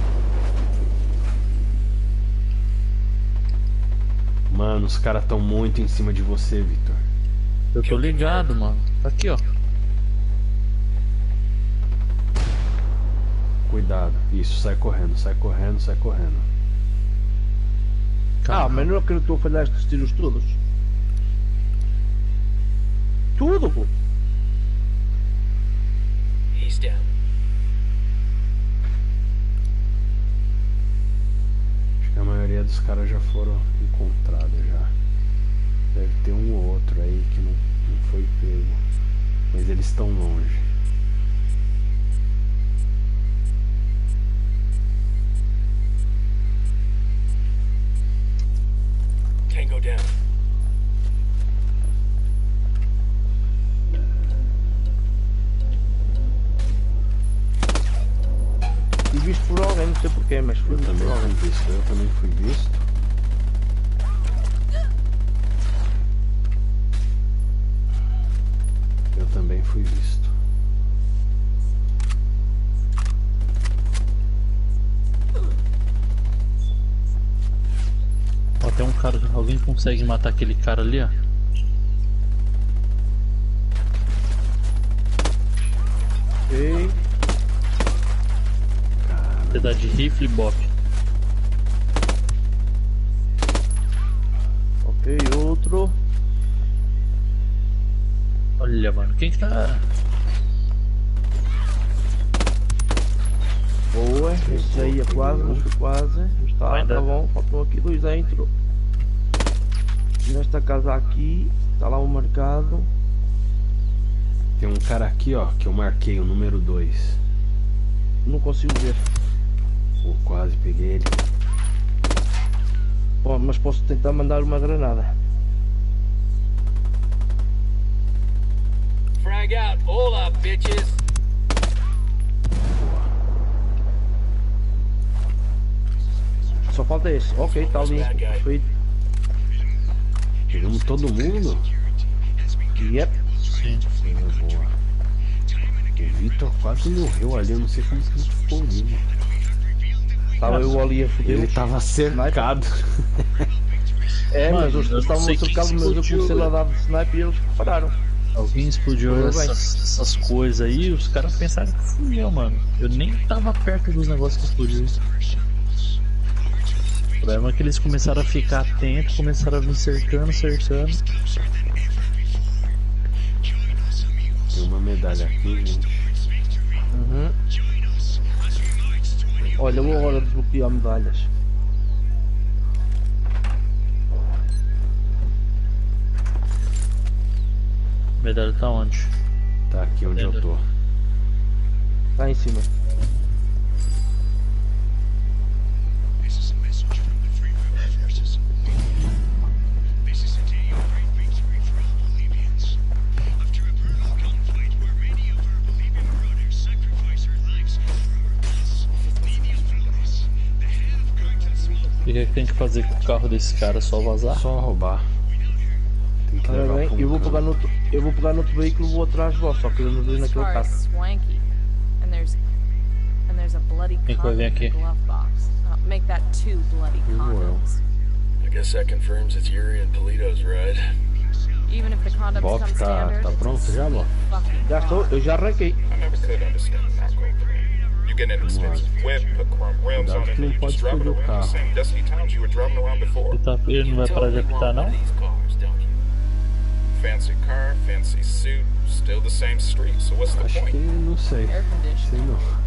Mano, os caras tão muito em cima de você, Victor. Eu tô ligado, mano. Tá aqui, ó. Cuidado. Isso, sai correndo, sai correndo, sai correndo. Ah, mas não acreditou falhar estes tiros todos. Tudo, pô. He's down. Acho que a maioria dos caras já foram encontrados já. Deve ter um ou outro aí que não, não foi pego. Mas eles estão longe. Tango down. E visto por alguém, não sei porquê, mas fui Eu visto também por alguém. fui visto, eu também fui visto. Eu também fui visto. Ó, tem um cara. Alguém consegue matar aquele cara ali, ó? Ok, Você dá de rifle, Bop. ok, outro. Olha, mano, quem que tá. Boa, esse aí é quase, mas foi quase. Está, Ainda. tá bom, faltam aqui dois dentro. Nesta casa aqui, está lá o marcado. Tem um cara aqui, ó, que eu marquei, o número dois. Não consigo ver. Pô, quase peguei ele. Bom, mas posso tentar mandar uma granada. Frag out. Hold up, bitches. Só falta esse. Ok, está limpo, perfeito. Pegamos todo mundo? Yep. Sim. Boa, boa. O Victor quase morreu ali, eu não sei como que ele ficou vivo. Estava eu ali a foder. Ele tava cercado. É, Mano, mas os eu não estavam sei quem cercados, mas eu explodiu, comecei a velho. dar de sniper e eles pararam. Alguém explodiu Tudo bem. essas, essas coisas aí, os caras pensaram que fui eu, mano. Eu nem tava perto dos negócios que explodiu. O problema é que eles começaram a ficar atentos, começaram a vir cercando, cercando. Tem uma medalha aqui, gente. Uhum. Olha, vou agora desbloquear medalhas. Medalha tá onde? Tá aqui onde eu tô. Tá em cima. E o que é que tem que fazer com o carro desse cara? Só vazar? Só roubar. Tem que Olha levar bem, pra um eu vou canto. pegar no outro, eu vou pegar no outro veículo e vou atrás de vós, só que eu não vejo This naquele car carro. is swanky, and there's and there's a bloody Quem que vai condom vir in the aqui? glove box. Uh, make that two bloody Eu. condoms. I guess that confirms it's Yuri and Polito's ride. Even if the condoms Bob, come tá- standard, tá it's a pronto já, Bob? sweet fucking Já estou, car. eu já arranquei. I never could understand narco. You get an expensive whip, put chrome rims on Cuidado it, que and não you pode just drive it explodir o around the carro. same dusty towns you were driving around before. Ele, tá, ele não vai parar de apitar, não? These cars, don't you? Fancy car, fancy suit, still the same street, so what's the Acho point? que não sei. Air Sei conditioning. não.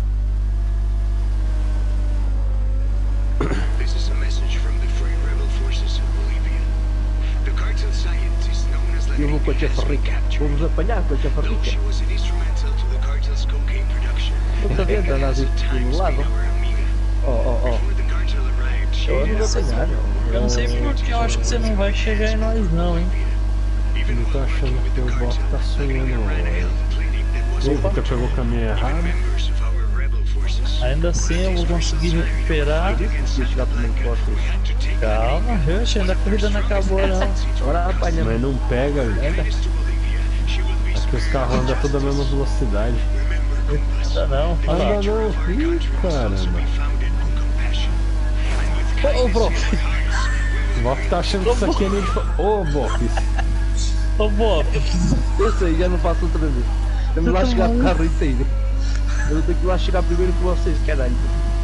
This is a message from the Free Rebel forces in Bolivia. The cartel scientist known as La Eu vou com a Gringa Tia has been Farrica. captured, Vamos apanhar com a Tia though Farrica. she was instrumental to the cartel's cocaine production. Outra vez, and anda has ali at times do lado. been our amiga. Oh, oh, oh. Before the cartel arrived, she Eu had vou apanhar. Eu não sei porque eu acho que você não vai chegar em nós não, hein? even Eu tô while achando working with que the o Bob cartel, tá sonhando. Aguilera ran a velho. health clinic that was E aí, open Victor pegou o caminho errado. members of our rebel forces. Ainda assim eu vou conseguir recuperar. Preciso chegar primeiro que vocês. Had to take Calma, Rush, ainda a corrida não acabou não. Agora apanha. Mas não pega, velho. Anda. to Bolivia. She will be Aqui os carros andam tudo a mesma velocidade. Ainda não, olha lá. Anda não, ih, caramba. founded on compassion. And with Ô, ô, bro. O Bob tá achando que isso aqui é nem de... Ô, Bob, Ô, Bob. Eu sei, já não faço outra vez. Temos lá chegar com o carro inteiro. Eu tenho que ir lá chegar primeiro que vocês, caralho.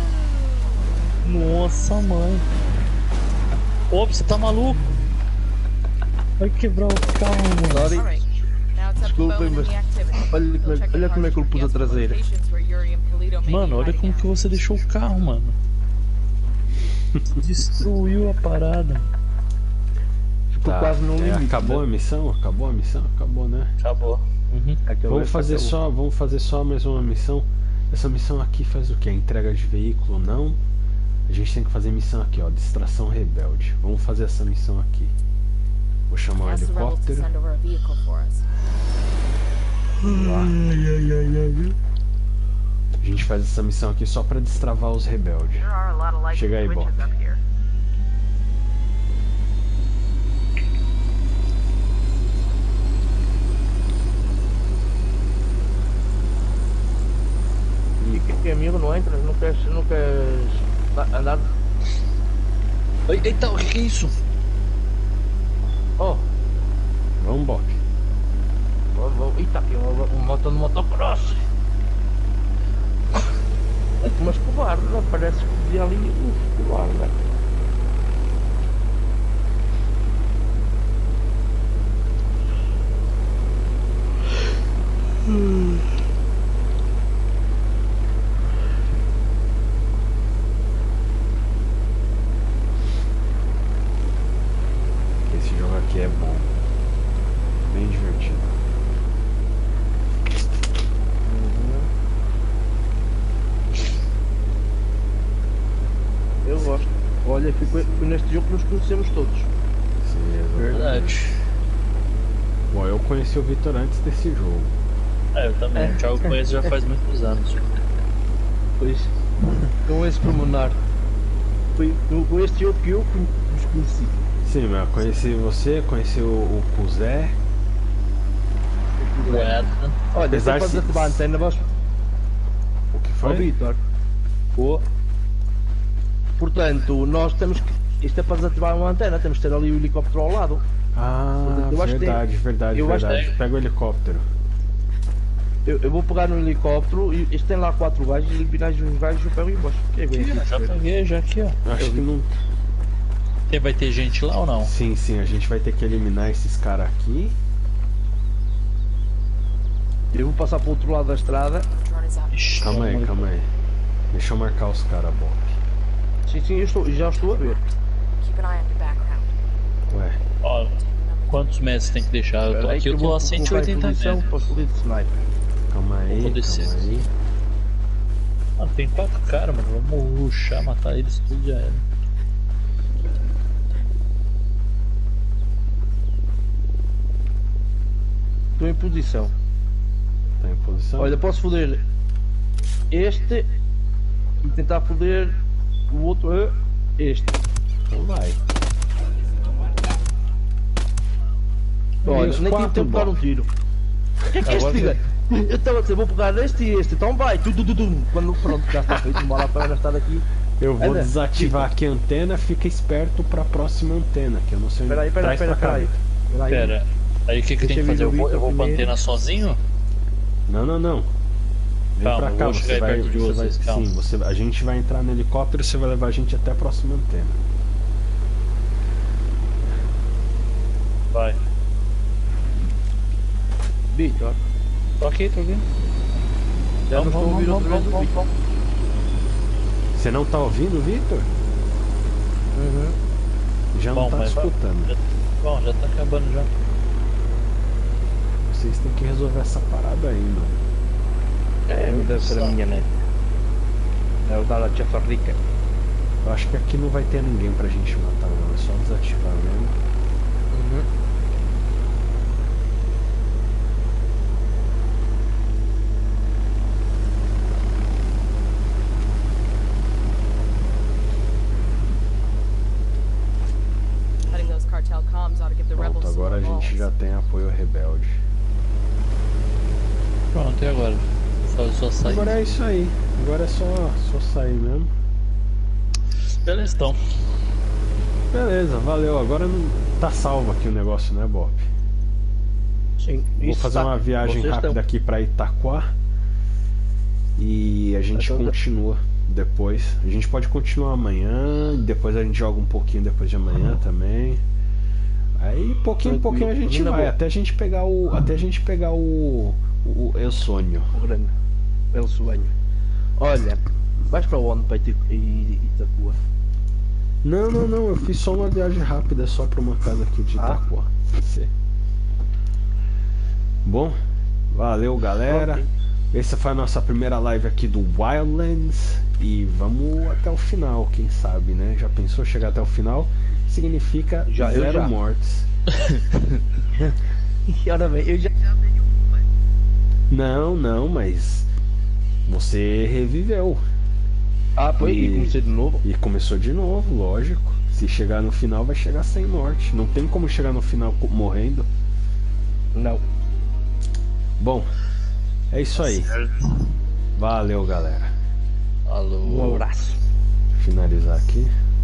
Nossa, mãe. Ô, você tá maluco? Vai quebrar o carro, mano. Sorry. All right. Now it's up to Desculpem, Bowman and mas the activity. olha They'll como é- check the olha cars como é que eu for pus a guest traseira. locations where Yuri and Polito may Mano, be olha hiding como out. que você deixou o carro, mano. Destruiu a parada. Ficou tá. quase no É, limite. acabou a missão? Acabou a missão? Acabou, né? Acabou. Uhum. Acabou Vamos essa fazer acabou. só, vamos fazer só mais uma missão. Essa missão aqui faz o que? Entrega de veículo, não? A gente tem que fazer missão aqui, ó, distração rebelde. Vamos fazer essa missão aqui. Vou chamar o Ask the rebels to helicóptero. send over a vehicle for us. Lá. A gente faz essa missão aqui só pra destravar os rebeldes. There are a lot of lights Chega aí, and Bob. switches up here. E que amigo não entra, não queres, não queres da- andar. Ei, eita, o que que é isso? Oh, Vamos, Bob. vou, vou. Eita, aqui uma, uma moto de motocross. Mas covarde, não parece que podia ali. Uf, covarde. Esse jogo aqui é bom. Bem divertido. Eu gosto. Olha, foi, foi neste jogo que nos conhecemos todos. Sim, exatamente. Verdade. Bom, eu conheci o Victor antes desse jogo. É, eu também. É. O Thiago conheço já faz muitos anos. Pois, com esse pormenor. Foi no- com este jogo que eu con- vos conheci. Sim, mas eu conheci você, conheci o, o Cuzé. O Edna. Olha, Apesar se se- fazer a antena, vós. O que Ó, foi? Vitor. Ó. Portanto, nós temos que. Isto é para desativar uma antena, temos que ter ali o helicóptero ao lado. Ah, Eu acho que tem- verdade, verdade, eu acho que verdade. tem- Pega o helicóptero. Eu, eu vou pegar no helicóptero e isto tem lá quatro gajos e eliminar os gajos e eu pego e embaixo. Que é bem Já assim. peguei, já aqui, ó. Acho que não. Tem, vai ter gente lá ou não? Sim, sim, a gente vai ter que eliminar esses caras aqui. Eu vou passar para o outro lado da estrada. Trying to is up. Ixi, Calma aí, calma aí. Deixa eu marcar os caras, Bob. Sim, sim, eu estou, já estou a ver. Keep an eye on your background. Ué, Ó, quantos metros tem que deixar? Eu tô Espera aí aqui, que eu tô vou a cento e colocar em oitenta posição metros. para o de sniper. calma aí, Vou descer. calma aí. Mano, tem quatro caras, mano. Vamos rushar, matar eles tudo já era. Estou em posição. Tá em posição? Olha, posso foder este e tentar foder o outro é este. Então vai. E Olha, os nem tive quatro, tempo de dar um Bob? tiro. O que é que este Agora fica? Eu estava a dizer, vou pegar este e este, então vai, tu, tu, tu, tu. Quando pronto, já está feito, não vale a pena estar aqui. Eu vou Anda, desativar aqui a antena, fica esperto pra próxima antena, que eu não sei onde. Espera aí, espera aí, Traz espera pra aí. cá. Espera aí. Pera, aí o que que tem que Deixa fazer? Eu eu ver o vou, eu vou Victor pra primeiro. antena sozinho? Não, não, não. Vem Calma, pra eu cá, vou você chegar vai, perto de você vocês, vai, calma. sim, você, a gente vai entrar no helicóptero e você vai levar a gente até a próxima antena. Vai. Vitor, Tô aqui, tô aqui. já Vamos, não estou a vamos, ouvir vamos, outra vez vamos, o vamos, Vitor. vamos. Você não tá ouvindo, Victor? Uhum. Já não Bom, tá mas vai- escutando. já- Bom, já tá acabando já. Vocês têm que resolver essa parada ainda. É, deve ser a minha net. É o da Jefa Rica. Eu acho que aqui não vai ter ninguém pra gente matar, não. É só desativar mesmo. Uhum. Cutting those cartel comms ought to give the Pronto, rebels some agora a more gente balls. já tem apoio rebelde. Pronto, e agora? Só, só sair. Agora é isso aí. Agora é só, só sair mesmo. Beleza, então. Beleza, valeu. Agora não tá salvo aqui o negócio, né, Bob? Sim. Vou Isso fazer tá. uma viagem Vocês rápida estão- aqui pra Itaquá. E a gente Então, continua depois. A gente pode continuar amanhã. Depois a gente joga um pouquinho depois de amanhã também. Aí pouquinho em pouquinho a gente Ainda vai. vou. Até a gente pegar o. Até a gente pegar o. O Eu Sonho. O grande. Pelo sonho. Olha, vais para onde? Para Ita- I- Itapuã? Não, não, não. Eu fiz só uma viagem rápida só pra uma casa aqui de Ah. Itaquá. Sim. Bom, valeu galera. Ok. Essa foi a nossa primeira live aqui do Wildlands. E vamos até o final, quem sabe, né? Já pensou chegar até o final? Significa Já, eu zero já. mortes. E ora bem, eu já. Não, não, mas você reviveu. Ah, foi, e E- comecei de novo. E começou de novo, lógico. Se chegar no final, vai chegar sem morte. Não tem como chegar no final co- morrendo. Não. Bom, é isso aí. Valeu, galera. Um Alô. abraço. Finalizar aqui.